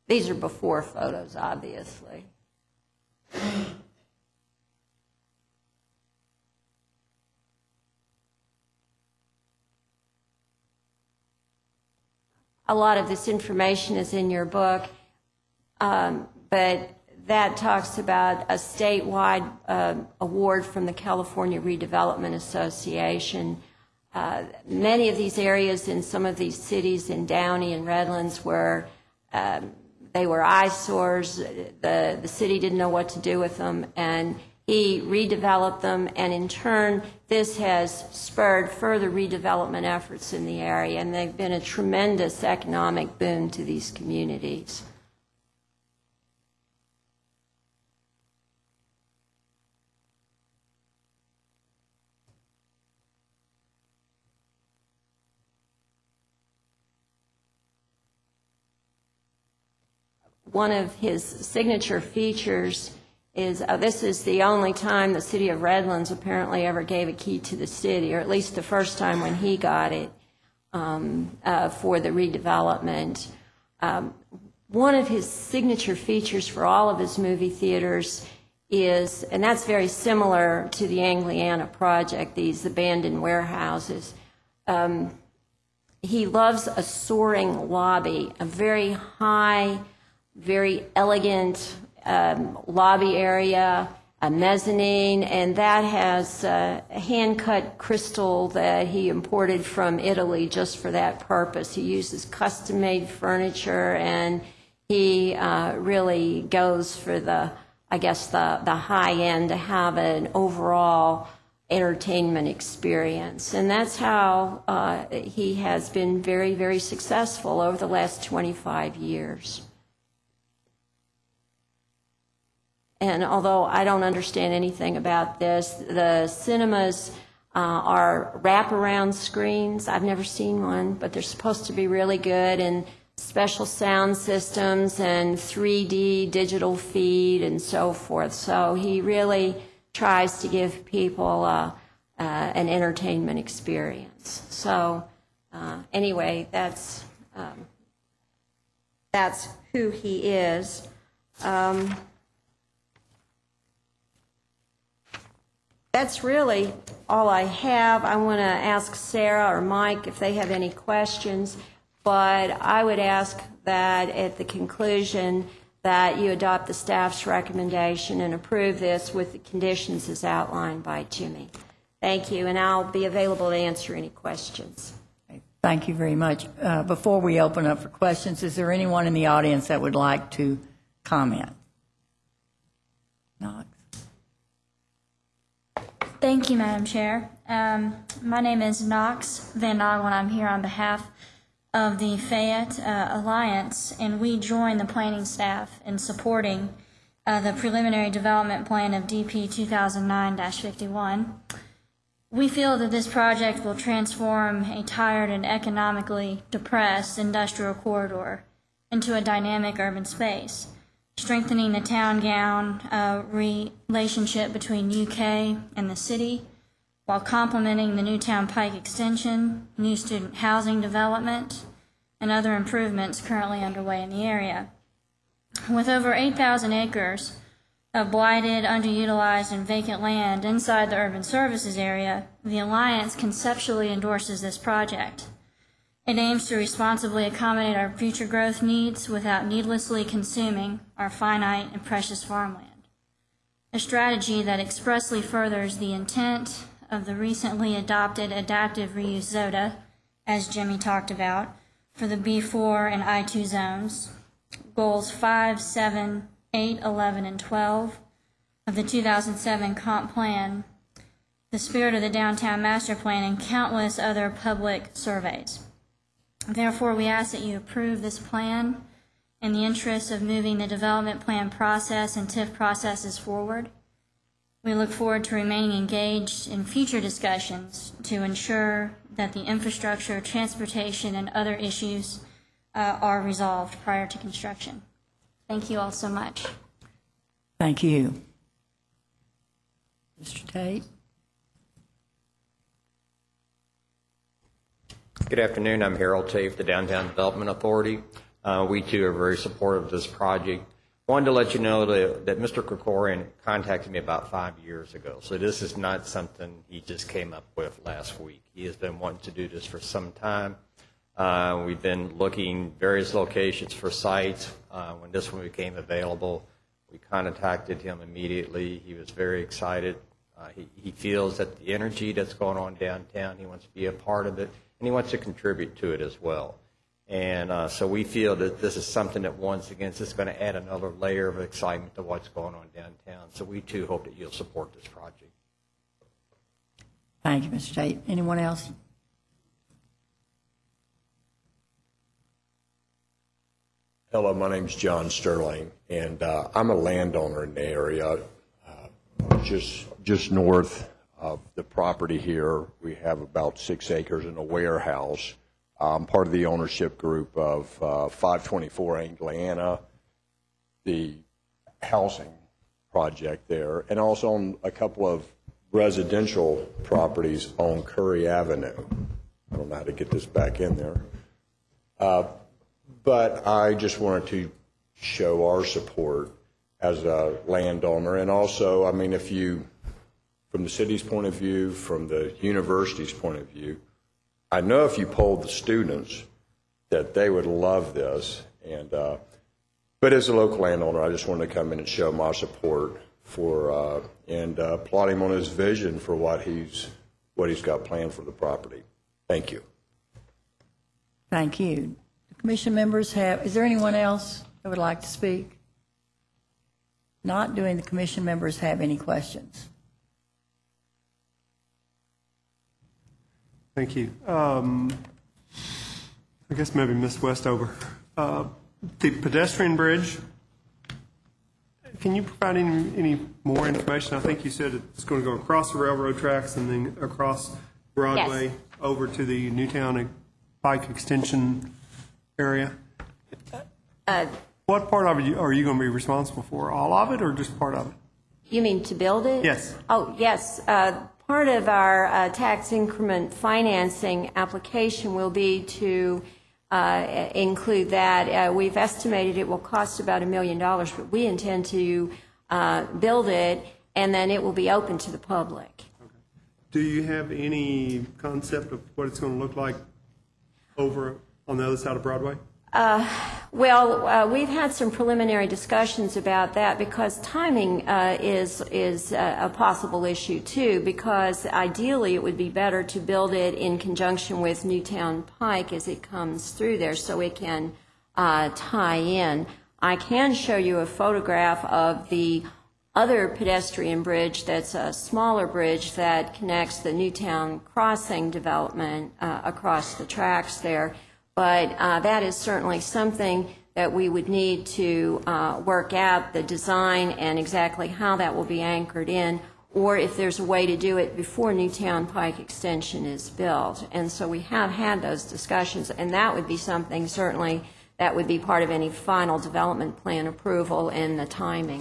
These are before photos, obviously. A lot of this information is in your book, um, but that talks about a statewide uh, award from the California Redevelopment Association. Uh, many of these areas in some of these cities in Downey and Redlands were, um, they were eyesores. The, the city didn't know what to do with them, and he redeveloped them, and in turn, this has spurred further redevelopment efforts in the area, and they've been a tremendous economic boon to these communities. One of his signature features is, uh, this is the only time the city of Redlands apparently ever gave a key to the city, or at least the first time when he got it um, uh, for the redevelopment. Um, one of his signature features for all of his movie theaters is, and that's very similar to the Angliana project, these abandoned warehouses. Um, he loves a soaring lobby, a very high, very elegant um, lobby area, a mezzanine, and that has uh, hand-cut crystal that he imported from Italy just for that purpose. He uses custom-made furniture, and he uh, really goes for the, I guess, the, the high end to have an overall entertainment experience. And that's how uh, he has been very, very successful over the last twenty-five years. And although I don't understand anything about this, the cinemas uh, are wraparound screens. I've never seen one, but they're supposed to be really good, and special sound systems and three D digital feed and so forth. So he really tries to give people uh, uh, an entertainment experience. So uh, anyway, that's, um, that's who he is. Um, That's really all I have. I want to ask Sarah or Mike if they have any questions, but I would ask that at the conclusion that you adopt the staff's recommendation and approve this with the conditions as outlined by Jimmy. Thank you, and I'll be available to answer any questions. Thank you very much. Uh, before we open up for questions, is there anyone in the audience that would like to comment? Knox. Thank you, Madam Chair. Um, my name is Knox Van Nagel, and I'm here on behalf of the Fayette uh, Alliance, and we join the planning staff in supporting uh, the preliminary development plan of D P two thousand nine dash fifty-one. We feel that this project will transform a tired and economically depressed industrial corridor into a dynamic urban space, strengthening the town-gown uh, relationship between U K and the city, while complementing the Newtown Pike extension, new student housing development, and other improvements currently underway in the area. With over eight thousand acres of blighted, underutilized, and vacant land inside the urban services area, the Alliance conceptually endorses this project. It aims to responsibly accommodate our future growth needs without needlessly consuming our finite and precious farmland. A strategy that expressly furthers the intent of the recently adopted adaptive reuse ZODA, as Jimmy talked about, for the B four and I two zones, goals five, seven, eight, eleven, and twelve of the two thousand seven comp plan, the spirit of the downtown master plan, and countless other public surveys. Therefore, we ask that you approve this plan in the interest of moving the development plan process and T I F processes forward. We look forward to remaining engaged in future discussions to ensure that the infrastructure, transportation, and other issues uh, are resolved prior to construction. Thank you all so much. Thank you. Mister Tate? Good afternoon. I'm Harold Tate, the Downtown Development Authority. Uh, We too are very supportive of this project. Wanted to let you know that, that Mister Krikorian contacted me about five years ago, so this is not something he just came up with last week. He has been wanting to do this for some time. Uh, we've been looking various locations for sites. Uh, when this one became available, we contacted him immediately. He was very excited. Uh, he, he feels that the energy that's going on downtown, he wants to be a part of it, and he wants to contribute to it as well. And uh, so we feel that this is something that, once again, is going to add another layer of excitement to what's going on downtown. So we, too, hope that you'll support this project. Thank you, Mister Tate. Anyone else? Hello, my name's John Sterling, and uh, I'm a landowner in the area. Uh, just, just north of the property here, we have about six acres and a warehouse. I'm part of the ownership group of uh, five twenty-four Angliana, the housing project there, and also on a couple of residential properties on Curry Avenue. I don't know how to get this back in there. Uh, but I just wanted to show our support as a landowner. And also, I mean, if you, from the city's point of view, from the university's point of view, I know if you polled the students that they would love this. And uh, but as a local landowner, I just wanted to come in and show my support for uh, and uh, applaud him on his vision for what he's what he's got planned for the property. Thank you. Thank you. The commission members have, is there anyone else that would like to speak? Not doing the commission members have any questions? Thank you. Um, I guess maybe Miz Westover. Uh, the pedestrian bridge, can you provide any, any more information? I think you said it's going to go across the railroad tracks and then across Broadway, yes, over to the Newtown Pike Extension area. Uh, what part of it are you going to be responsible for? All of it or just part of it? You mean to build it? Yes. Oh, yes. Uh, part of our uh, tax increment financing application will be to uh, include that. Uh, we've estimated it will cost about a million dollars, but we intend to uh, build it, and then it will be open to the public. Okay. Do you have any concept of what it's going to look like over on the other side of Broadway? Uh, well, uh, we've had some preliminary discussions about that because timing uh, is is uh, a possible issue too. Because ideally, it would be better to build it in conjunction with Newtown Pike as it comes through there, so it can uh, tie in. I can show you a photograph of the other pedestrian bridge. That's a smaller bridge that connects the Newtown Crossing development uh, across the tracks there. But uh, that is certainly something that we would need to uh, work out, the design and exactly how that will be anchored in, or if there's a way to do it before Newtown Pike Extension is built. And so we have had those discussions, and that would be something certainly that would be part of any final development plan approval and the timing.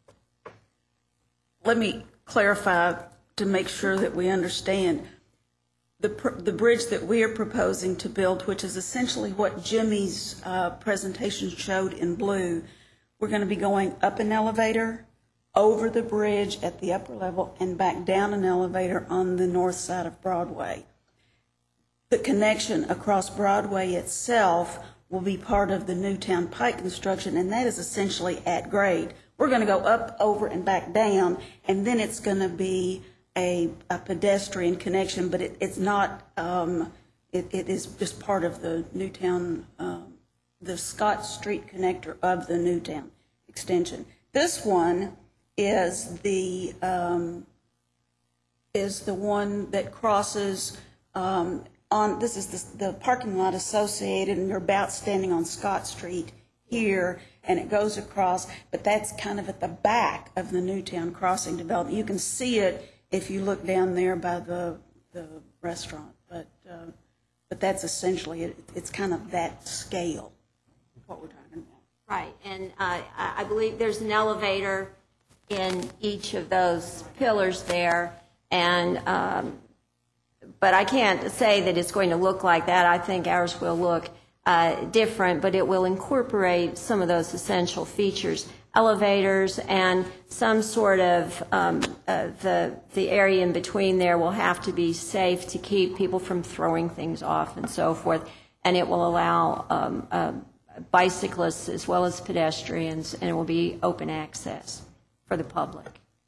Let me clarify to make sure that we understand. The, pr the bridge that we are proposing to build, which is essentially what Jimmy's uh, presentation showed in blue, we're going to be going up an elevator, over the bridge at the upper level, and back down an elevator on the north side of Broadway. The connection across Broadway itself will be part of the Newtown Pike construction, and that is essentially at grade. We're going to go up, over, and back down, and then it's going to be A, a pedestrian connection, but it, it's not, um, it, it is just part of the Newtown, um, the Scott Street connector of the Newtown extension. This one is the, um, is the one that crosses um, on, this is the, the parking lot associated, and you're about standing on Scott Street here, and it goes across, but that's kind of at the back of the Newtown Crossing development. You can see it if you look down there by the, the restaurant, but uh, but that's essentially it. It's kind of that scale, what we're talking about. Right, and uh, I believe there's an elevator in each of those pillars there, and um, but I can't say that it's going to look like that. I think ours will look uh, different, but it will incorporate some of those essential features, elevators, and some sort of um, uh, the the area in between there will have to be safe to keep people from throwing things off and so forth, and it will allow um, uh, bicyclists as well as pedestrians, and it will be open access for the public.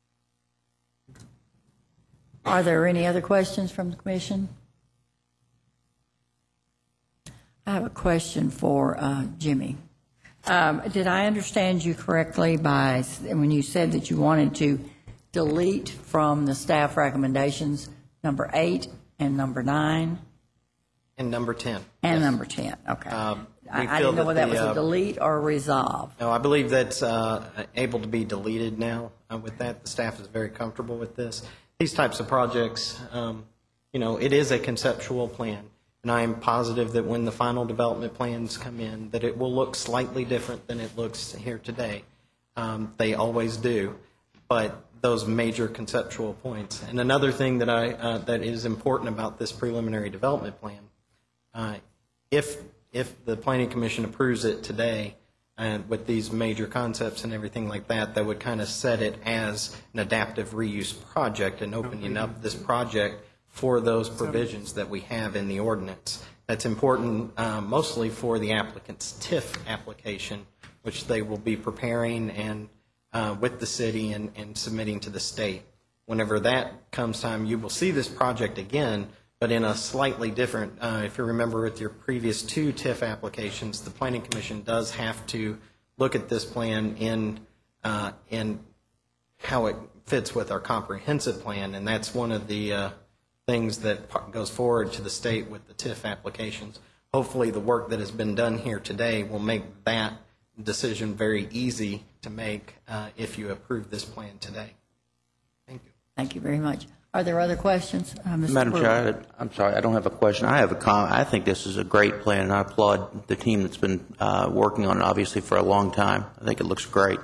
Are there any other questions from the commission? I have a question for uh, Jimmy. Um, did I understand you correctly by when you said that you wanted to delete from the staff recommendations number eight and number nine? And number ten. And number ten, okay. Um, I, we I feel didn't know that whether that the, was a uh, delete or a resolve. No, I believe that's uh, able to be deleted now. Uh, with that, the staff is very comfortable with this. These types of projects, um, you know, it is a conceptual plan, and I am positive that when the final development plans come in, that it will look slightly different than it looks here today. Um, they always do, but those major conceptual points. And another thing that I uh, that is important about this preliminary development plan, uh, if if the Planning Commission approves it today, and with these major concepts and everything like that, that would kind of set it as an adaptive reuse project and opening up this project for those provisions that we have in the ordinance. That's important uh, mostly for the applicant's T I F application, which they will be preparing and uh, with the city and, and submitting to the state. Whenever that comes time, you will see this project again, but in a slightly different, uh, if you remember with your previous two T I F applications, the Planning Commission does have to look at this plan in, uh, in how it fits with our comprehensive plan, and that's one of the uh, things that p- goes forward to the state with the T I F applications. Hopefully the work that has been done here today will make that decision very easy to make uh, if you approve this plan today. Thank you. Thank you very much. Are there other questions? Uh, Mister Madam Brewer? Chair, I- I'm sorry, I don't have a question. I have a comment. I think this is a great plan, and I applaud the team that's been uh, working on it, obviously, for a long time. I think it looks great.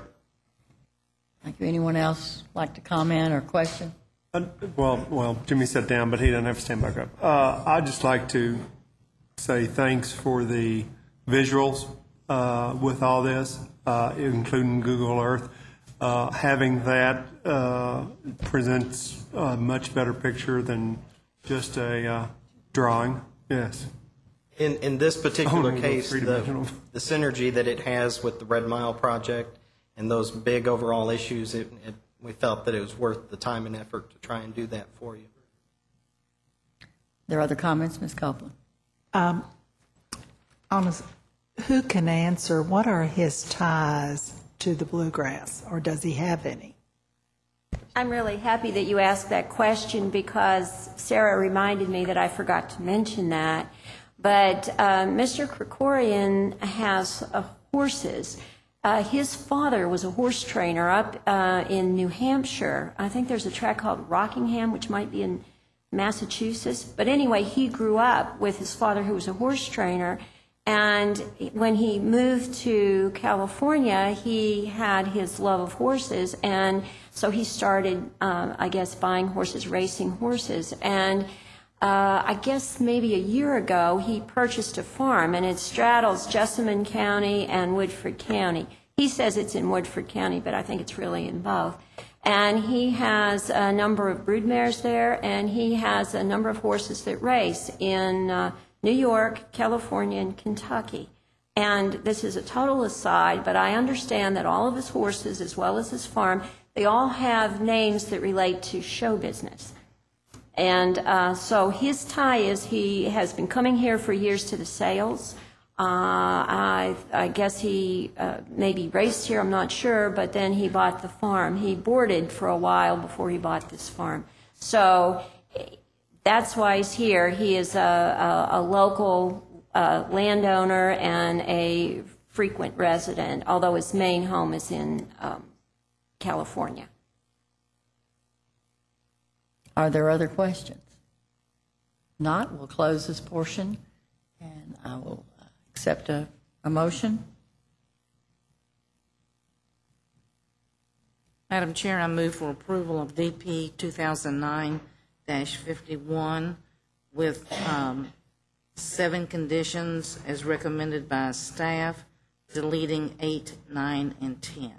Thank you. Anyone else like to comment or question? Uh, Well, well, Jimmy sat down, but he doesn't have to stand back up. Uh, I'd just like to say thanks for the visuals uh, with all this, uh, including Google Earth. Uh, having that uh, presents a much better picture than just a uh, drawing. Yes. In, in this particular Oh, no, case, the, three-dimensional. the synergy that it has with the Red Mile project and those big overall issues, it, it, we felt that it was worth the time and effort to try and do that for you. There are other comments, Miz Copeland? Um, honest, who can answer, what are his ties to the bluegrass, or does he have any? I'm really happy that you asked that question because Sarah reminded me that I forgot to mention that. But uh, Mister Krikorian has uh, horses. Uh, his father was a horse trainer up uh, in New Hampshire. I think there's a track called Rockingham, which might be in Massachusetts. But anyway, he grew up with his father, who was a horse trainer. And when he moved to California, he had his love of horses, and so he started, uh, I guess, buying horses, racing horses. And uh, I guess maybe a year ago, he purchased a farm, and it straddles Jessamine County and Woodford County. He says it's in Woodford County, but I think it's really in both. And he has a number of broodmares there, and he has a number of horses that race in uh, New York, California, and Kentucky. And this is a total aside, but I understand that all of his horses, as well as his farm, they all have names that relate to show business. And uh, so his tie is he has been coming here for years to the sales. Uh, I, I guess he uh, maybe raced here, I'm not sure, but then he bought the farm. He boarded for a while before he bought this farm. So that's why he's here. He is a, a, a local uh, landowner and a frequent resident, although his main home is in um, California. Are there other questions? Not, we'll close this portion, and I will accept a, a motion. Madam Chair, I move for approval of D P two thousand nine dash fifty-one with um, seven conditions as recommended by staff, deleting eight, nine, and ten.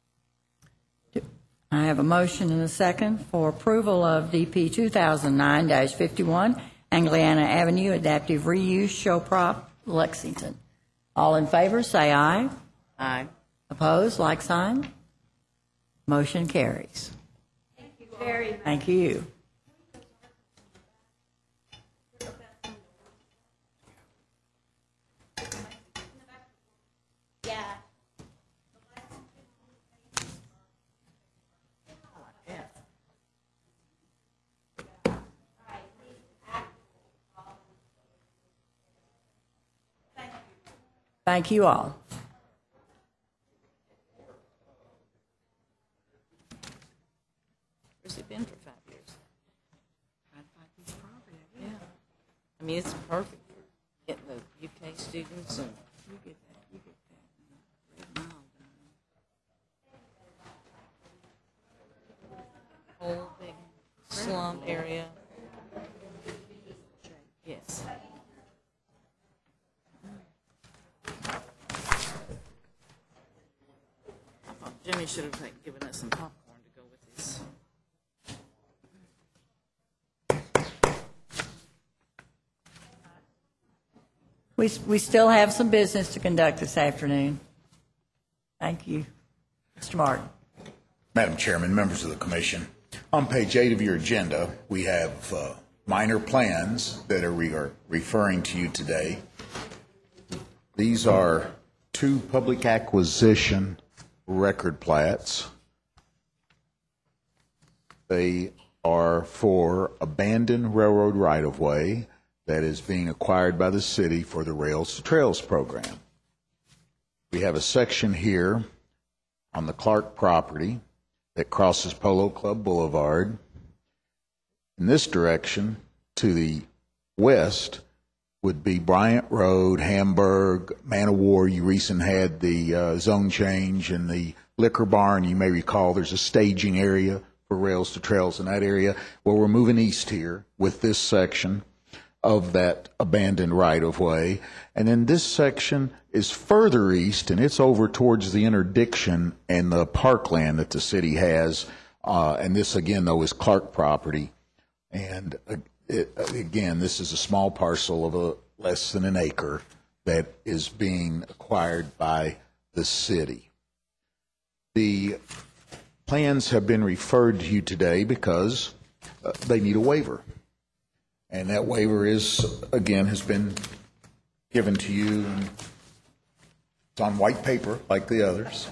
I have a motion and a second for approval of D P two thousand nine dash fifty-one, Angliana Avenue, adaptive reuse, show prop, Lexington. All in favor, say aye. Aye. Opposed, like sign. Motion carries. Thank you very much. Thank you. Yeah. Thank you all. Where's it been for five years? Trying to find this property. Yeah. I mean, it's perfect for getting the U K students and. You get that. You get that. Red Mile down. Whole big slum area. Yes. I thought Jimmy should have like, given us some popcorn to go with this. We, we still have some business to conduct this afternoon. Thank you. Mister Martin. Madam Chairman, members of the commission, on page eight of your agenda, we have uh, minor plans that are, we are referring to you today. These are two public acquisition record plats. They are for abandoned railroad right-of-way that is being acquired by the city for the Rails to Trails program. We have a section here on the Clark property that crosses Polo Club Boulevard. In this direction, to the west, would be Bryant Road, Hamburg, Man o' War. You recently had the uh, zone change in the liquor barn. You may recall there's a staging area for Rails to Trails in that area. Well, we're moving east here with this section of that abandoned right-of-way. And then this section is further east, and it's over towards the interdiction and the parkland that the city has. Uh, and this, again, though, is Clark property. And, uh, it, again, this is a small parcel of a, less than an acre that is being acquired by the city. The plans have been referred to you today because uh, they need a waiver. And that waiver is, again, has been given to you. It's on white paper, like the others.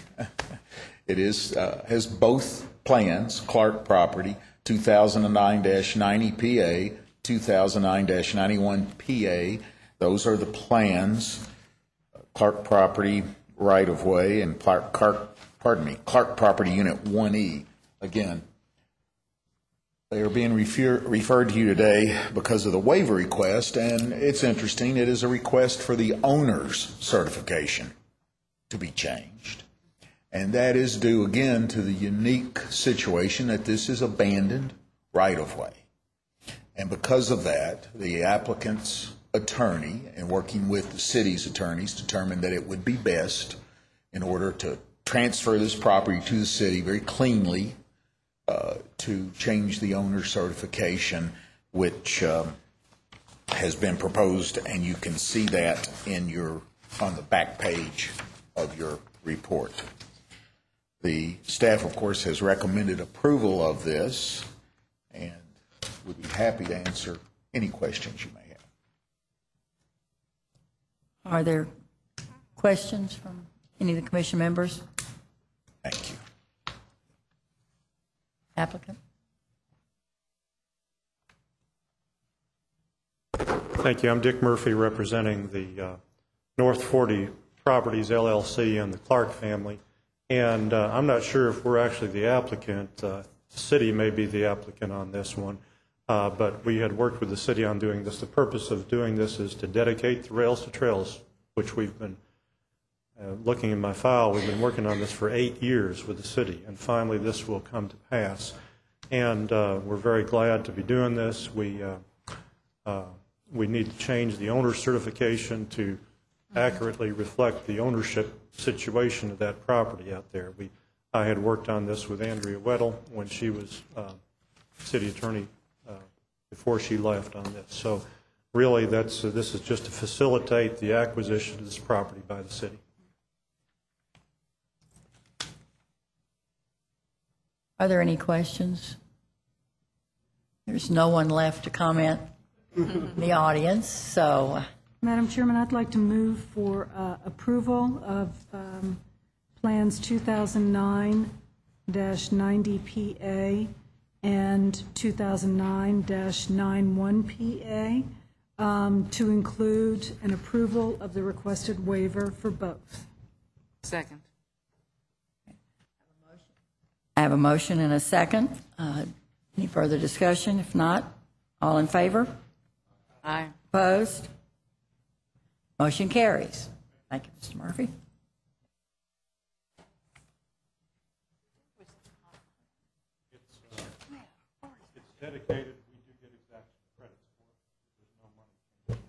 It is uh, has both plans, Clark property, two thousand nine dash ninety P A, two thousand nine dash ninety-one P A. Those are the plans, Clark property right-of-way and Clark, Clark, pardon me, Clark property unit one E. Again, they are being refer, referred to you today because of the waiver request, and it's interesting. It is a request for the owner's certification to be changed. And that is due, again, to the unique situation that this is abandoned right-of-way. And because of that, the applicant's attorney, and working with the city's attorneys, determined that it would be best in order to transfer this property to the city very cleanly, Uh, to change the owner certification, which um, has been proposed, and you can see that in your on the back page of your report. The staff, of course, has recommended approval of this, and would be happy to answer any questions you may have. Are there questions from any of the commission members? Thank you. Applicant. Thank you. I'm Dick Murphy, representing the uh, North forty Properties L L C and the Clark family. And uh, I'm not sure if we're actually the applicant. Uh, the city may be the applicant on this one. Uh, but we had worked with the city on doing this. The purpose of doing this is to dedicate the Rails to Trails, which we've been Uh, looking in my file, we've been working on this for eight years with the city, and finally this will come to pass. And uh, we're very glad to be doing this. We, uh, uh, we need to change the owner certification to accurately reflect the ownership situation of that property out there. We, I had worked on this with Andrea Weddle when she was uh, city attorney uh, before she left on this. So really, that's, uh, this is just to facilitate the acquisition of this property by the city. Are there any questions? There's no one left to comment in the audience, so. Madam Chairman, I'd like to move for uh, approval of um, Plans two thousand nine dash ninety P A and two thousand nine dash ninety-one P A um, to include an approval of the requested waiver for both. Second. I have a motion and a second. Uh, Any further discussion? If not, all in favor? Aye. Opposed? Motion carries. Thank you, Mister Murphy. It's, uh, it's dedicated. We do get exact credits for it. There's no money.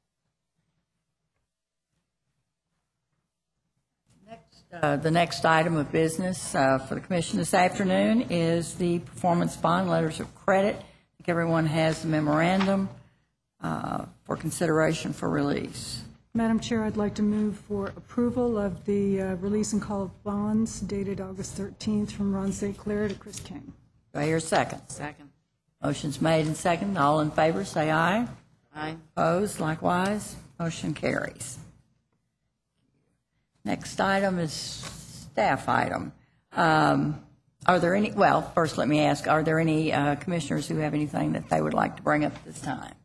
Uh, The next item of business uh, for the commission this afternoon is the performance bond letters of credit. I think everyone has the memorandum uh, for consideration for release. Madam Chair, I'd like to move for approval of the uh, release and call of bonds dated August thirteenth from Ron Saint Clair to Chris King. Do I hear a second? Second. Motion's made and second. All in favor, say aye. Aye. Opposed, likewise. Motion carries. Next item is staff item. Um, Are there any, well, first let me ask, are there any uh, commissioners who have anything that they would like to bring up at this time?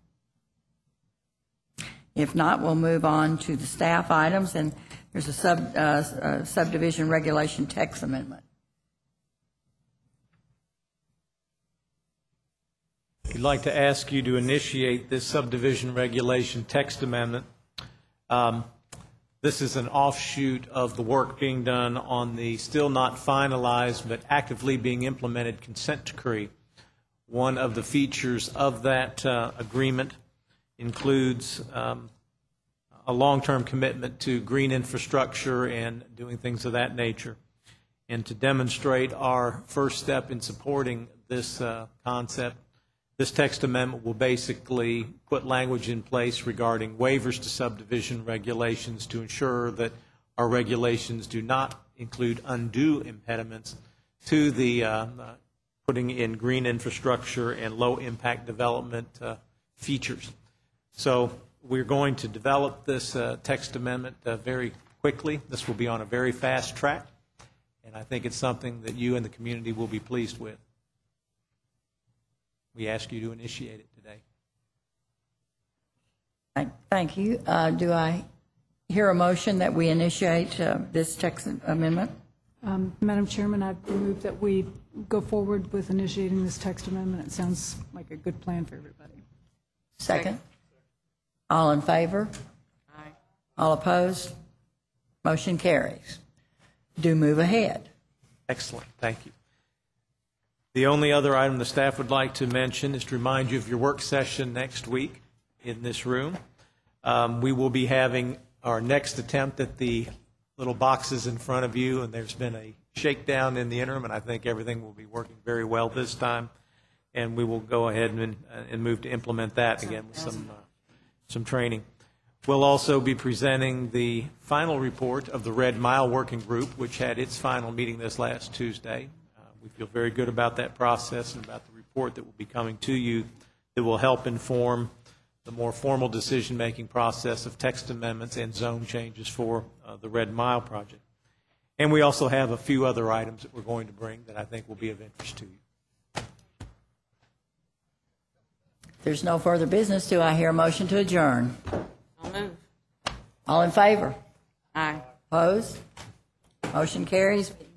If not, we'll move on to the staff items, and there's a sub, uh, uh, subdivision regulation text amendment. We'd like to ask you to initiate this subdivision regulation text amendment. Um, This is an offshoot of the work being done on the still not finalized but actively being implemented consent decree. One of the features of that uh, agreement includes um, a long-term commitment to green infrastructure and doing things of that nature. And to demonstrate our first step in supporting this uh, concept, this text amendment will basically put language in place regarding waivers to subdivision regulations to ensure that our regulations do not include undue impediments to the uh, uh, putting in green infrastructure and low-impact development uh, features. So we're going to develop this uh, text amendment uh, very quickly. This will be on a very fast track, and I think it's something that you and the community will be pleased with. We ask you to initiate it today. Thank- Thank you. Uh, Do I hear a motion that we initiate uh, this text amendment? Um, Madam Chairman, I move that we go forward with initiating this text amendment. It sounds like a good plan for everybody. Second? All in favor? Aye. All opposed? Motion carries. Do move ahead. Excellent. Thank you. The only other item the staff would like to mention is to remind you of your work session next week in this room. Um, we will be having our next attempt at the little boxes in front of you, and there's been a shakedown in the interim, and I think everything will be working very well this time. And we will go ahead and, and move to implement that again with some, uh, some training. We'll also be presenting the final report of the Red Mile Working Group, which had its final meeting this last Tuesday. We feel very good about that process and about the report that will be coming to you that will help inform the more formal decision-making process of text amendments and zone changes for uh, the Red Mile project. And we also have a few other items that we're going to bring that I think will be of interest to you. If there's no further business, do I hear a motion to adjourn? I'll move. All in favor? Aye. Opposed? Motion carries.